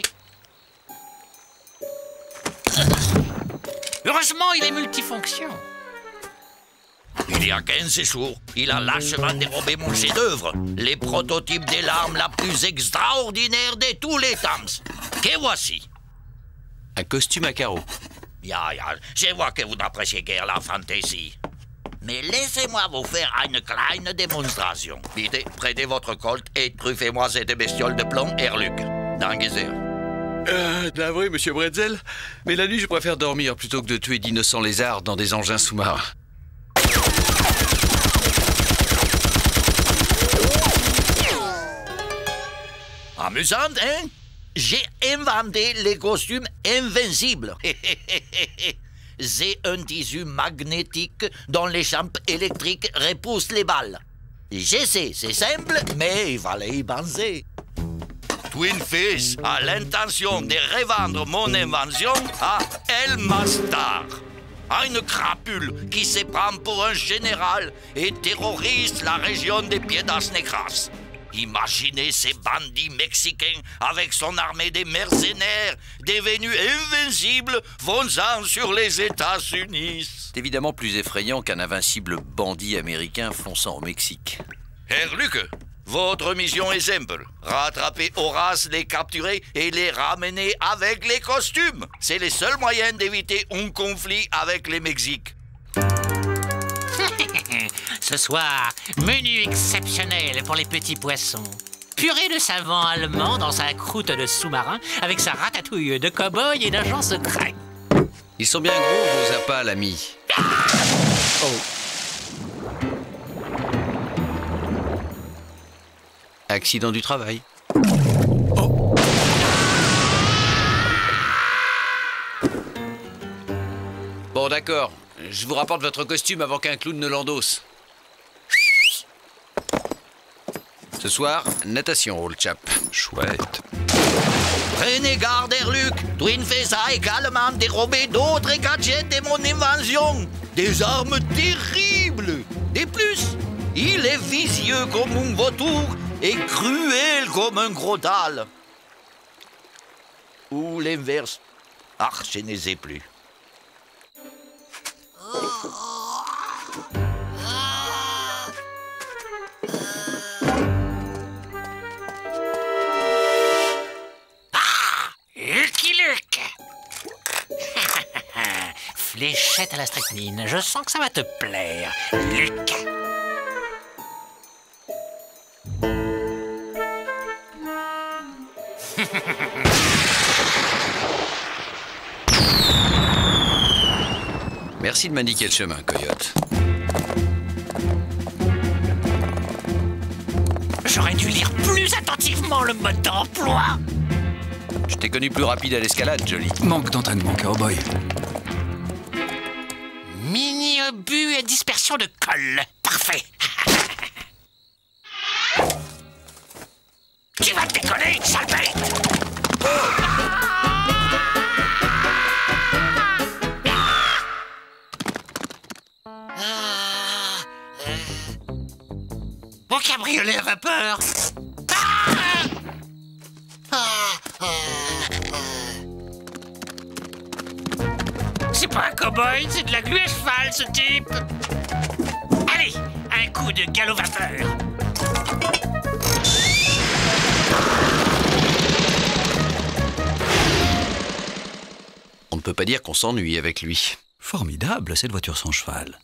Heureusement, il est multifonction. Il y a quinze jours, il a lâchement dérobé mon chef-d'œuvre, les prototypes des larmes la plus extraordinaire de tous les temps. Que voici. Un costume à carreaux. Ya, ya, je vois que vous n'appréciez guère la fantaisie. Mais laissez-moi vous faire une kleine démonstration. Vite, prenez votre colt et truffez-moi cette bestiole de plomb, Herluc. Danke sehr. Euh, navré, monsieur Bretzel, mais la nuit, je préfère dormir plutôt que de tuer d'innocents lézards dans des engins sous-marins. Amusante, hein? J'ai inventé les costumes invincibles. C'est un tissu magnétique dont les champs électriques repoussent les balles. Je sais, c'est simple, mais il fallait y penser. Twinface a l'intention de revendre mon invention à El Mastar, à une crapule qui se prend pour un général et terrorise la région des Piedras Negras. Imaginez ces bandits mexicains avec son armée de mercenaires devenus invincibles fonçant sur les États-Unis. C'est évidemment plus effrayant qu'un invincible bandit américain fonçant au Mexique. Herluc, Votre mission est simple. Rattraper Horace, les capturer et les ramener avec les costumes. C'est le seul moyen d'éviter un conflit avec les Mexiques. Ce soir, menu exceptionnel pour les petits poissons. Purée de savon allemand dans sa croûte de sous-marin avec sa ratatouille de cow-boy et d'agent secret. Ils sont bien gros, vos appâts, l'ami. Oh. Accident du travail. Oh. Bon, d'accord. Je vous rapporte votre costume avant qu'un clown ne l'endosse. Ce soir, natation, old chap. Chouette. Prenez garde, Erluc. Twinface a également dérobé d'autres gadgets de mon invention. Des armes terribles. De plus, il est vicieux comme un vautour et cruel comme un gros dalle. Ou l'inverse. Ah, je ne sais plus. Fléchette à la strychnine, je sens que ça va te plaire, Luc. Merci de m'indiquer le chemin, Coyote. J'aurais dû lire plus attentivement le mode d'emploi. Je t'ai connu plus rapide à l'escalade, Jolly. Manque d'entraînement, cowboy. Mini-obus et dispersion de colle. Parfait. Tu vas te décoller, sale bête. Mon cabriolet à vapeur. C'est pas un cow-boy, c'est de la glu à cheval, ce type. Allez, un coup de galop vapeur. On ne peut pas dire qu'on s'ennuie avec lui. Formidable, cette voiture sans cheval.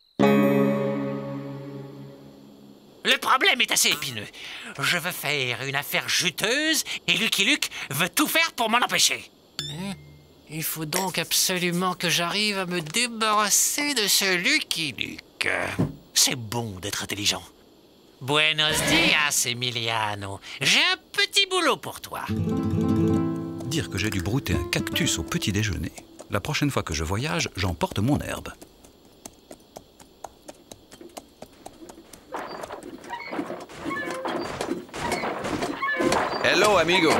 Le problème est assez épineux. Je veux faire une affaire juteuse et Lucky Luke veut tout faire pour m'en empêcher. Il faut donc absolument que j'arrive à me débarrasser de ce Lucky Luke. C'est bon d'être intelligent. Buenos dias, Emiliano. J'ai un petit boulot pour toi. Dire que j'ai dû brouter un cactus au petit déjeuner. La prochaine fois que je voyage, j'emporte mon herbe. Hello, amigo.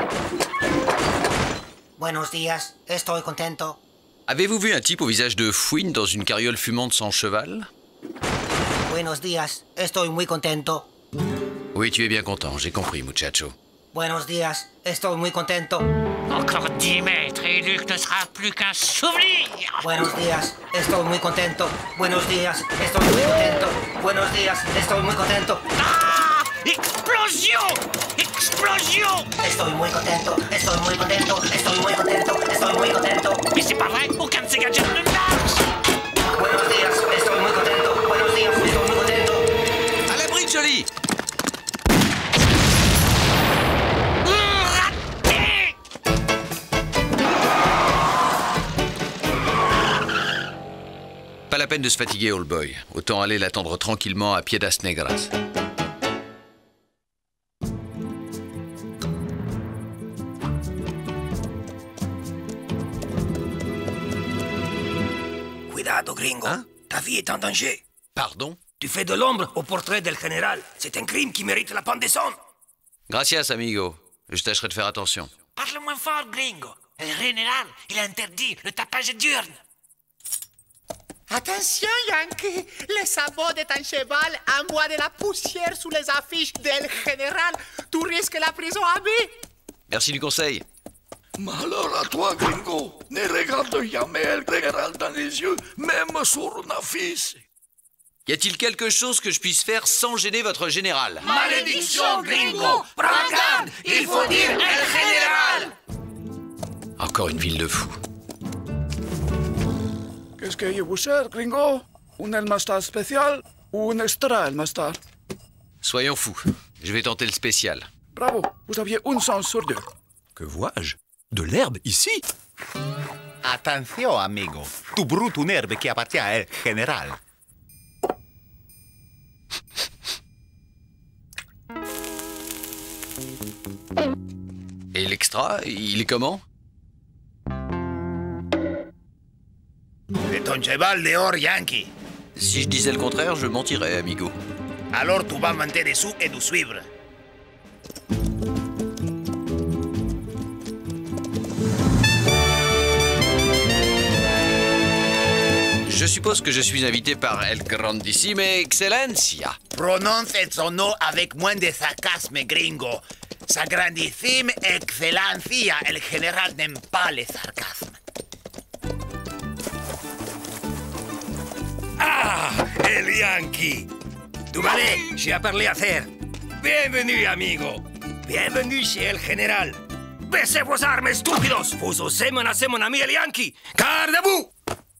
Buenos días, estoy contento. Avez-vous vu un type au visage de fouine dans une carriole fumante sans cheval? Buenos días, estoy muy contento. Oui, tu es bien content, j'ai compris, muchacho. Buenos días, estoy muy contento. Encore dix mètres et Luc ne sera plus qu'un souvenir. Buenos días, estoy muy contento. Buenos días, estoy muy contento. Buenos días, estoy muy contento. Ah! Explosion! Explosion! Estoy muy contento, estoy muy contento, estoy muy contento, estoy muy contento. Mais c'est pas vrai, aucun de ces gadgets ne marche. Buenos días, estoy muy contento. Buenos días, estoy muy contento. À l'abri, Jolly! Pas la peine de se fatiguer, old boy. Autant aller l'attendre tranquillement à Piedras Negras. Cuidado, gringo. Hein? Ta vie est en danger. Pardon? Tu fais de l'ombre au portrait del général. C'est un crime qui mérite la pendaison. Gracias, amigo. Je tâcherai de faire attention. Parle moins fort, gringo. Le général, il a interdit le tapage diurne. Attention, Yankee! Le sabot de ton cheval envoie de la poussière sous les affiches del général. Tu risques la prison à vie. Merci du conseil. Malheur à toi, gringo. Ne regarde jamais le général dans les yeux, même sur une affiche. Y a-t-il quelque chose que je puisse faire sans gêner votre général? Malédiction, gringo! Prends garde! Il faut dire El Général! Encore une ville de fous. Qu'est-ce que vous cherchez, gringo? Un El Mastar spécial ou un extra El Mastar? Soyons fous. Je vais tenter le spécial. Bravo, vous aviez une chance sur deux. Que vois-je? De l'herbe ici? Attention, amigo. Tu brutes une herbe qui appartient à El Général. Et l'extra, il est comment? C'est ton cheval dehors, Yankee. Si je disais le contraire, je mentirais, amigo. Alors tu vas monter dessous et nous suivre. Je suppose que je suis invité par El Grandissime Excellencia. Prononce son nom avec moins de sarcasme, gringo. Sa grandissime excelencia, el général n'aime pas les sarcasmes. Ah, el Yankee. Tu vale, j'ai à parler à faire. Bienvenue, amigo. Bienvenue chez El Général. Baissez vos armes, estúpidos. Vous osez menacer mon ami el Yankee. Gardez-vous.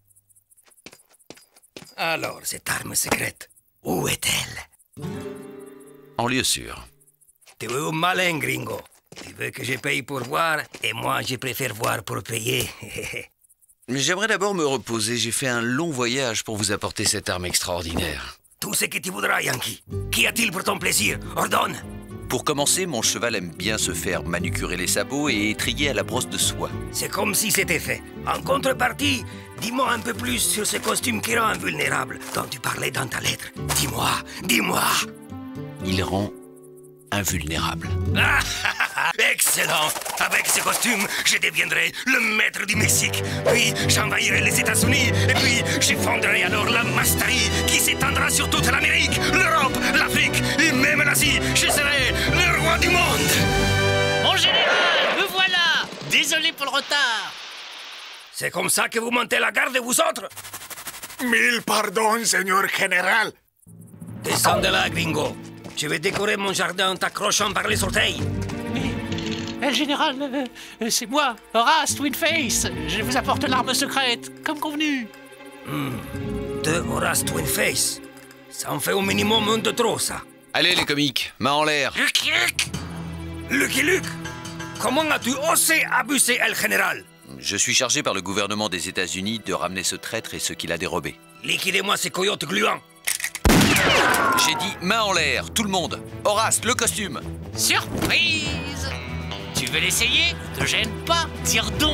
Alors, cette arme secrète, où est-elle? En lieu sûr. Tu es un malin, gringo. Tu veux que je paye pour voir, et moi, je préfère voir pour payer. Mais j'aimerais d'abord me reposer. J'ai fait un long voyage pour vous apporter cette arme extraordinaire. Tout ce que tu voudras, Yankee. Qu'y a-t-il pour ton plaisir? Ordonne. Pour commencer, mon cheval aime bien se faire manucurer les sabots et étriller à la brosse de soie. C'est comme si c'était fait. En contrepartie, dis-moi un peu plus sur ce costume qui rend invulnérable dont tu parlais dans ta lettre. Dis-moi, dis-moi. Il rend invulnérable. Ah, excellent. Avec ce costume, je deviendrai le maître du Mexique. Puis j'envahirai les États-Unis. Et puis je fonderai alors la masterie qui s'étendra sur toute l'Amérique, l'Europe, l'Afrique et même l'Asie. Je serai le roi du monde. Mon général, me voilà. Désolé pour le retard. C'est comme ça que vous montez la garde, vous autres? Mille pardons, Seigneur Général. Descends de là, gringo. Je vais décorer mon jardin en t'accrochant par les orteils. Mais, euh, général, euh, c'est moi, Horace Twinface. Je vous apporte l'arme secrète, comme convenu. Hmm. De Horace Twinface. Ça en fait au minimum un de trop, ça. Allez, les comiques, main en l'air. Lucky Luke Lucky Luke Comment as-tu osé abuser El Général? Je suis chargé par le gouvernement des États-Unis de ramener ce traître et ce qu'il a dérobé. Liquidez-moi ces coyotes gluants. J'ai dit main en l'air, tout le monde. Horace, le costume. Surprise! Tu veux l'essayer? Ne te gêne pas, tire donc.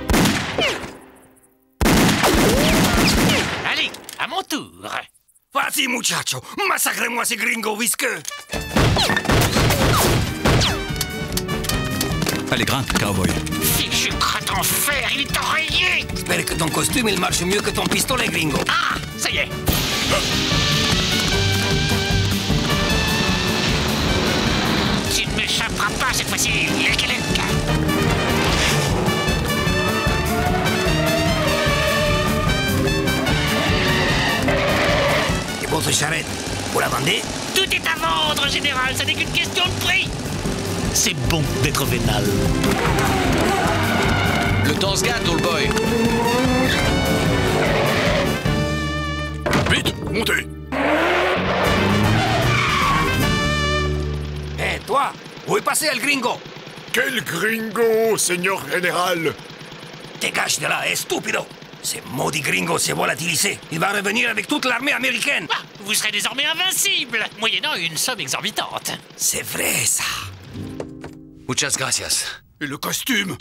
Allez, à mon tour. Vas-y, muchacho, massacrez-moi ces gringos visqueux. Allez, grimpe, cowboy. Fichu crotte en fer, il est enrayé. J'espère que ton costume, il marche mieux que ton pistolet, gringo. Ah, ça y est. Tu ne m'échapperas pas cette fois-ci, Lucky Luke. Et votre charrette, vous la vendez? Tout est à vendre, général, ça n'est qu'une question de prix. C'est bon d'être vénal. Le temps se gâte, old boy. Vite, montez. Hé, hey, toi, où est passé el gringo? Quel gringo, Seigneur Général? Dégage de là, stupido. Ce maudit gringo s'est volatilisé. Il va revenir avec toute l'armée américaine. Ah, vous serez désormais invincible, moyennant une somme exorbitante. C'est vrai, ça. Muchas gracias. Et le costume?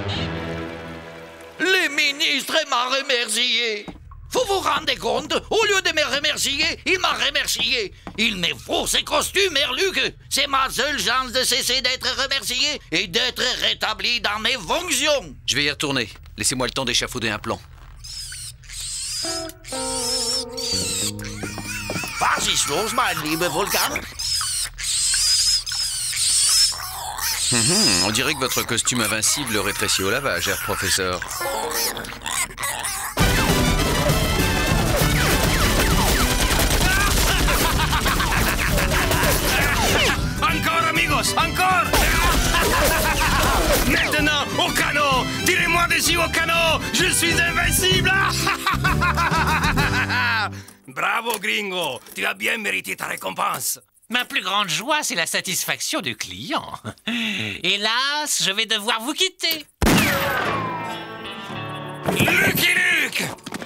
Le ministre m'a remercié. Vous vous rendez compte? Au lieu de me remercier, il m'a remercié. Il me faut ce costume, Merluc. C'est ma seule chance de cesser d'être remercié et d'être rétabli dans mes fonctions. Je vais y retourner. Laissez-moi le temps d'échafauder un plan. Was ist los, mein lieber Wolfgang? Mmh, on dirait que votre costume invincible rétrécit au lavage, cher professeur. Je suis invincible. Bravo, Gringo. Tu as bien mérité ta récompense. Ma plus grande joie, c'est la satisfaction du client. Hélas, je vais devoir vous quitter. Lucky Luke!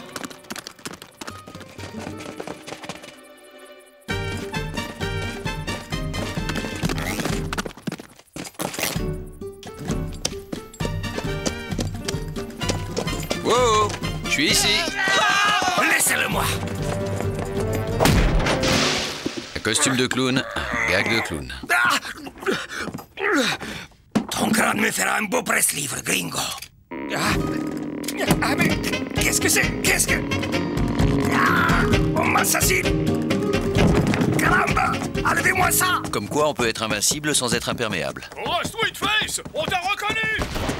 Wow, je suis ici. Laissez-le-moi. Un costume de clown, un gag de clown. Ton crâne me fera un beau presse-livre, Gringo. Ah, ah mais qu'est-ce que c'est? Qu'est-ce que... Ah, on m'assassine. Caramba, enlevez-moi ça. Comme quoi on peut être invincible sans être imperméable. Oh, Sweetface, on t'a reconnu.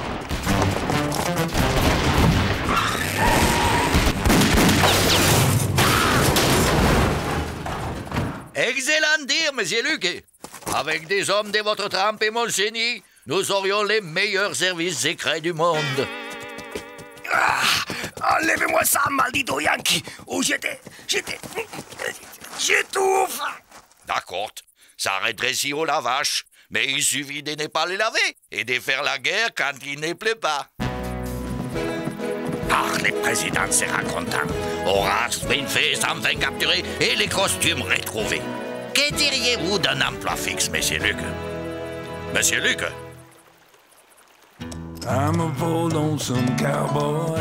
Excellent dire, monsieur Luc. Avec des hommes de votre trempe et mon génie, nous aurions les meilleurs services secrets du monde. Ah, enlevez-moi ça, maldito Yankee. Ou j'étais... j'étais... j'étouffe. D'accord, ça rétrécit au lavage, mais il suffit de ne pas les laver et de faire la guerre quand il ne plaît pas. Ah, le président sera content. Horace Winface enfin capturé et les costumes retrouvés. Que diriez-vous d'un emploi fixe, monsieur Luc? Monsieur Luc? I'm a poor lonesome cowboy.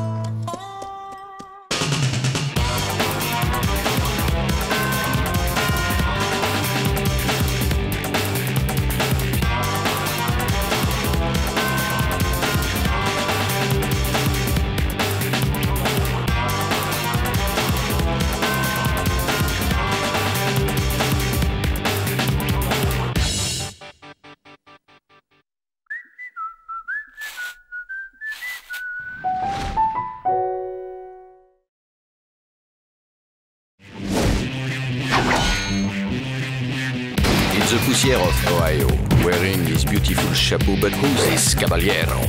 The Poussière of Ohio, wearing his beautiful chapeau, but who's this caballero?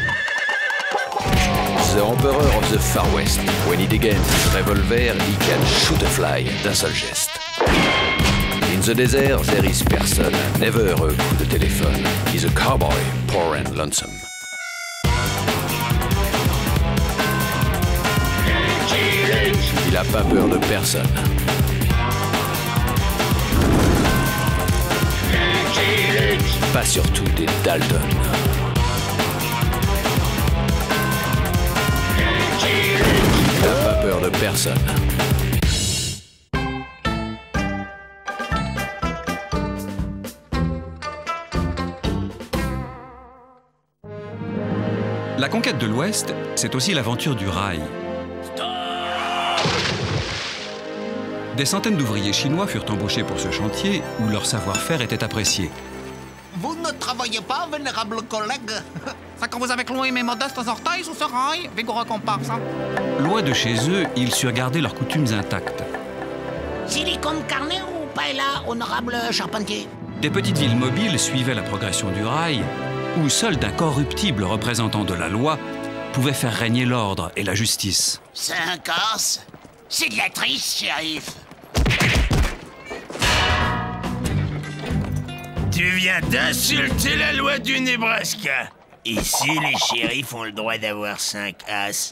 The Emperor of the Far West. When he degains his revolver, he can shoot a fly d'un seul geste. In the desert, there is person, never a coup de téléphone. He's a cowboy, poor and lonesome. Il a pas peur de personne. Pas surtout des Dalton. Il n'a pas peur de personne. La conquête de l'Ouest, c'est aussi l'aventure du rail. Des centaines d'ouvriers chinois furent embauchés pour ce chantier où leur savoir-faire était apprécié. Vous ne travaillez pas, vénérable collègue? C'est que vous avez cloué mes modestes orteils sous ce rail, vigoureux comparse. Loin de chez eux, ils surent garder leurs coutumes intactes. Silicone carne ou paella, honorable charpentier? Des petites villes mobiles suivaient la progression du rail, où seul d'incorruptibles représentants de la loi pouvaient faire régner l'ordre et la justice. C'est un casse. C'est de la triche, shérif. Tu viens d'insulter la loi du Nebraska. Ici, les shérifs ont le droit d'avoir cinq as.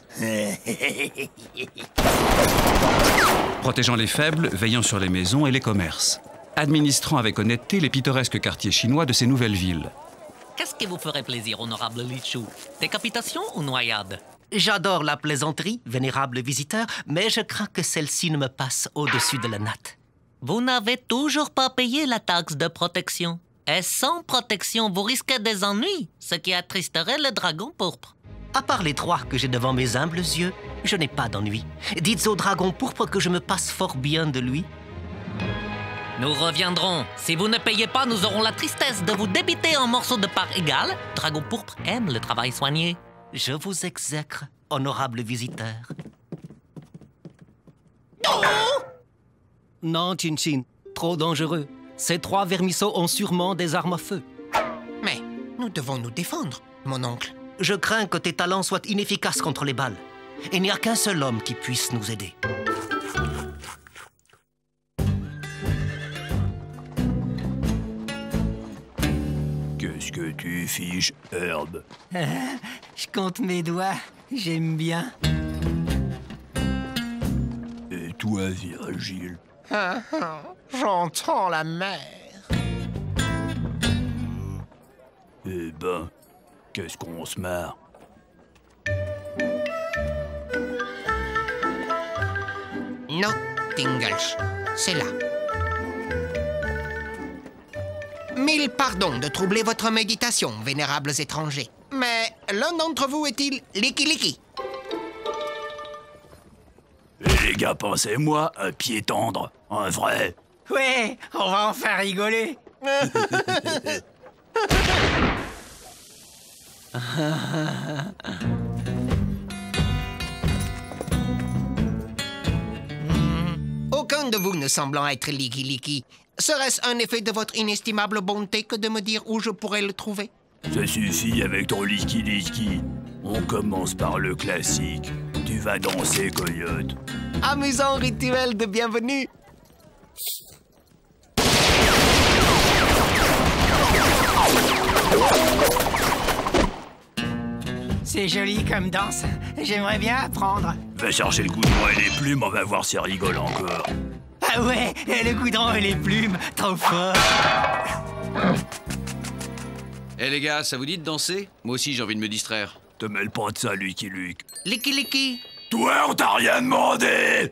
Protégeant les faibles, veillant sur les maisons et les commerces. Administrant avec honnêteté les pittoresques quartiers chinois de ces nouvelles villes. Qu'est-ce qui vous ferait plaisir, honorable Lichou? Décapitation ou noyade? J'adore la plaisanterie, vénérable visiteur, mais je crains que celle-ci ne me passe au-dessus de la natte. Vous n'avez toujours pas payé la taxe de protection. Et sans protection, vous risquez des ennuis, ce qui attristerait le dragon pourpre. À part les trois que j'ai devant mes humbles yeux, je n'ai pas d'ennui. Dites au dragon pourpre que je me passe fort bien de lui. Nous reviendrons. Si vous ne payez pas, nous aurons la tristesse de vous débiter en morceaux de part égale. Dragon pourpre aime le travail soigné. Je vous exècre, honorable visiteur. Oh! Non, Chin-Chin, trop dangereux. Ces trois vermisseaux ont sûrement des armes à feu. Mais nous devons nous défendre, mon oncle. Je crains que tes talents soient inefficaces contre les balles. Il n'y a qu'un seul homme qui puisse nous aider. Qu'est-ce que tu fiches, Herb? Je compte mes doigts. J'aime bien. Et toi, Virgile? Ah, ah, j'entends la mer. Eh ben, qu'est-ce qu'on se marre? Nottingham, c'est là. Mille pardons de troubler votre méditation, vénérables étrangers. Mais l'un d'entre vous est-il Licky Licky? Et les gars, pensez-moi un pied tendre, un vrai. Ouais, on va en faire rigoler. Aucun de vous ne semblant être Licky Licky. Serait-ce un effet de votre inestimable bonté que de me dire où je pourrais le trouver? Ça suffit avec ton Licky Licky. On commence par le classique. Tu vas danser, coyote. Amusant rituel de bienvenue. C'est joli comme danse. J'aimerais bien apprendre. Va chercher le goudron et les plumes, on va voir si elle rigole encore. Ah ouais, le goudron et les plumes, trop fort. Eh les gars, ça vous dit de danser? Moi aussi j'ai envie de me distraire. Te mêle pas de ça, Lucky Luke. Licky Licky. Toi, on t'a rien demandé.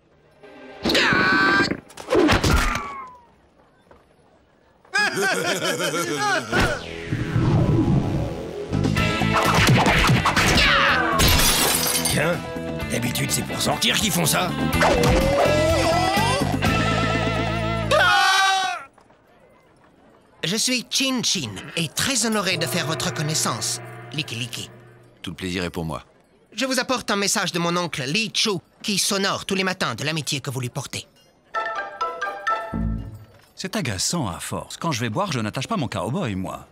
Tiens, d'habitude c'est pour sortir qu'ils font ça. Je suis Chin Chin et très honoré de faire votre connaissance, Licky Licky. Tout le plaisir est pour moi. Je vous apporte un message de mon oncle Li Chu, qui s'honore tous les matins de l'amitié que vous lui portez. C'est agaçant à force. Quand je vais boire, je n'attache pas mon cowboy, moi.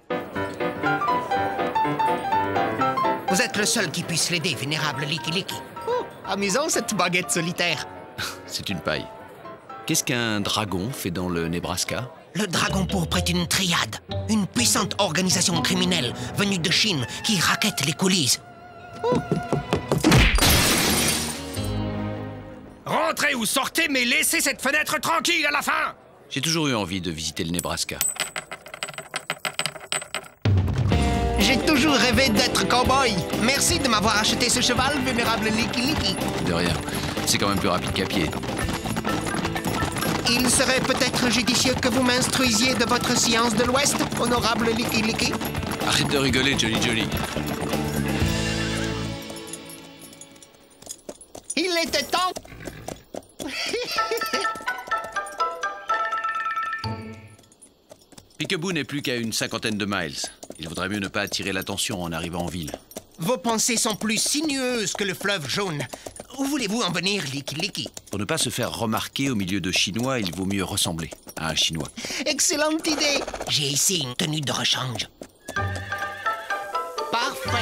Vous êtes le seul qui puisse l'aider, vénérable Licky Licky. Oh, amusant cette baguette solitaire. C'est une paille. Qu'est-ce qu'un dragon fait dans le Nebraska? Le Dragon Pourpre est une triade, une puissante organisation criminelle venue de Chine qui raquette les coulisses. Oh. Rentrez ou sortez, mais laissez cette fenêtre tranquille à la fin. J'ai toujours eu envie de visiter le Nebraska. J'ai toujours rêvé d'être cow-boy. Merci de m'avoir acheté ce cheval, vénérable Licky Licky. De rien. C'est quand même plus rapide qu'à pied. Il serait peut-être judicieux que vous m'instruisiez de votre science de l'Ouest, honorable Licky Licky. Arrête de rigoler, Jolly Jolly. Il était temps. Peekaboo n'est plus qu'à une cinquantaine de miles. Il vaudrait mieux ne pas attirer l'attention en arrivant en ville. Vos pensées sont plus sinueuses que le fleuve jaune. Où voulez-vous en venir, Licky Licky? Pour ne pas se faire remarquer au milieu de Chinois, il vaut mieux ressembler à un Chinois. Excellente idée. J'ai ici une tenue de rechange. Parfait.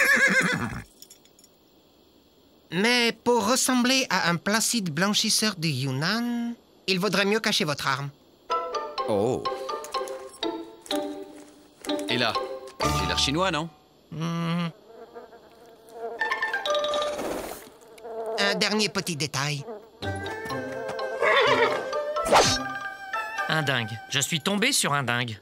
Mais pour ressembler à un placide blanchisseur du Yunnan, il vaudrait mieux cacher votre arme. Oh. Et là, j'ai l'air chinois, non? Mmh. Un dernier petit détail. Un dingue. Je suis tombé sur un dingue.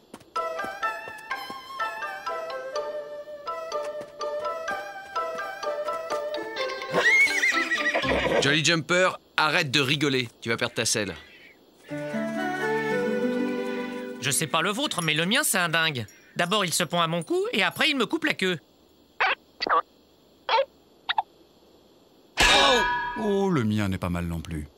Jolly Jumper, arrête de rigoler. Tu vas perdre ta selle. Je sais pas le vôtre, mais le mien, c'est un dingue. D'abord, il se pond à mon cou, et après, il me coupe la queue. Oh, le mien n'est pas mal non plus.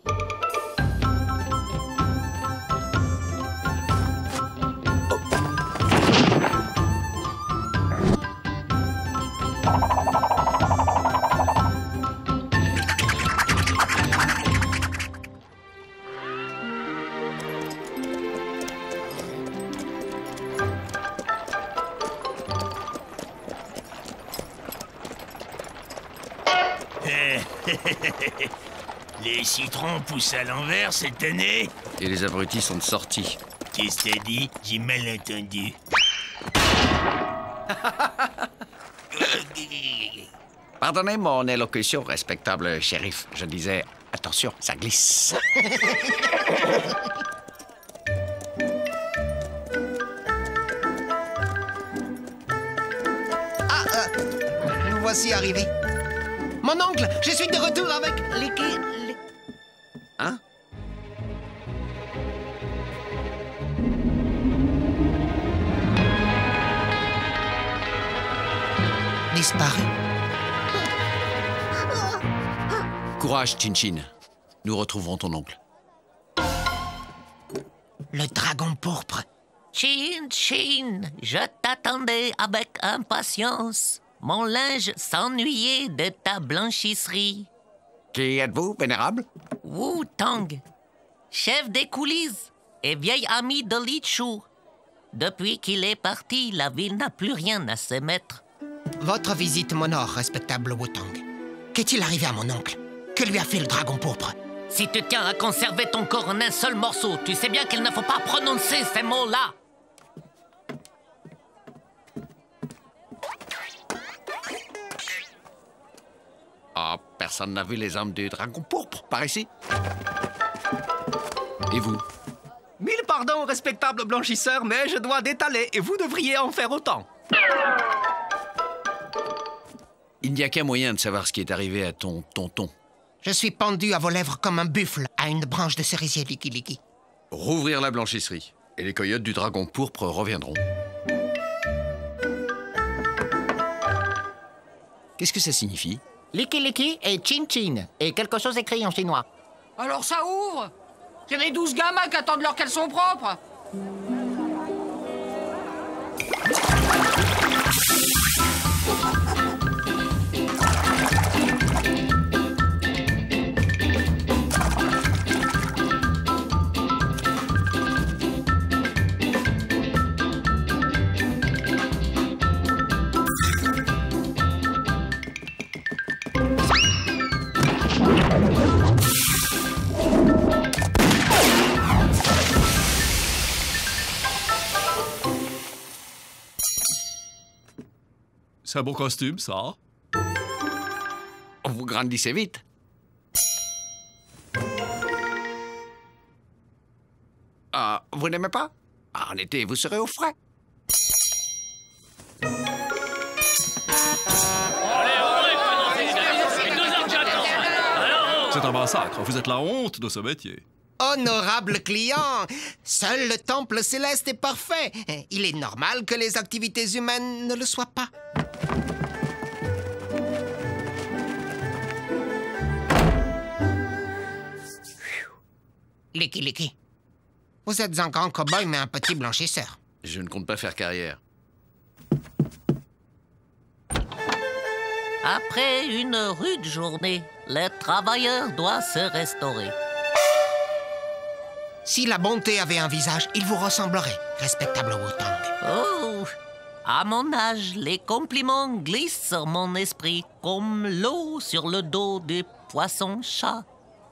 Les citrons poussent à l'envers cette année. Et les abrutis sont sortis. Qu'est-ce que t'as dit? J'ai mal entendu. Pardonnez mon élocution, respectable shérif. Je disais, attention, ça glisse. Ah, euh, nous voici arrivés. Mon oncle, je suis de retour avec les... les... Hein? Disparu. Courage, Chin-Chin. Nous retrouverons ton oncle. Le dragon pourpre. Chin, Chin, je t'attendais avec impatience. Mon linge s'ennuyait de ta blanchisserie. Qui êtes-vous, vénérable? Wu Tang, chef des coulisses et vieil ami de Li Chu. Depuis qu'il est parti, la ville n'a plus rien à se mettre. Votre visite m'honore, respectable Wu Tang. Qu'est-il arrivé à mon oncle? Que lui a fait le dragon pourpre? Si tu tiens à conserver ton corps en un seul morceau, tu sais bien qu'il ne faut pas prononcer ces mots-là. Ah, personne n'a vu les armes du dragon pourpre par ici. Et vous? Mille pardons, respectable blanchisseur, mais je dois détaler et vous devriez en faire autant. Il n'y a qu'un moyen de savoir ce qui est arrivé à ton tonton. Je suis pendu à vos lèvres comme un buffle à une branche de cerisier Liki-Liki. Rouvrir la blanchisserie, et les coyotes du dragon pourpre reviendront. Qu'est-ce que ça signifie? Liki-Liki et Chin-Chin, et quelque chose écrit en chinois. Alors ça ouvre. Il y a les douze gamins qui attendent leurs caleçons propres. C'est un beau costume, ça. Vous grandissez vite. Ah, vous n'aimez pas? Ah, en été, vous serez au frais. C'est un massacre. Vous êtes la honte de ce métier. Honorable client, seul le temple céleste est parfait. Il est normal que les activités humaines ne le soient pas. Liki Liki, vous êtes un grand cow-boy mais un petit blanchisseur. Je ne compte pas faire carrière. Après une rude journée, le travailleur doit se restaurer. Si la bonté avait un visage, il vous ressemblerait, respectable Wu Tang. Oh, à mon âge, les compliments glissent sur mon esprit comme l'eau sur le dos du poisson-chat.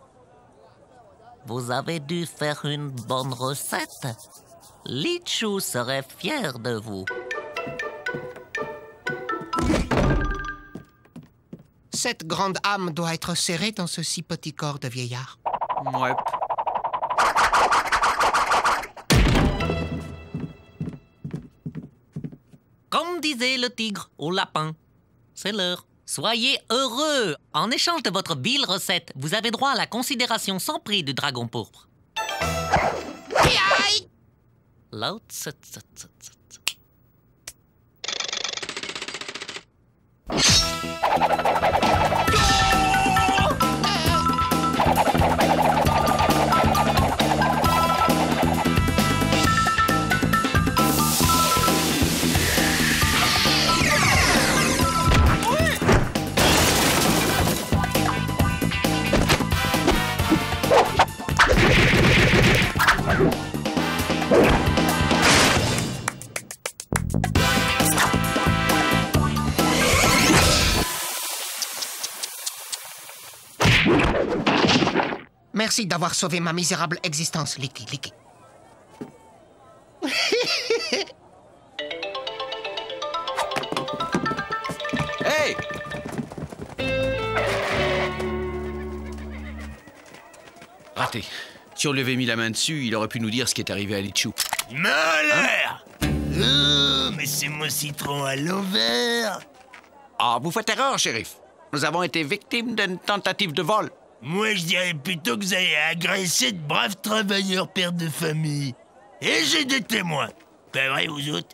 Vous avez dû faire une bonne recette. Li Chu serait fier de vous. Cette grande âme doit être serrée dans ce si petit corps de vieillard. Ouais. Comme disait le tigre au lapin, c'est l'heure. Soyez heureux. En échange de votre vile recette, vous avez droit à la considération sans prix du dragon pourpre. L'autre, c'est... Merci d'avoir sauvé ma misérable existence, Licky, Licky. Hey! Raté. Si on lui avait mis la main dessus, il aurait pu nous dire ce qui est arrivé à Lichou. Malheur! Oh, mais c'est mon citron à l'envers. Ah, vous faites erreur, shérif. Nous avons été victimes d'une tentative de vol. Moi, je dirais plutôt que vous avez agressé de braves travailleurs pères de famille. Et j'ai des témoins. Pas vrai, vous autres?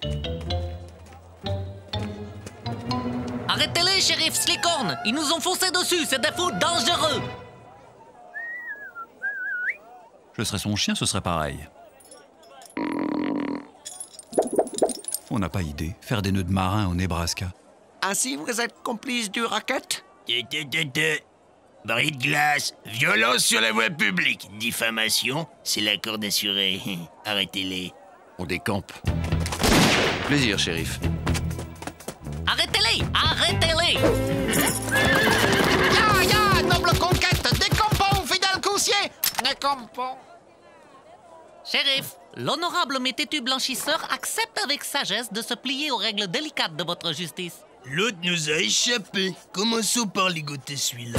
Arrêtez-les, shérif Slickhorn. Ils nous ont foncé dessus, c'est des fous dangereux. Je serais son chien, ce serait pareil. On n'a pas idée. Faire des nœuds de marin au Nebraska. Ainsi, vous êtes complice du racket? Bris de glace, violence sur la voie publique, diffamation, c'est l'accord d'assuré. Arrêtez-les. On décampe. Plaisir, shérif. Arrêtez-les! Arrêtez-les! Ya, ya, noble conquête, décampons, fidèle coursier! Décampons. Shérif, l'honorable mais têtu blanchisseur accepte avec sagesse de se plier aux règles délicates de votre justice. L'autre nous a échappé. Commençons par ligoter celui-là.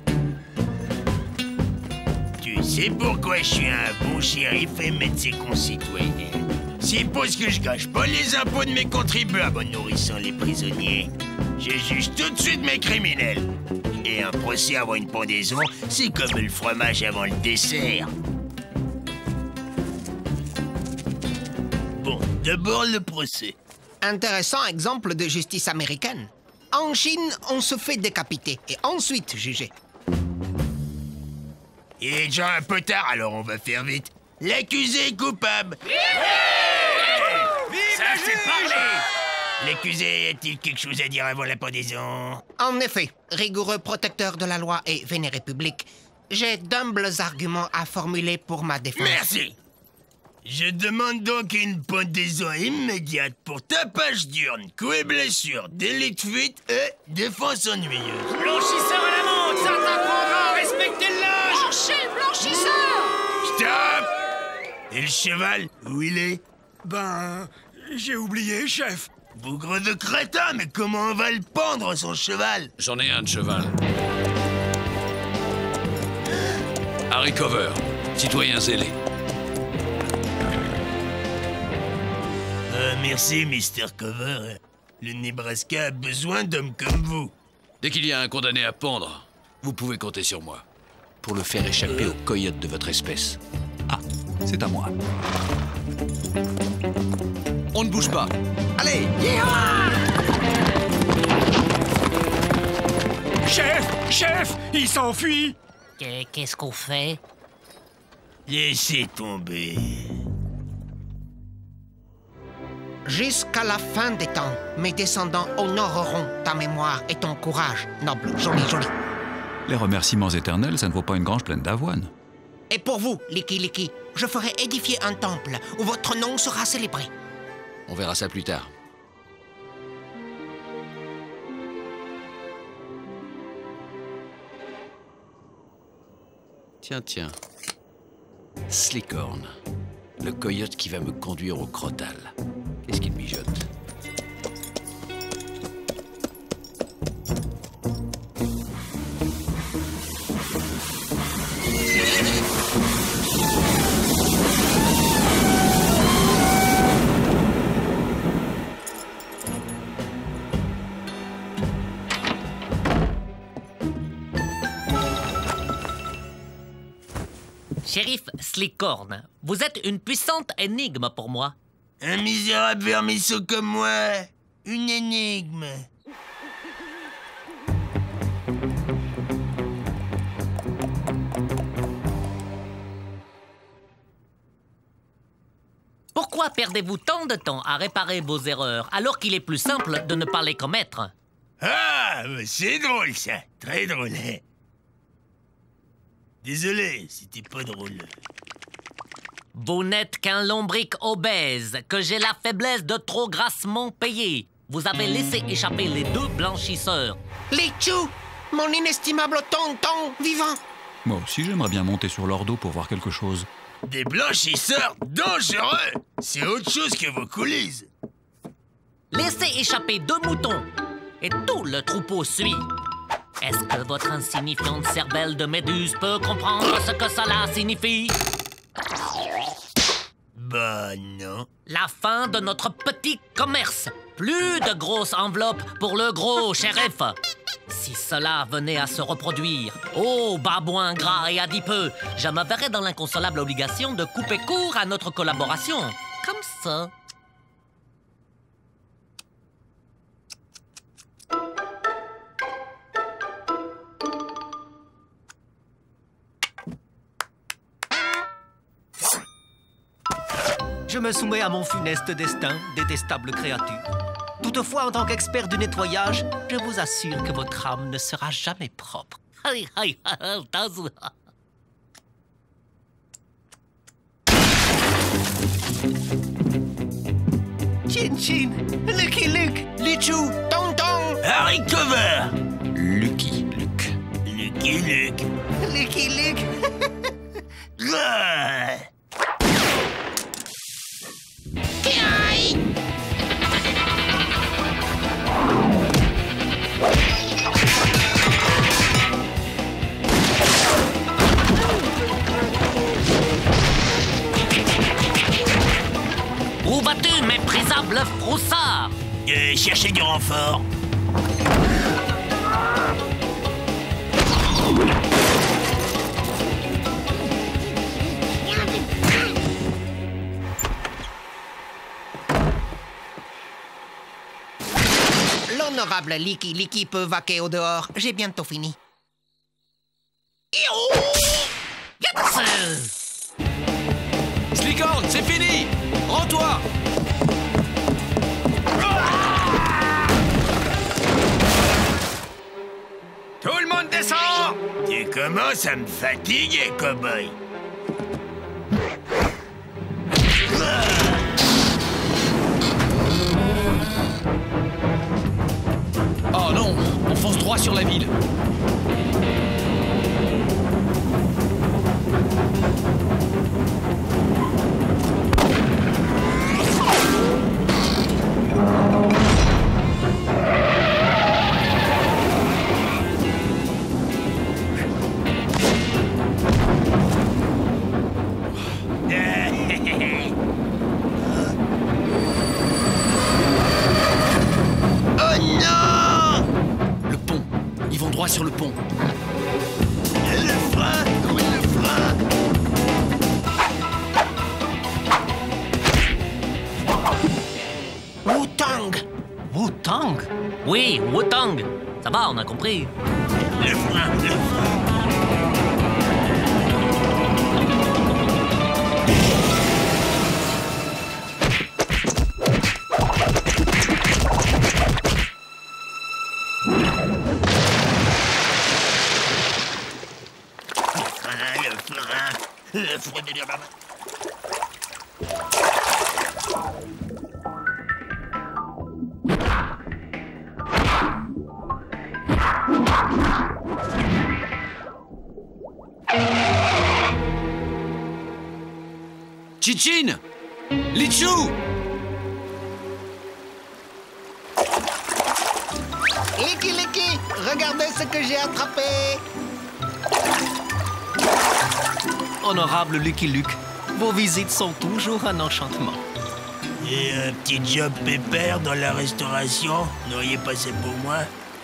Tu sais pourquoi je suis un bon shérif et de ses concitoyens? C'est parce que je gâche pas les impôts de mes contribuables en nourrissant les prisonniers. Je juge tout de suite mes criminels. Et un procès avant une pendaison, c'est comme le fromage avant le dessert. Bon, d'abord le procès. Intéressant exemple de justice américaine. En Chine, on se fait décapiter et ensuite juger. Il est déjà un peu tard, alors on va faire vite. L'accusé est coupable. Ça, c'est parlé. L'accusé a-t-il quelque chose à dire avant la pendaison? En effet, rigoureux protecteur de la loi et vénéré public, j'ai d'humbles arguments à formuler pour ma défense. Merci. Je demande donc une pendaison immédiate pour tapage diurne, coups et blessures, délit de fuite et défense ennuyeuse. Blanchisseur à la montre, ça t'apprendra à respecter le linge. Blanchez, blanchisseur! Stop! Et le cheval, où il est? Ben, j'ai oublié, chef. Bougre de crétin, mais comment on va le pendre, son cheval? J'en ai un de cheval. Harry Cover, citoyen zélé. Euh, merci, mister Cover. Le Nebraska a besoin d'hommes comme vous. Dès qu'il y a un condamné à pendre, vous pouvez compter sur moi. Pour le faire échapper aux coyotes de votre espèce. Ah, c'est à moi. On ne bouge pas. Allez, Chef, chef, il s'enfuit. Qu'est-ce qu'on fait? Laissez tomber. Jusqu'à la fin des temps, mes descendants honoreront ta mémoire et ton courage, noble, joli, joli. Les remerciements éternels, ça ne vaut pas une grange pleine d'avoine. Et pour vous, Licky Licky, je ferai édifier un temple où votre nom sera célébré. On verra ça plus tard. Tiens, tiens. Slickhorn, le coyote qui va me conduire au Crotal. Qu'est-ce qu'il mijote? Shérif Slickhorn, vous êtes une puissante énigme pour moi. Un misérable vermisseau comme moi, une énigme. Pourquoi perdez-vous tant de temps à réparer vos erreurs alors qu'il est plus simple de ne pas les commettre? Ah, c'est drôle ça, très drôle. Désolé, c'était pas drôle. Vous n'êtes qu'un lombric obèse, que j'ai la faiblesse de trop grassement payer. Vous avez laissé échapper les deux blanchisseurs. Lichou, mon inestimable tonton vivant. Moi aussi, j'aimerais bien monter sur leur dos pour voir quelque chose. Des blanchisseurs dangereux! C'est autre chose que vos coulisses. Laissez échapper deux moutons et tout le troupeau suit. Est-ce que votre insignifiante cervelle de méduse peut comprendre ce que cela signifie? Bah non. La fin de notre petit commerce. Plus de grosses enveloppes pour le gros shérif. Si cela venait à se reproduire, oh babouin gras et adipeux, je me verrais dans l'inconsolable obligation de couper court à notre collaboration. Comme ça. Je me soumets à mon funeste destin, détestable créature. Toutefois, en tant qu'expert du nettoyage, je vous assure que votre âme ne sera jamais propre. Chin Chin, Lucky Luke, Lichou, Tonton, Harry Cover, Lucky Luke. Lucky Luke, Lucky Luke. Où vas-tu, méprisable froussard? Euh, cherchez du renfort. L'honorable Licky Licky peut vaquer au dehors. J'ai bientôt fini. Slicorn, c'est fini! Rends-toi! Tout le monde descend! Tu commences à me fatiguer, cow-boy. Oh non, on fonce droit sur la ville. Sur le pont. Le frein! Oui, le frein! Wu-Tang! Wu-Tang? Oui, Wu-Tang. Ça va, on a compris. Le frein, le frein. Le frein de la main. Chichin! Lichou! Licky Licky, regardez ce que j'ai attrapé. Honorable Lucky Luke, vos visites sont toujours un enchantement. Et un petit job pépère dans la restauration, n'auriez passé pour moi?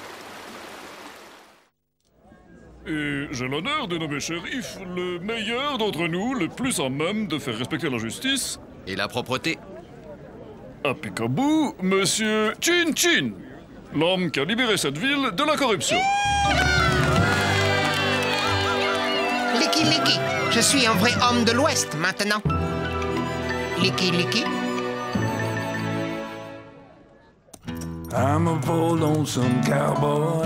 Et j'ai l'honneur de nommer shérif le meilleur d'entre nous, le plus à même de faire respecter la justice. Et la propreté. À Picaboo, monsieur Chin Chin, l'homme qui a libéré cette ville de la corruption. Licky Licky, je suis un vrai homme de l'Ouest maintenant. Licky Licky. I'm a poor lonesome cowboy.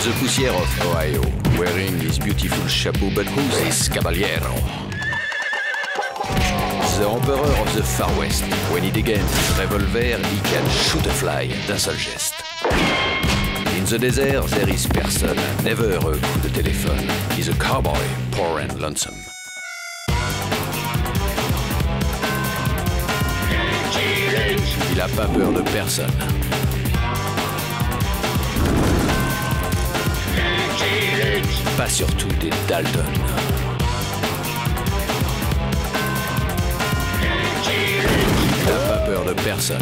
the poussière of Ohio, wearing his beautiful chapeau, but who's this caballero? The emperor of the Far West. When he degains his revolver, he can shoot a fly d'un seul geste. In the desert, there is person, never a coup de téléphone. He's a cowboy, poor and lonesome. Il a pas peur de personne. Pas surtout des Dalton. Il n'a pas peur de personne.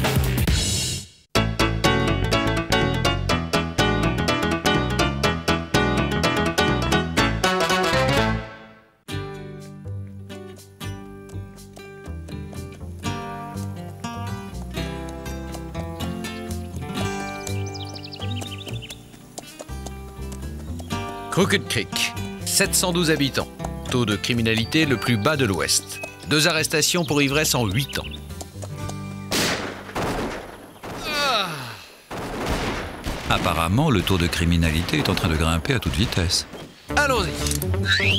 Crooked Creek, sept cent douze habitants. Taux de criminalité le plus bas de l'Ouest. Deux arrestations pour ivresse en huit ans. Ah. Apparemment, le taux de criminalité est en train de grimper à toute vitesse. Allons-y.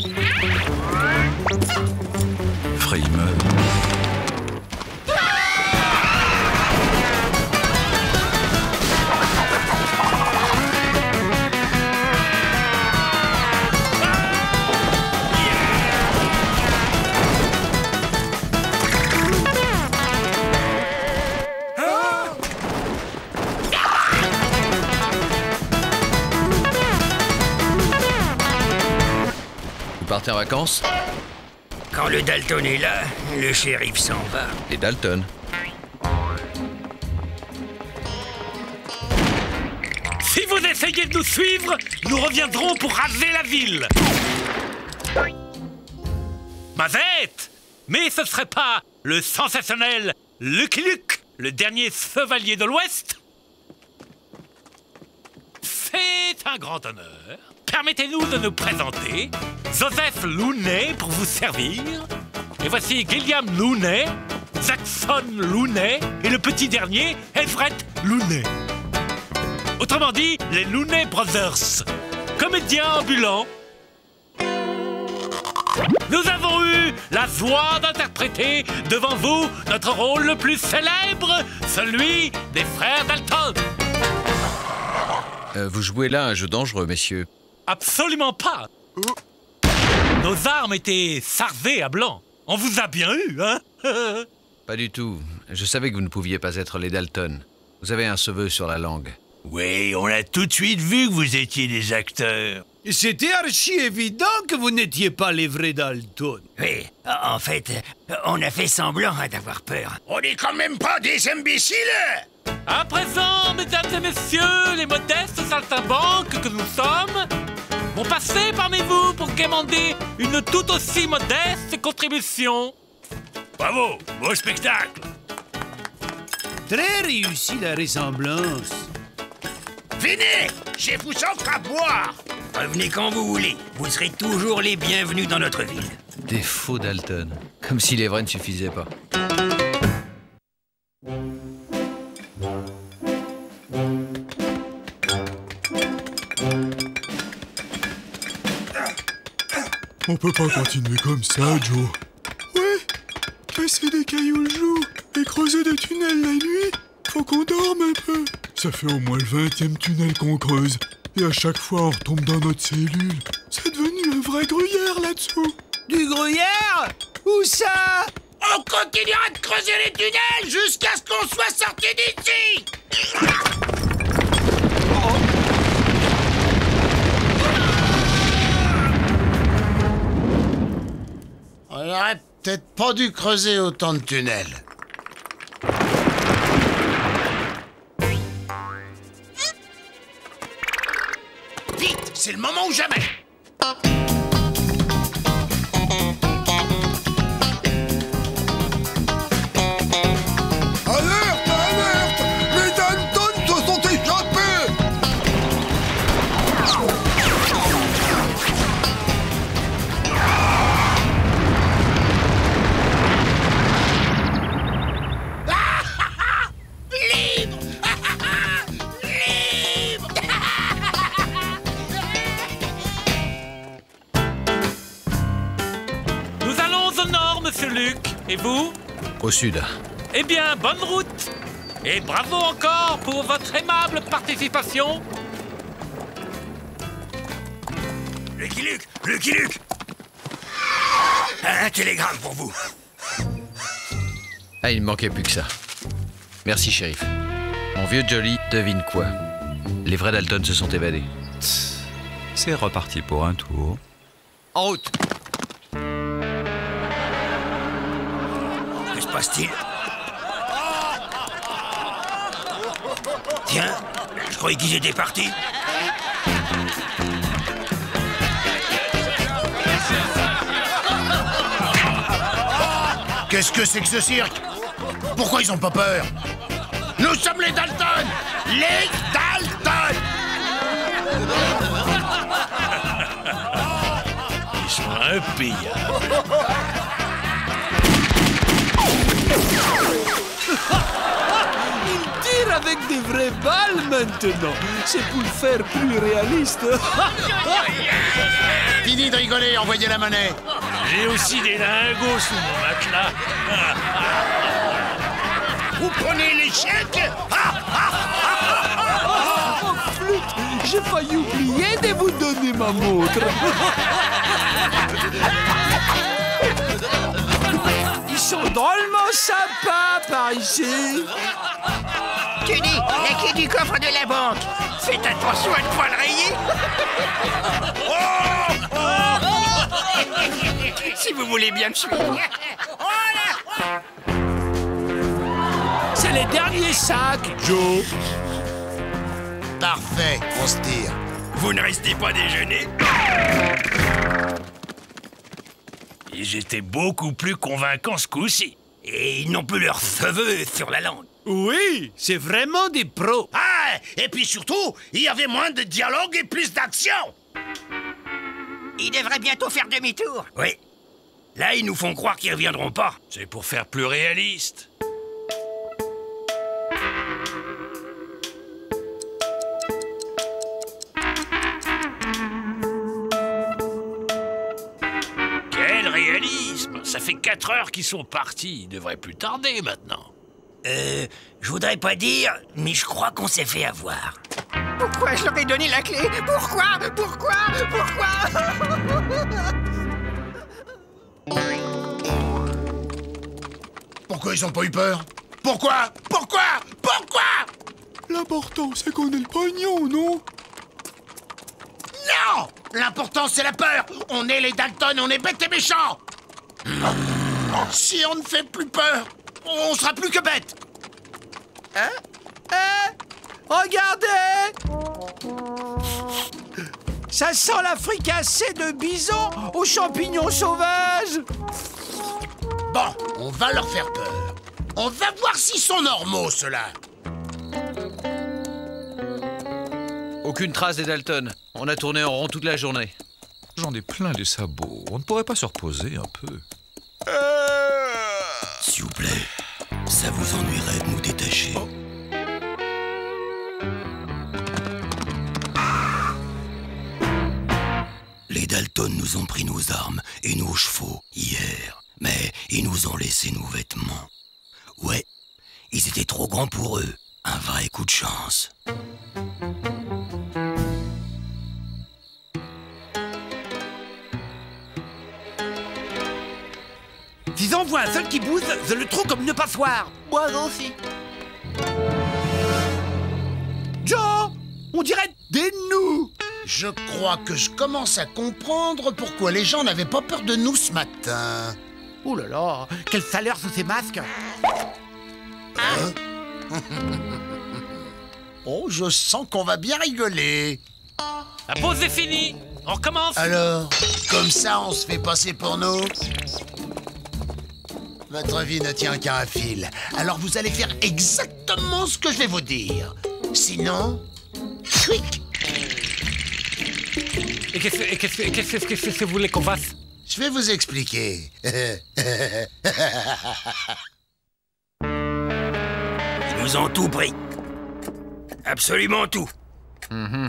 Frimeur. Vous partez en vacances? Quand le Dalton est là, le shérif s'en va. Les Dalton. Si vous essayez de nous suivre, nous reviendrons pour raser la ville. Mazette! Mais ce serait pas le sensationnel Lucky Luke, le dernier chevalier de l'Ouest? C'est un grand honneur. Permettez-nous de nous présenter. Joseph Looney pour vous servir. Et voici Gilliam Looney, Jackson Looney et le petit dernier, Everett Looney. Autrement dit, les Looney Brothers. Comédiens ambulants. Nous avons eu la joie d'interpréter devant vous notre rôle le plus célèbre, celui des frères Dalton. Euh, vous jouez là un jeu dangereux, messieurs. Absolument pas. Nos armes étaient sarvées à blanc. On vous a bien eu, hein? Pas du tout. Je savais que vous ne pouviez pas être les Dalton. Vous avez un cheveu sur la langue. Oui, on a tout de suite vu que vous étiez des acteurs. C'était archi évident que vous n'étiez pas les vrais Dalton. Oui, en fait, on a fait semblant d'avoir peur. On n'est quand même pas des imbéciles! À présent, mesdames et messieurs, les modestes saltimbanques que nous sommes, vont passer parmi vous pour quémander une tout aussi modeste contribution. Bravo, beau spectacle. Très réussi la ressemblance. Venez, je vous offre à boire. Revenez quand vous voulez, vous serez toujours les bienvenus dans notre ville. Des faux Dalton. Comme si les vrais ne suffisaient pas. On peut pas continuer comme ça, Joe. Ouais, casser des cailloux le jour et creuser des tunnels la nuit, faut qu'on dorme un peu. Ça fait au moins le vingtième tunnel qu'on creuse. Et à chaque fois, on retombe dans notre cellule. C'est devenu un vrai gruyère là-dessous. Du gruyère? Où ça? On continuera de creuser les tunnels jusqu'à ce qu'on soit sorti d'ici. On aurait peut-être pas dû creuser autant de tunnels. Vite, c'est le moment ou jamais. Alerte, alerte! Les Dalton se sont échappés! Libre! Libre! Et vous? Au sud. Eh bien, bonne route. Et bravo encore pour votre aimable participation. Lucky Luke, Lucky Luke. Un télégramme pour vous. Ah, il ne manquait plus que ça. Merci, shérif. Mon vieux Jolly devine quoi? Les vrais Dalton se sont évadés. C'est reparti pour un tour. En route! Que se passe-t-il? Tiens, je croyais qu'ils étaient partis. Qu'est-ce que c'est que ce cirque? Pourquoi ils ont pas peur? Nous sommes les Dalton! Les Dalton! Ils sont impayables. Il tire avec des vraies balles maintenant. C'est pour le faire plus réaliste. Fini de rigoler, envoyez la monnaie. J'ai aussi des lingots sous mon matelas. Vous prenez les chèques? Oh, flûte, j'ai failli oublier de vous donner ma montre. Ils sont drôlement sympas par ici. Kenny, la clé du coffre de la banque. Faites attention à ne pas le rayer. Si vous voulez bien me suivre. C'est les derniers sacs, Joe. Parfait, on se tire. Vous ne restez pas déjeuner? Ils étaient beaucoup plus convaincants ce coup-ci. Et ils n'ont plus leur cheveux sur la langue. Oui, c'est vraiment des pros. Ah, et puis surtout, il y avait moins de dialogue et plus d'action. Ils devraient bientôt faire demi-tour. Oui. Là, ils nous font croire qu'ils reviendront pas. C'est pour faire plus réaliste. Quel réalisme! Ça fait quatre heures qu'ils sont partis. Ils devraient plus tarder maintenant. Euh, je voudrais pas dire, mais je crois qu'on s'est fait avoir. Pourquoi je leur ai donné la clé? Pourquoi? Pourquoi? Pourquoi? Pourquoi ils ont pas eu peur? Pourquoi? Pourquoi? Pourquoi? L'important, c'est qu'on ait le pognon, non? Non! L'important, c'est la peur! On est les Dalton, on est bêtes et méchants! Si on ne fait plus peur, on sera plus que bêtes! Hein? Hein? Regardez! Ça sent la fricassée de bison aux champignons sauvages! Bon, on va leur faire peur. On va voir s'ils sont normaux, ceux-là. Aucune trace des Dalton. On a tourné en rond toute la journée. J'en ai plein les sabots. On ne pourrait pas se reposer un peu? S'il vous plaît, ça vous ennuierait de nous détacher. Oh. Les Dalton nous ont pris nos armes et nos chevaux hier, mais ils nous ont laissé nos vêtements. Ouais, ils étaient trop grands pour eux. Un vrai coup de chance. S'ils envoient un seul qui bouge, je le trouve comme une passoire. Moi aussi. Joe, on dirait des nous. Je crois que je commence à comprendre pourquoi les gens n'avaient pas peur de nous ce matin. Oh là là, quelle saleur sous ces masques. Hein? Oh, je sens qu'on va bien rigoler. La pause est finie. On recommence. Alors, comme ça, on se fait passer pour nous? Votre vie ne tient qu'à un fil. Alors vous allez faire exactement ce que je vais vous dire. Sinon... Quick. Et qu'est-ce que, qu'est-ce que, qu'est-ce que, qu'est-ce que vous voulez qu'on fasse? Je vais vous expliquer. Ils nous ont tout pris. Absolument tout. Mm-hmm.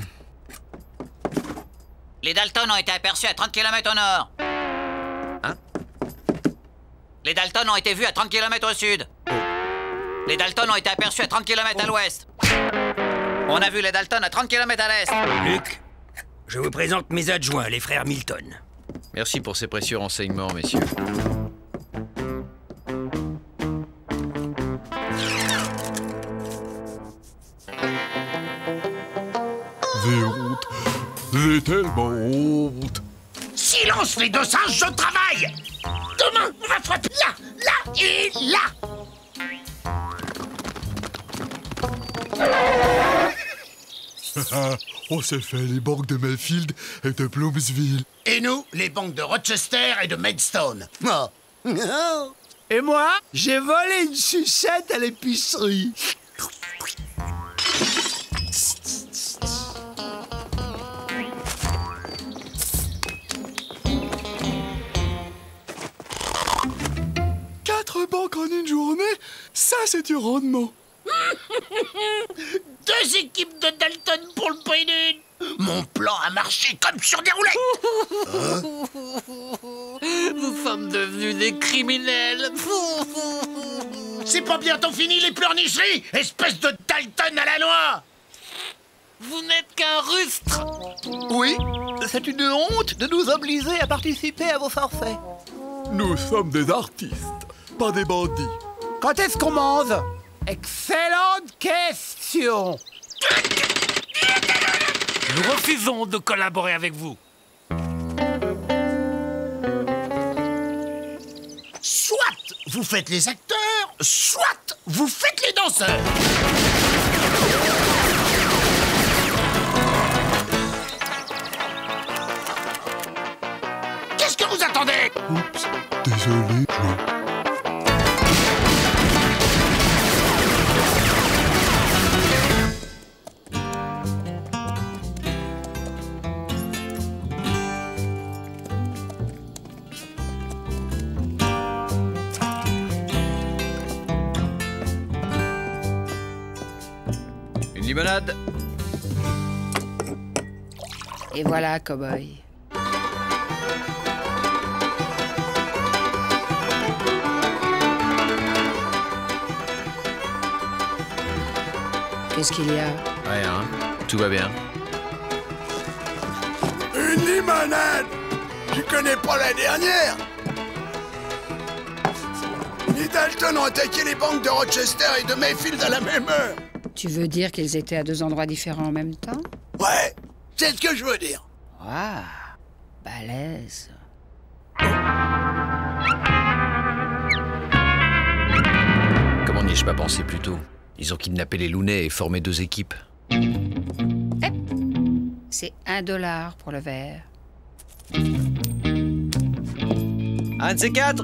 Les Dalton ont été aperçus à trente kilomètres au nord. Hein? Les Dalton ont été vus à trente kilomètres au sud. Les Dalton ont été aperçus à trente kilomètres à l'ouest. On a vu les Dalton à trente kilomètres à l'est. Luc, je vous présente mes adjoints, les frères Milton. Merci pour ces précieux renseignements, messieurs. J'ai honte. J'ai tellement honte. Silence, les deux singes, je travaille. Demain, on va frapper là, là et là. On s'est fait les banques de Mayfield et de Bloomsville. Et nous, les banques de Rochester et de Maidstone. Oh. Et moi, j'ai volé une sucette à l'épicerie. Quatre banques en une journée, ça c'est du rendement. Deux équipes de Dalton pour le prix d'une. Mon plan a marché comme sur des roulettes. Hein? Nous sommes devenus des criminels. C'est pas bientôt fini les pleurnicheries, espèce de Dalton à la noix. Vous n'êtes qu'un rustre. Oui, c'est une honte de nous obliger à participer à vos forfaits. Nous sommes des artistes, pas des bandits. Quand est-ce qu'on mange? Excellente question. Nous refusons de collaborer avec vous. Soit vous faites les acteurs, soit vous faites les danseurs. Qu'est-ce que vous attendez? Oups, désolé, Joe. Limonade. Et voilà, cow-boy. Qu'est-ce qu'il y a? Rien, tout va bien. Une limonade. Tu connais pas la dernière? Les Dalton ont attaqué les banques de Rochester et de Mayfield à la même heure. Tu veux dire qu'ils étaient à deux endroits différents en même temps? Ouais, c'est ce que je veux dire. Waouh, balèze. Comment n'y ai-je pas pensé plus tôt? Ils ont kidnappé les Looney et formé deux équipes. Eh, c'est un dollar pour le verre. Un de ces quatre.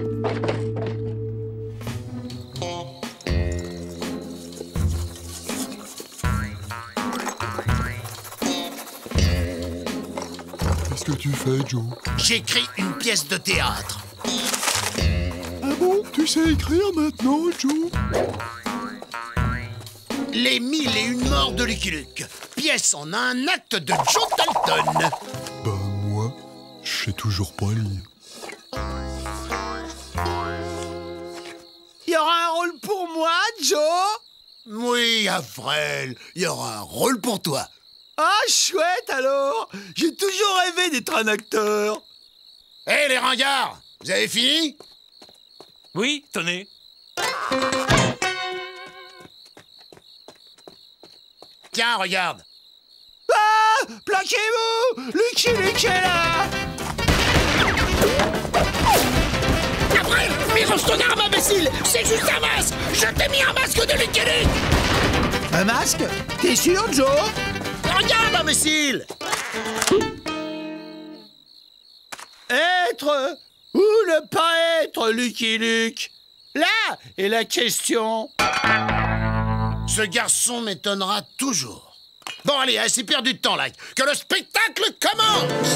Qu'est-ce que tu fais, Joe? J'écris une pièce de théâtre. Ah bon? Tu sais écrire maintenant, Joe? Les mille et une morts de Lucky Luke. Pièce en un acte de Joe Dalton. Bah moi, je sais toujours pas lire. Il y aura un rôle pour moi, Joe? Oui, Avril, il y aura un rôle pour toi. Ah, chouette alors. J'ai toujours rêvé d'être un acteur. Hé, hey, les ringards, vous avez fini? Oui, tenez. Tiens, regarde. Ah, plaquez-vous. Lucky Luke est là. Avril, mais range ton arme, imbécile. C'est juste un masque. Je t'ai mis un masque de Lucky Luke. Un masque? T'es sûr, Joe? Regarde, imbécile. Être ou ne pas être, Lucky Luke? Là est la question. Ce garçon m'étonnera toujours. Bon, allez, assez perdu de temps, là. Que le spectacle commence.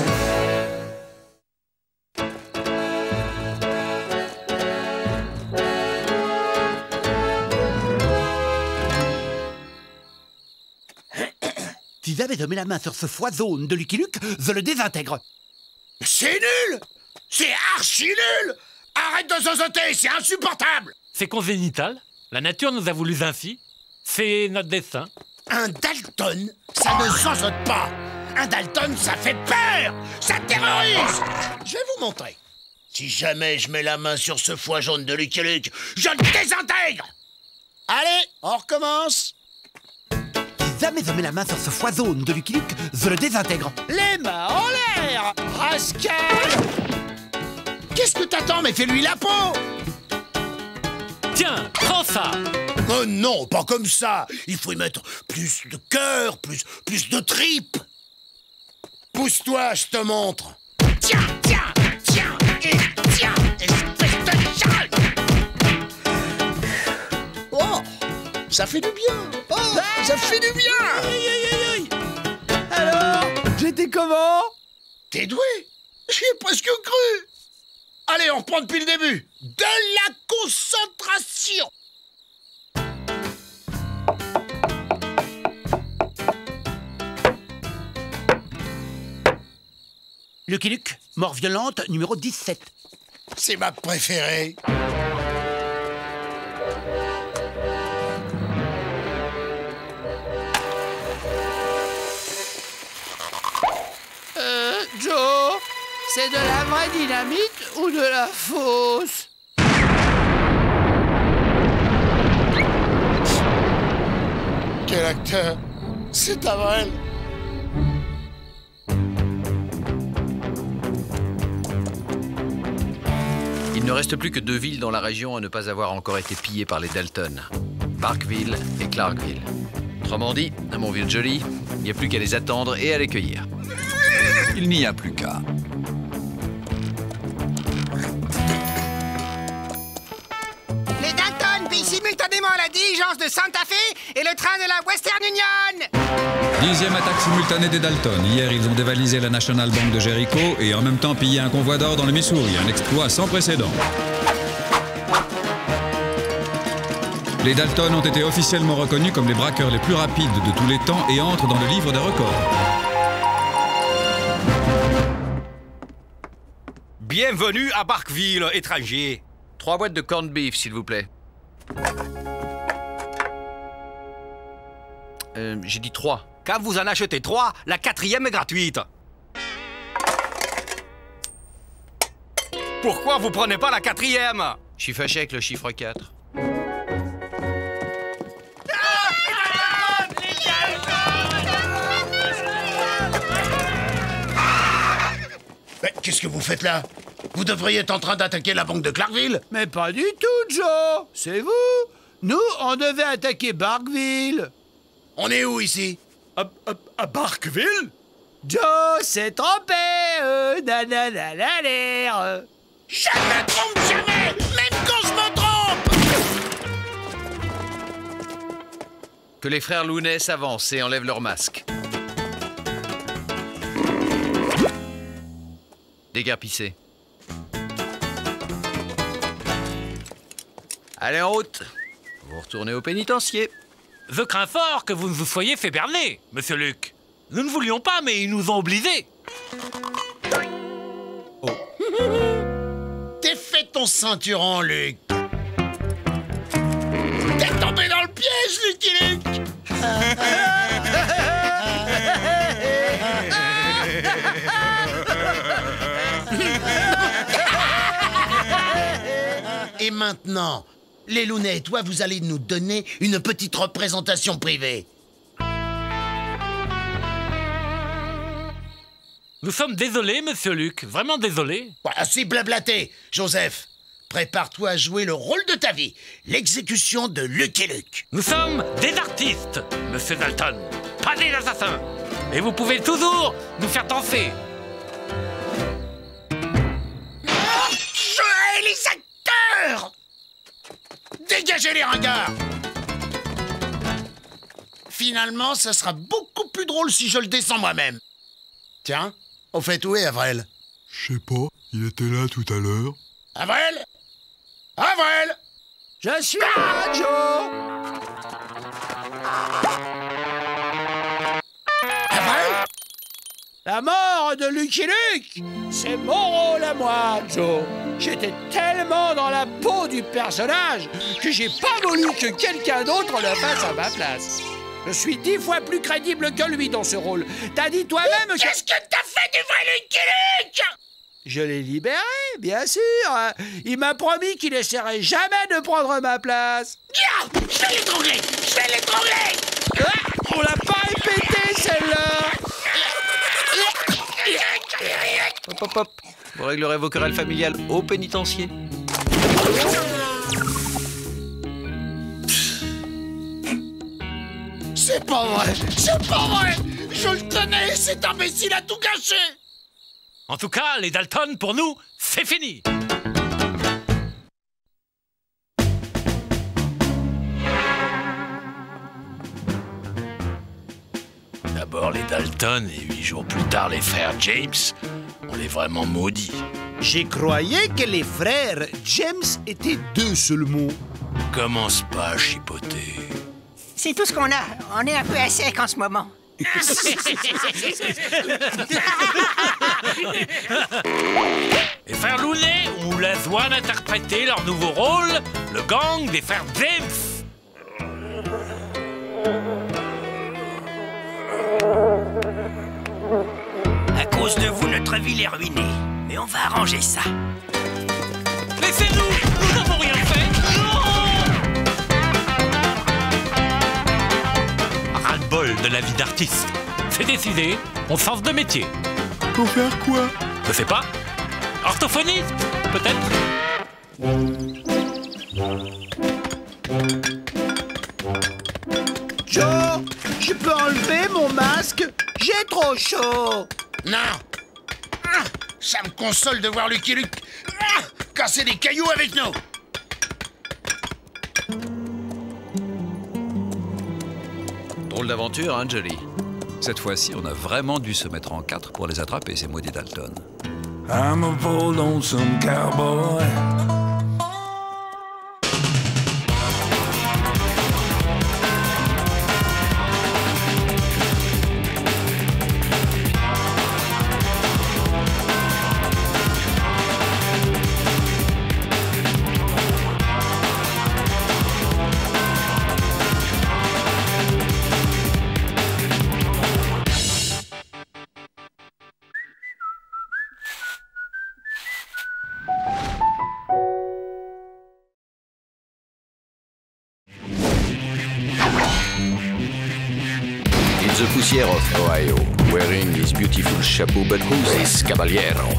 Si j'avais mis la main sur ce foison de Lucky Luke, je le désintègre. C'est nul. C'est archi nul. Arrête de zozoter, c'est insupportable! C'est congénital. La nature nous a voulu ainsi. C'est notre destin. Un Dalton, ça ne zozote pas. Un Dalton, ça fait peur. Ça terrorise. Je vais vous montrer. Si jamais je mets la main sur ce foie jaune de Lucky Luke, je le désintègre. Allez, on recommence. Si jamais je mets la main sur ce foie jaune de Lucky Luke, je le désintègre. Les mains en l'air, rascal. Qu'est-ce que t'attends? Mais fais-lui la peau. Tiens, prends ça. Oh non, pas comme ça. Il faut y mettre plus de cœur, plus, plus de tripes. Pousse-toi, je te montre. Tiens, tiens, tiens, et tiens, espèce de chale. Oh, ça fait du bien. Oh, ça fait du bien. Aïe, aïe, aïe, aïe. Alors, j'étais comment? T'es doué. J'y ai presque cru. Allez, on reprend depuis le début. De la concentration. Lucky Luke, mort violente, numéro dix-sept. C'est ma préférée. Euh, Joe, c'est de la vraie dynamite ou de la fausse? Quel acteur. C'est Avril. Il ne reste plus que deux villes dans la région à ne pas avoir encore été pillées par les Dalton. Barkville et Clarkville. Autrement dit, mon vieux Jolly, il n'y a plus qu'à les attendre et à les cueillir. Il n'y a plus qu'à. Les Dalton pillent simultanément la diligence de Santa Fe et le train de la Western Union. Dixième attaque simultanée des Dalton. Hier, ils ont dévalisé la National Bank de Jericho et en même temps pillé un convoi d'or dans le Missouri. Un exploit sans précédent. Les Dalton ont été officiellement reconnus comme les braqueurs les plus rapides de tous les temps et entrent dans le livre des records. Bienvenue à Barkville, étranger. Trois boîtes de corned beef, s'il vous plaît. Euh, j'ai dit trois. Quand vous en achetez trois, la quatrième est gratuite. Pourquoi vous prenez pas la quatrième? Je suis fâché avec le chiffre quatre. Mais qu'est-ce que vous faites là? Vous devriez être en train d'attaquer la banque de Clarkville. Mais pas du tout, Joe. C'est vous. Nous, on devait attaquer Barkville. On est où ici? À, à, à Barkville? Joe s'est trompé. Euh, nanananalaire. Je ne me trompe jamais, même quand je me trompe. Que les frères Looney s'avancent et enlèvent leur masque. Déguerpissez. Allez en route. Vous retournez au pénitencier. Je crains fort que vous ne vous soyez fait berner, monsieur Luke. Nous ne voulions pas, mais ils nous ont obligés. Oh. Défais ton ceinturon, Luke. T'es tombé dans le piège, Lucky Luke. Et maintenant, les Looney et toi, vous allez nous donner une petite représentation privée. Nous sommes désolés, monsieur Luke, vraiment désolés. Assez blablaté, Joseph. Prépare-toi à jouer le rôle de ta vie, l'exécution de Lucky Luke. Nous sommes des artistes, monsieur Dalton, pas des assassins. Et vous pouvez toujours nous faire danser. Je hais les acteurs! Dégagez les ringards! Finalement, ça sera beaucoup plus drôle si je le descends moi-même. Tiens, au fait, où est Avril? Je sais pas, il était là tout à l'heure. Avril? Avril? Je suis là, Joe! Avril? La mort de Lucky Luke, c'est mon rôle à moi, Joe. J'étais tellement dans la peau du personnage que j'ai pas voulu que quelqu'un d'autre le fasse à ma place. Je suis dix fois plus crédible que lui dans ce rôle. T'as dit toi-même que... Qu'est-ce que t'as fait du vrai Lucky Luke? Je l'ai libéré, bien sûr. Il m'a promis qu'il essaierait jamais de prendre ma place. Yeah, je vais l'étrangler. Je vais l'étrangler. Ah, on l'a pas répété, celle-là. Hop, hop, hop. Vous réglerez vos querelles familiales au pénitencier. C'est pas vrai. C'est pas vrai. Je le connais. Cet imbécile a tout gâché. En tout cas, les Dalton, pour nous, c'est fini. D'abord les Dalton et huit jours plus tard les frères James. On est vraiment maudits. J'y croyais que les frères James étaient deux seulement. Commence pas à chipoter. C'est tout ce qu'on a. On est un peu à sec en ce moment. Les frères Looney ont la joie d'interpréter leur nouveau rôle, le gang des frères James. À cause de vous, notre ville est ruinée. Mais on va arranger ça. Laissez-nous! Nous n'avons rien fait! Ras-le-bol de la vie d'artiste. C'est décidé, on change de métier. Pour faire quoi? Je sais pas. Orthophoniste, peut-être? Joe, je peux enlever mon masque? J'ai trop chaud. Non. Ah, ça me console de voir Lucky Luke ah, casser des cailloux avec nous. Drôle d'aventure, hein, Jolie? Cette fois-ci, on a vraiment dû se mettre en quatre pour les attraper, ces maudits Dalton. I'm a poor lonesome cowboy. The poussière of Ohio, wearing his beautiful chapeau, but who's this caballero?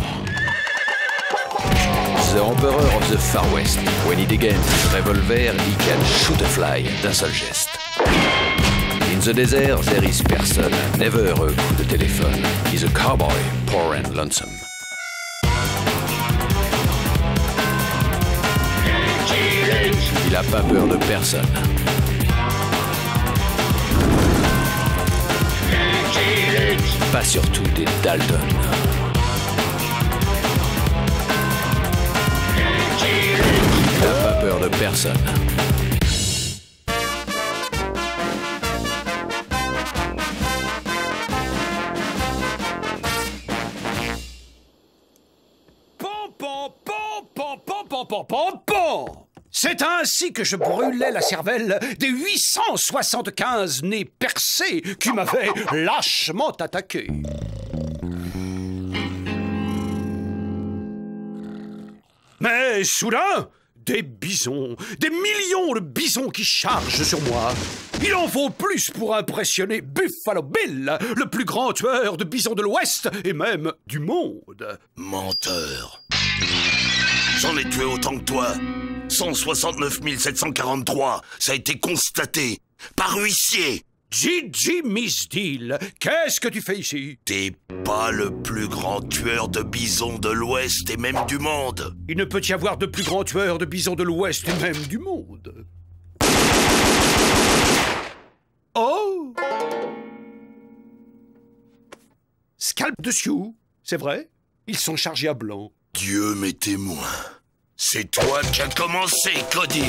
The emperor of the Far West. When he degains his revolver, he can shoot a fly d'un seul geste. In the desert, there is person, never a coup de téléphone. He's a cowboy, poor and lonesome. Il a pas peur de personne. Pas surtout des Dalton. Il n'a pas peur de personne. C'est ainsi que je brûlais la cervelle des huit cent soixante-quinze nez percés qui m'avaient lâchement attaqué. Mais soudain, des bisons, des millions de bisons qui chargent sur moi. Il en faut plus pour impressionner Buffalo Bill, le plus grand tueur de bisons de l'Ouest et même du monde. Menteur. J'en ai tué autant que toi. cent soixante-neuf mille sept cent quarante-trois. Ça a été constaté par huissier. Gigi Misdeal, qu'est-ce que tu fais ici? T'es pas le plus grand tueur de bisons de l'Ouest et même du monde. Il ne peut y avoir de plus grand tueur de bisons de l'Ouest et même du monde. Oh! Scalp de Sioux, c'est vrai? Ils sont chargés à blanc. Dieu m'est témoin. C'est toi qui as commencé, Cody.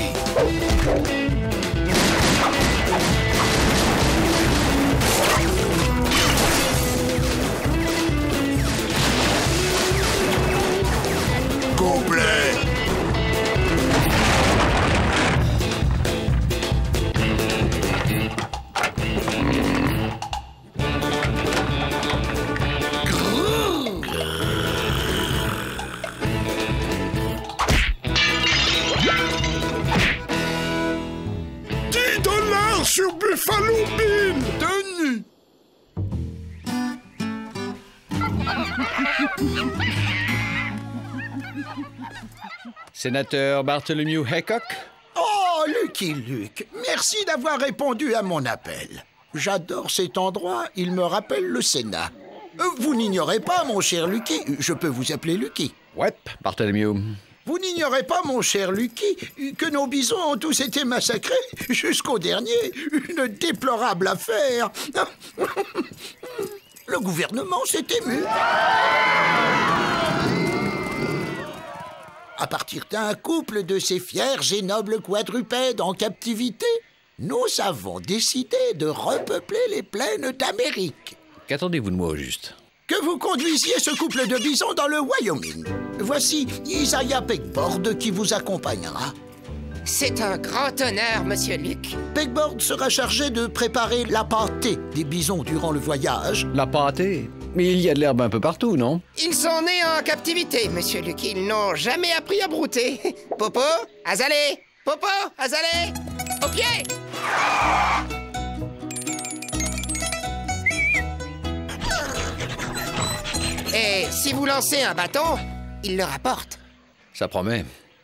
Sénateur Bartholomew Haycock? Oh, Lucky Luke, merci d'avoir répondu à mon appel. J'adore cet endroit, il me rappelle le Sénat. Vous n'ignorez pas, mon cher Lucky, je peux vous appeler Lucky. Ouais, Bartholomew. Vous n'ignorez pas, mon cher Lucky, que nos bisons ont tous été massacrés jusqu'au dernier. Une déplorable affaire. Le gouvernement s'est ému. À partir d'un couple de ces fiers et nobles quadrupèdes en captivité, nous avons décidé de repeupler les plaines d'Amérique. Qu'attendez-vous de moi au juste? Que vous conduisiez ce couple de bisons dans le Wyoming. Voici Isaiah Pegboard qui vous accompagnera. C'est un grand honneur, Monsieur Luke. Pegboard sera chargé de préparer la pâtée des bisons durant le voyage. La pâtée? Mais il y a de l'herbe un peu partout, non? Ils sont nés en captivité, Monsieur Luke. Ils n'ont jamais appris à brouter. Popo, Azalée! Popo, Azalée! Au pied! Et si vous lancez un bâton, il le rapporte. Ça promet.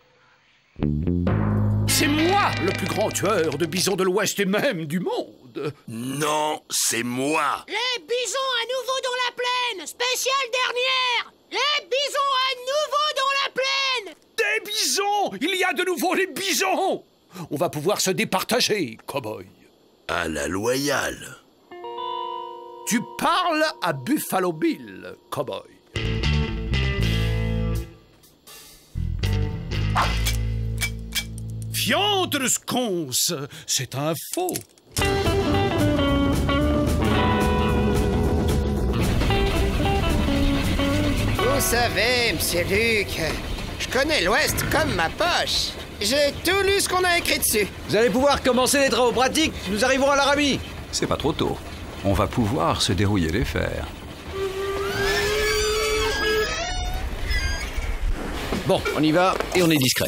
C'est moi le plus grand tueur de bisons de l'Ouest et même du monde. Non, c'est moi. Les bisons à nouveau dans la plaine. Spéciale dernière. Les bisons à nouveau dans la plaine. Des bisons! Il y a de nouveau les bisons! On va pouvoir se départager, cow-boy. À la loyale. Tu parles à Buffalo Bill, cow-boy. Fiandre sconce, c'est un faux. Vous savez, Monsieur Luke, je connais l'Ouest comme ma poche. J'ai tout lu ce qu'on a écrit dessus. Vous allez pouvoir commencer les travaux pratiques. Nous arrivons à Laramie. C'est pas trop tôt. On va pouvoir se dérouiller les fers. Bon, on y va et on est discret.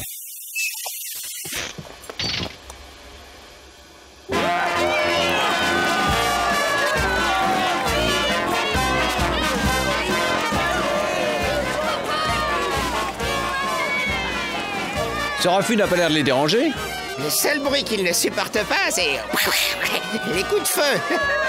Ce refus n'a pas l'air de les déranger. Le seul bruit qu'ils ne supportent pas, c'est les coups de feu.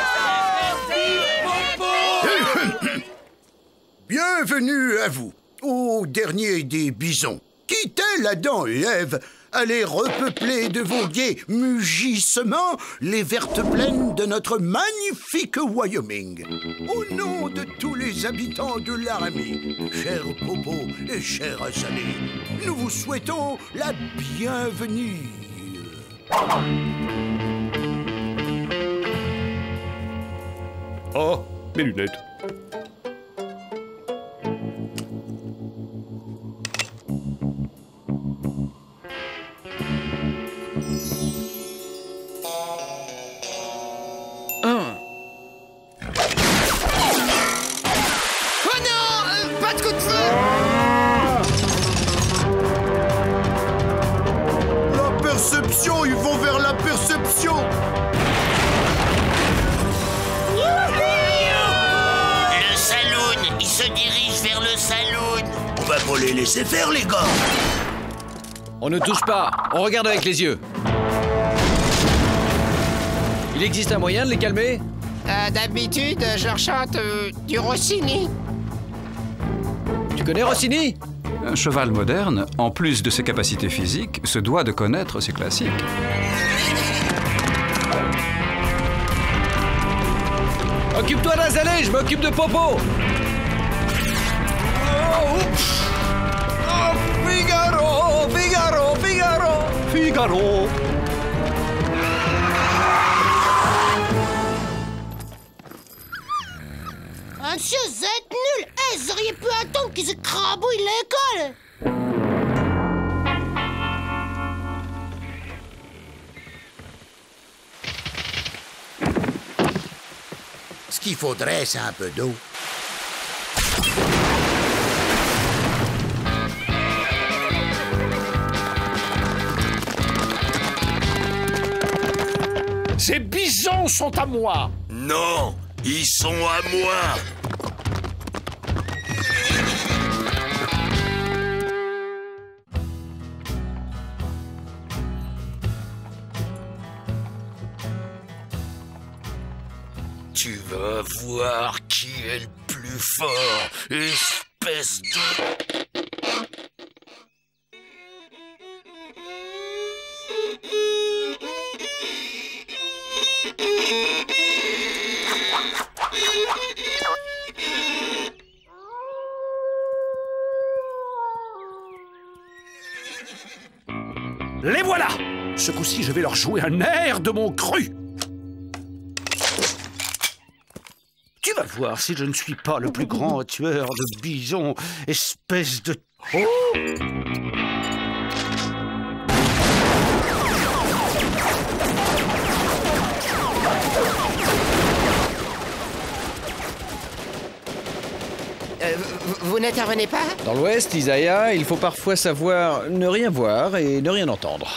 Bienvenue à vous, au dernier des bisons. Quittez l'Adam et Ève, allez repeupler de vos gais mugissements les vertes plaines de notre magnifique Wyoming. Au nom de tous les habitants de Laramie, cher Popo et cher Azalée, nous vous souhaitons la bienvenue. Oh, mes lunettes. Ils vont vers la perception. Le saloon, il se dirige vers le saloon. On va pas les laisser faire, les gars. On ne touche pas, on regarde avec les yeux. Il existe un moyen de les calmer? euh, D'habitude, je leur chante euh, du Rossini. Tu connais Rossini? Un cheval moderne, en plus de ses capacités physiques, se doit de connaître ses classiques. Occupe-toi d'Azalée, je m'occupe de Popo. Oh, oh, Figaro, Figaro, Figaro, Figaro. Monsieur, vous êtes nul. Eh, vous auriez pu attendre qu'ils écrabouillent l'école. Ce qu'il faudrait, c'est un peu d'eau. Ces bisons sont à moi. Non, ils sont à moi. Va voir qui est le plus fort, espèce de... Les voilà! Ce coup-ci, je vais leur jouer un air de mon cru! Tu vas voir si je ne suis pas le plus grand tueur de bisons, espèce de... Oh! Euh, vous, vous n'intervenez pas? Dans l'Ouest, Isaiah, il faut parfois savoir ne rien voir et ne rien entendre.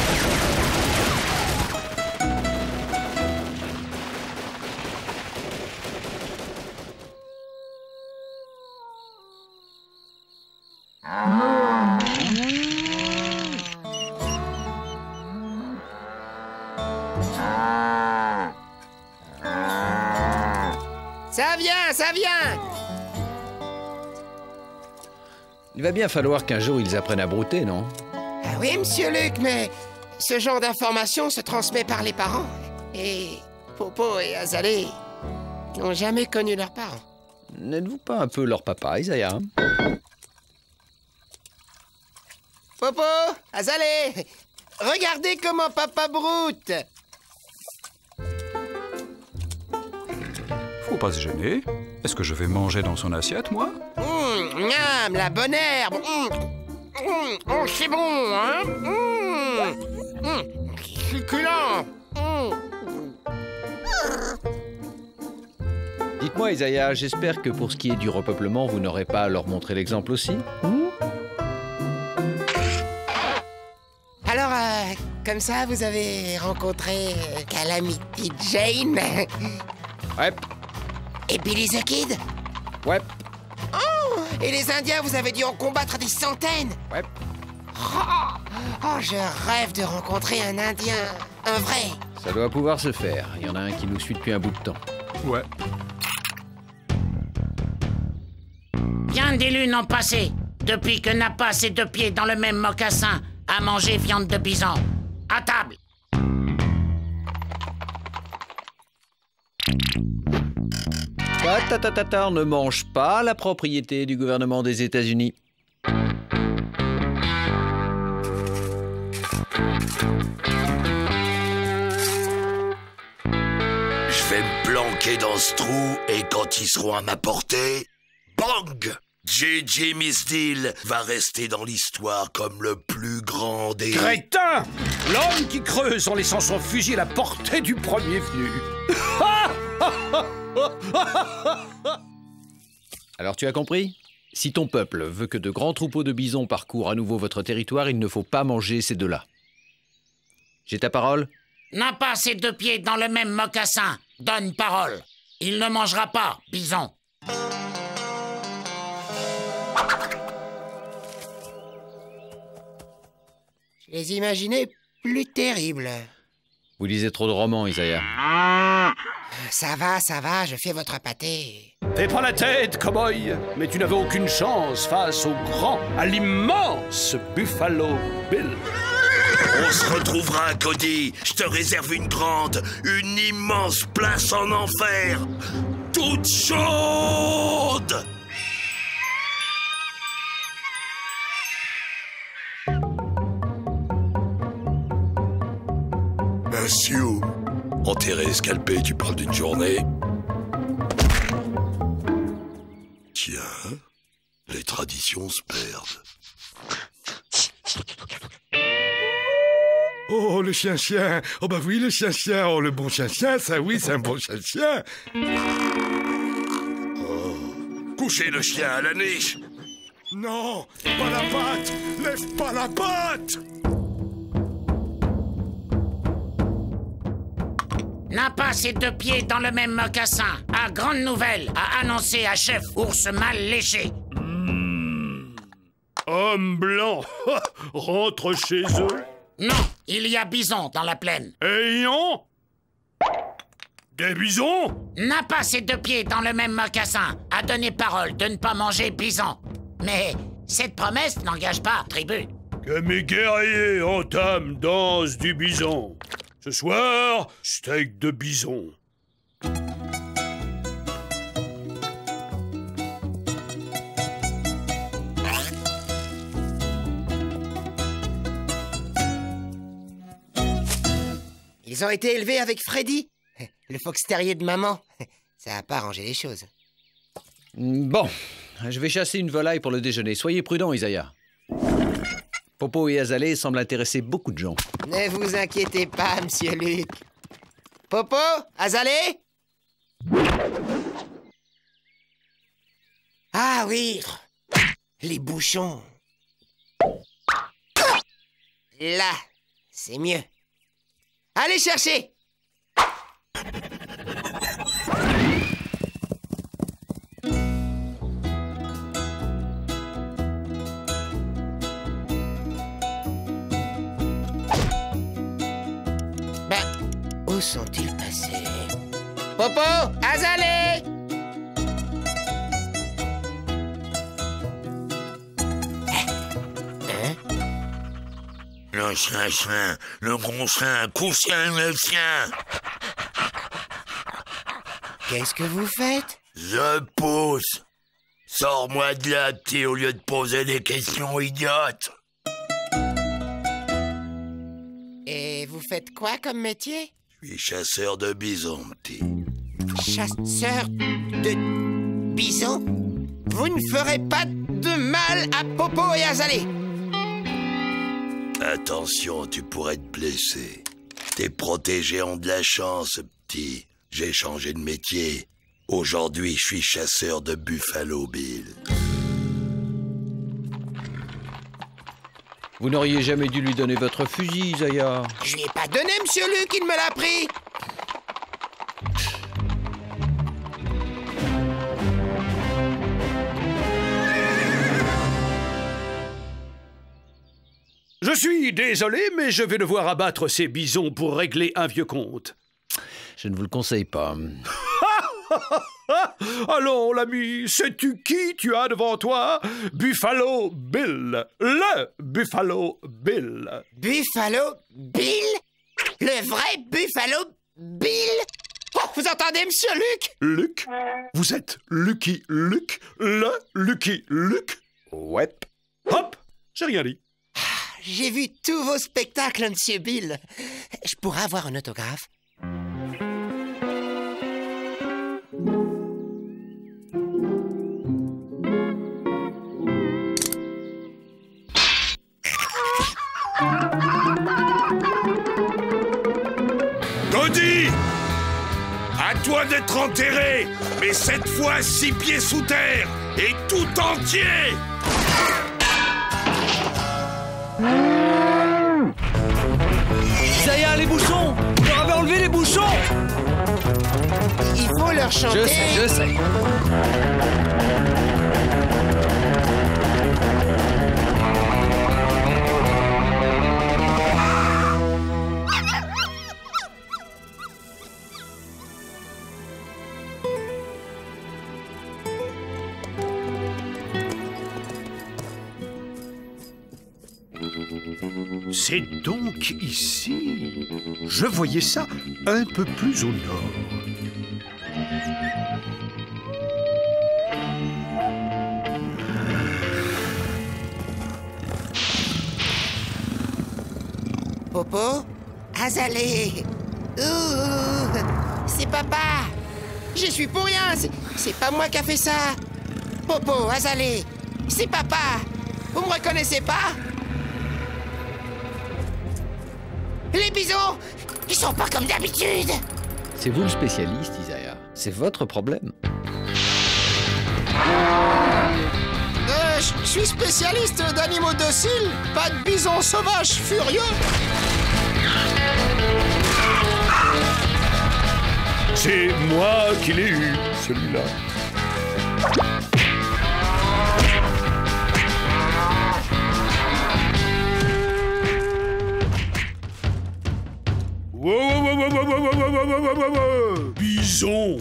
Ça vient, ça vient! Il va bien falloir qu'un jour ils apprennent à brouter, non? Ah oui, monsieur Luc, mais ce genre d'information se transmet par les parents. Et Popo et Azalée n'ont jamais connu leurs parents. N'êtes-vous pas un peu leur papa, Isaiah? Popo, Azalée, regardez comment papa broute! Faut pas se gêner. Est-ce que je vais manger dans son assiette, moi? Mmh, miam, la bonne herbe! Mmh, mmh, oh, c'est bon, hein? Mmh, mmh, succulent! Mmh. Dites-moi, Isaiah, j'espère que pour ce qui est du repeuplement, vous n'aurez pas à leur montrer l'exemple aussi? Mmh? Alors, euh, comme ça, vous avez rencontré euh, Calamity Jane? Ouais. Et Billy the Kid? Ouais. Oh, et les Indiens, vous avez dû en combattre des centaines? Ouais. Oh, oh, je rêve de rencontrer un Indien, un vrai. Ça doit pouvoir se faire. Il y en a un qui nous suit depuis un bout de temps. Ouais. Bien des lunes ont passé depuis que n'a pas ses deux pieds dans le même mocassin à manger viande de bison. À table. Ta ta ta ta, on ne mange pas la propriété du gouvernement des États-Unis. Je vais me planquer dans ce trou et quand ils seront à ma portée, bang! J J Misdeal va rester dans l'histoire comme le plus grand des... Crétin! L'homme qui creuse en laissant son fusil à la portée du premier venu. Alors tu as compris? Si ton peuple veut que de grands troupeaux de bisons parcourent à nouveau votre territoire, il ne faut pas manger ces deux-là. J'ai ta parole? N'a pas ses deux pieds dans le même mocassin. Donne parole. Il ne mangera pas, bison. Je les imaginais plus terribles. Vous lisez trop de romans, Isaiah. Ça va, ça va, je fais votre pâté. Fais pas la tête, cow-boy. Mais tu n'avais aucune chance face au grand, à l'immense Buffalo Bill. On se retrouvera, Cody. Je te réserve une grande, une immense place en enfer. Toute chaude. Monsieur, enterré, scalpé, tu parles d'une journée? Tiens, les traditions se perdent. Oh, le chien-chien. Oh, bah oui, le chien-chien. Oh, le bon chien-chien, ça, oui, c'est un bon chien-chien. Oh. Couchez le chien à la niche. Non, pas la patte. Lève pas la patte. N'a pas ses deux pieds dans le même mocassin. À grande nouvelle, a annoncé à chef ours mal léché. Mmh. Homme blanc, rentre chez eux. Non, il y a bison dans la plaine. Ayons Des bisons? N'a pas ses deux pieds dans le même mocassin a donné parole de ne pas manger bison. Mais cette promesse n'engage pas tribu. Que mes guerriers entament danse du bison. Ce soir, steak de bison. Ils ont été élevés avec Freddy, le fox terrier de maman. Ça a pas arrangé les choses. Bon, je vais chasser une volaille pour le déjeuner. Soyez prudent, Isaiah. Popo et Azalée semblent intéresser beaucoup de gens. Ne vous inquiétez pas, monsieur Luc. Popo, Azalée? Ah oui, les bouchons. Là, c'est mieux. Allez chercher! Ben, où sont-ils passés? Popo, Azalée! Le chien, chien, le gros chien, couchien, le chien. Qu'est-ce que vous faites? Je pousse. Sors-moi de là, petit, au lieu de poser des questions idiotes. Et vous faites quoi comme métier? Je suis chasseur de bisons, petit. Chasseur de bisons? Vous ne ferez pas de mal à Popo et Azalée. Attention, tu pourrais te blesser. Tes protégés ont de la chance, petit. J'ai changé de métier. Aujourd'hui, je suis chasseur de Buffalo Bill. Vous n'auriez jamais dû lui donner votre fusil, Isaiah. Je lui ai pas donné, monsieur Luc, il me l'a pris. Je suis désolé, mais je vais devoir abattre ces bisons pour régler un vieux compte. Je ne vous le conseille pas. Allons, l'ami, sais-tu qui tu as devant toi? Buffalo Bill. Le Buffalo Bill. Buffalo Bill? Le vrai Buffalo Bill? Oh, vous entendez, monsieur Luc? Luc? Vous êtes Lucky Luke? Le Lucky Luke? Ouais. Hop! J'ai rien dit. J'ai vu tous vos spectacles, monsieur Bill. Je pourrais avoir un autographe? Cody! À toi d'être enterré, mais cette fois six pieds sous terre, et tout entier! Isaiah, les bouchons! Je leur avais enlevé les bouchons! Il faut leur chanter. Je sais, je sais. C'est donc ici. Je voyais ça un peu plus au nord. Popo? Azalée? Ouh, c'est papa! J'y suis pour rien! C'est pas moi qui a fait ça! Popo, Azalée, c'est papa! Vous me reconnaissez pas? Les bisons, ils sont pas comme d'habitude! C'est vous le spécialiste, Isaiah. C'est votre problème. Euh, je suis spécialiste d'animaux dociles, pas de bisons sauvages furieux. C'est moi qui l'ai eu, celui-là. Wow, wow, wow, wow, wow, wow, wow, wow, wow, wow, wow. bison.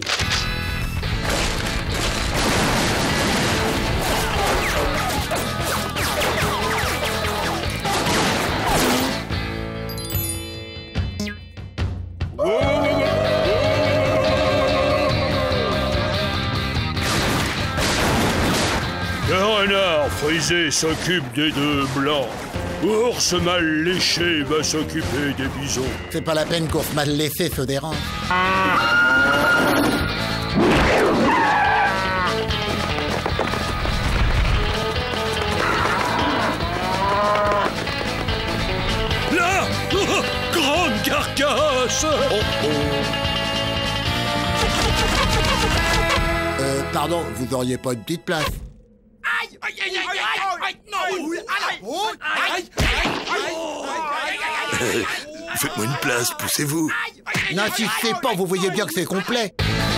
Le renard frisé s'occupe des deux blancs. Ours mal léché va s'occuper des bisons. C'est pas la peine qu'ours mal léché se dérange. Là oh, grande carcasse. Oh, oh. Euh, pardon, vous auriez pas une petite place? Aïe, aïe, aïe, aïe, aïe, aïe, non, aïe, aïe, Faites-moi une place, poussez-vous. N'insistez pas, vous voyez bien que c'est complet.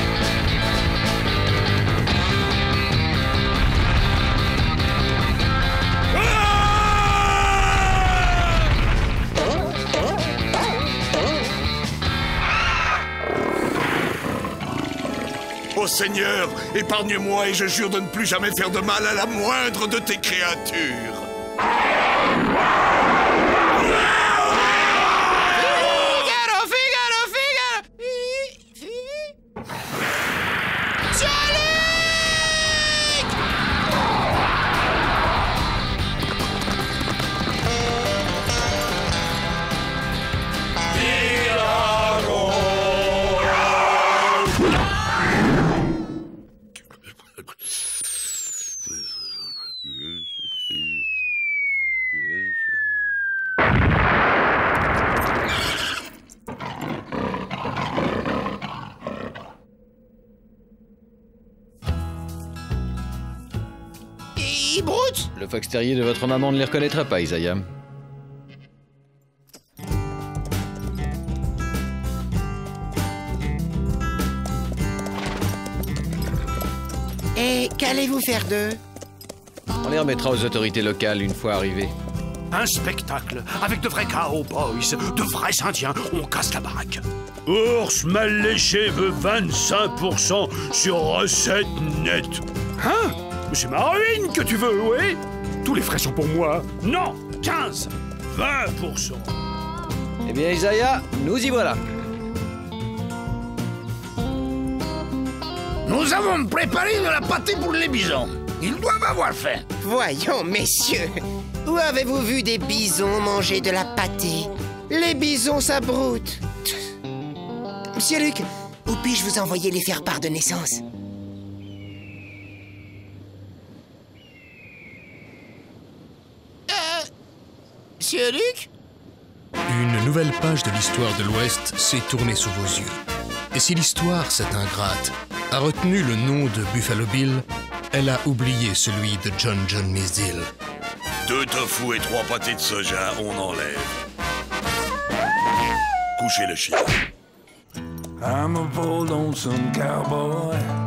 Ô Seigneur, épargne-moi et je jure de ne plus jamais faire de mal à la moindre de tes créatures. Figaro, Figaro, Figaro! Il broute. Le fox terrier de votre maman ne les reconnaîtra pas, Isaiah. Et qu'allez-vous faire d'eux? On les remettra aux autorités locales une fois arrivés. Un spectacle avec de vrais cowboys, de vrais indiens, on casse la baraque. Ours mal léché veut vingt-cinq pour cent sur recette nette. Hein? C'est ma ruine que tu veux, oui? Tous les frais sont pour moi. Non, quinze, vingt pour cent. Eh bien, Isaiah, nous y voilà. Nous avons préparé de la pâtée pour les bisons. Ils doivent avoir faim. Voyons, messieurs, où avez-vous vu des bisons manger de la pâtée? Les bisons, ça broute. Monsieur Luc, où puis-je vous envoyer les faire-part de naissance? Euh... Monsieur Luc? Une nouvelle page de l'histoire de l'Ouest s'est tournée sous vos yeux. Et si l'histoire, cette ingrate, a retenu le nom de Buffalo Bill, elle a oublié celui de John John Misdil. Deux tofu et trois pâtés de soja, on enlève. Couchez le chien. I'm a bold lonesome cowboy.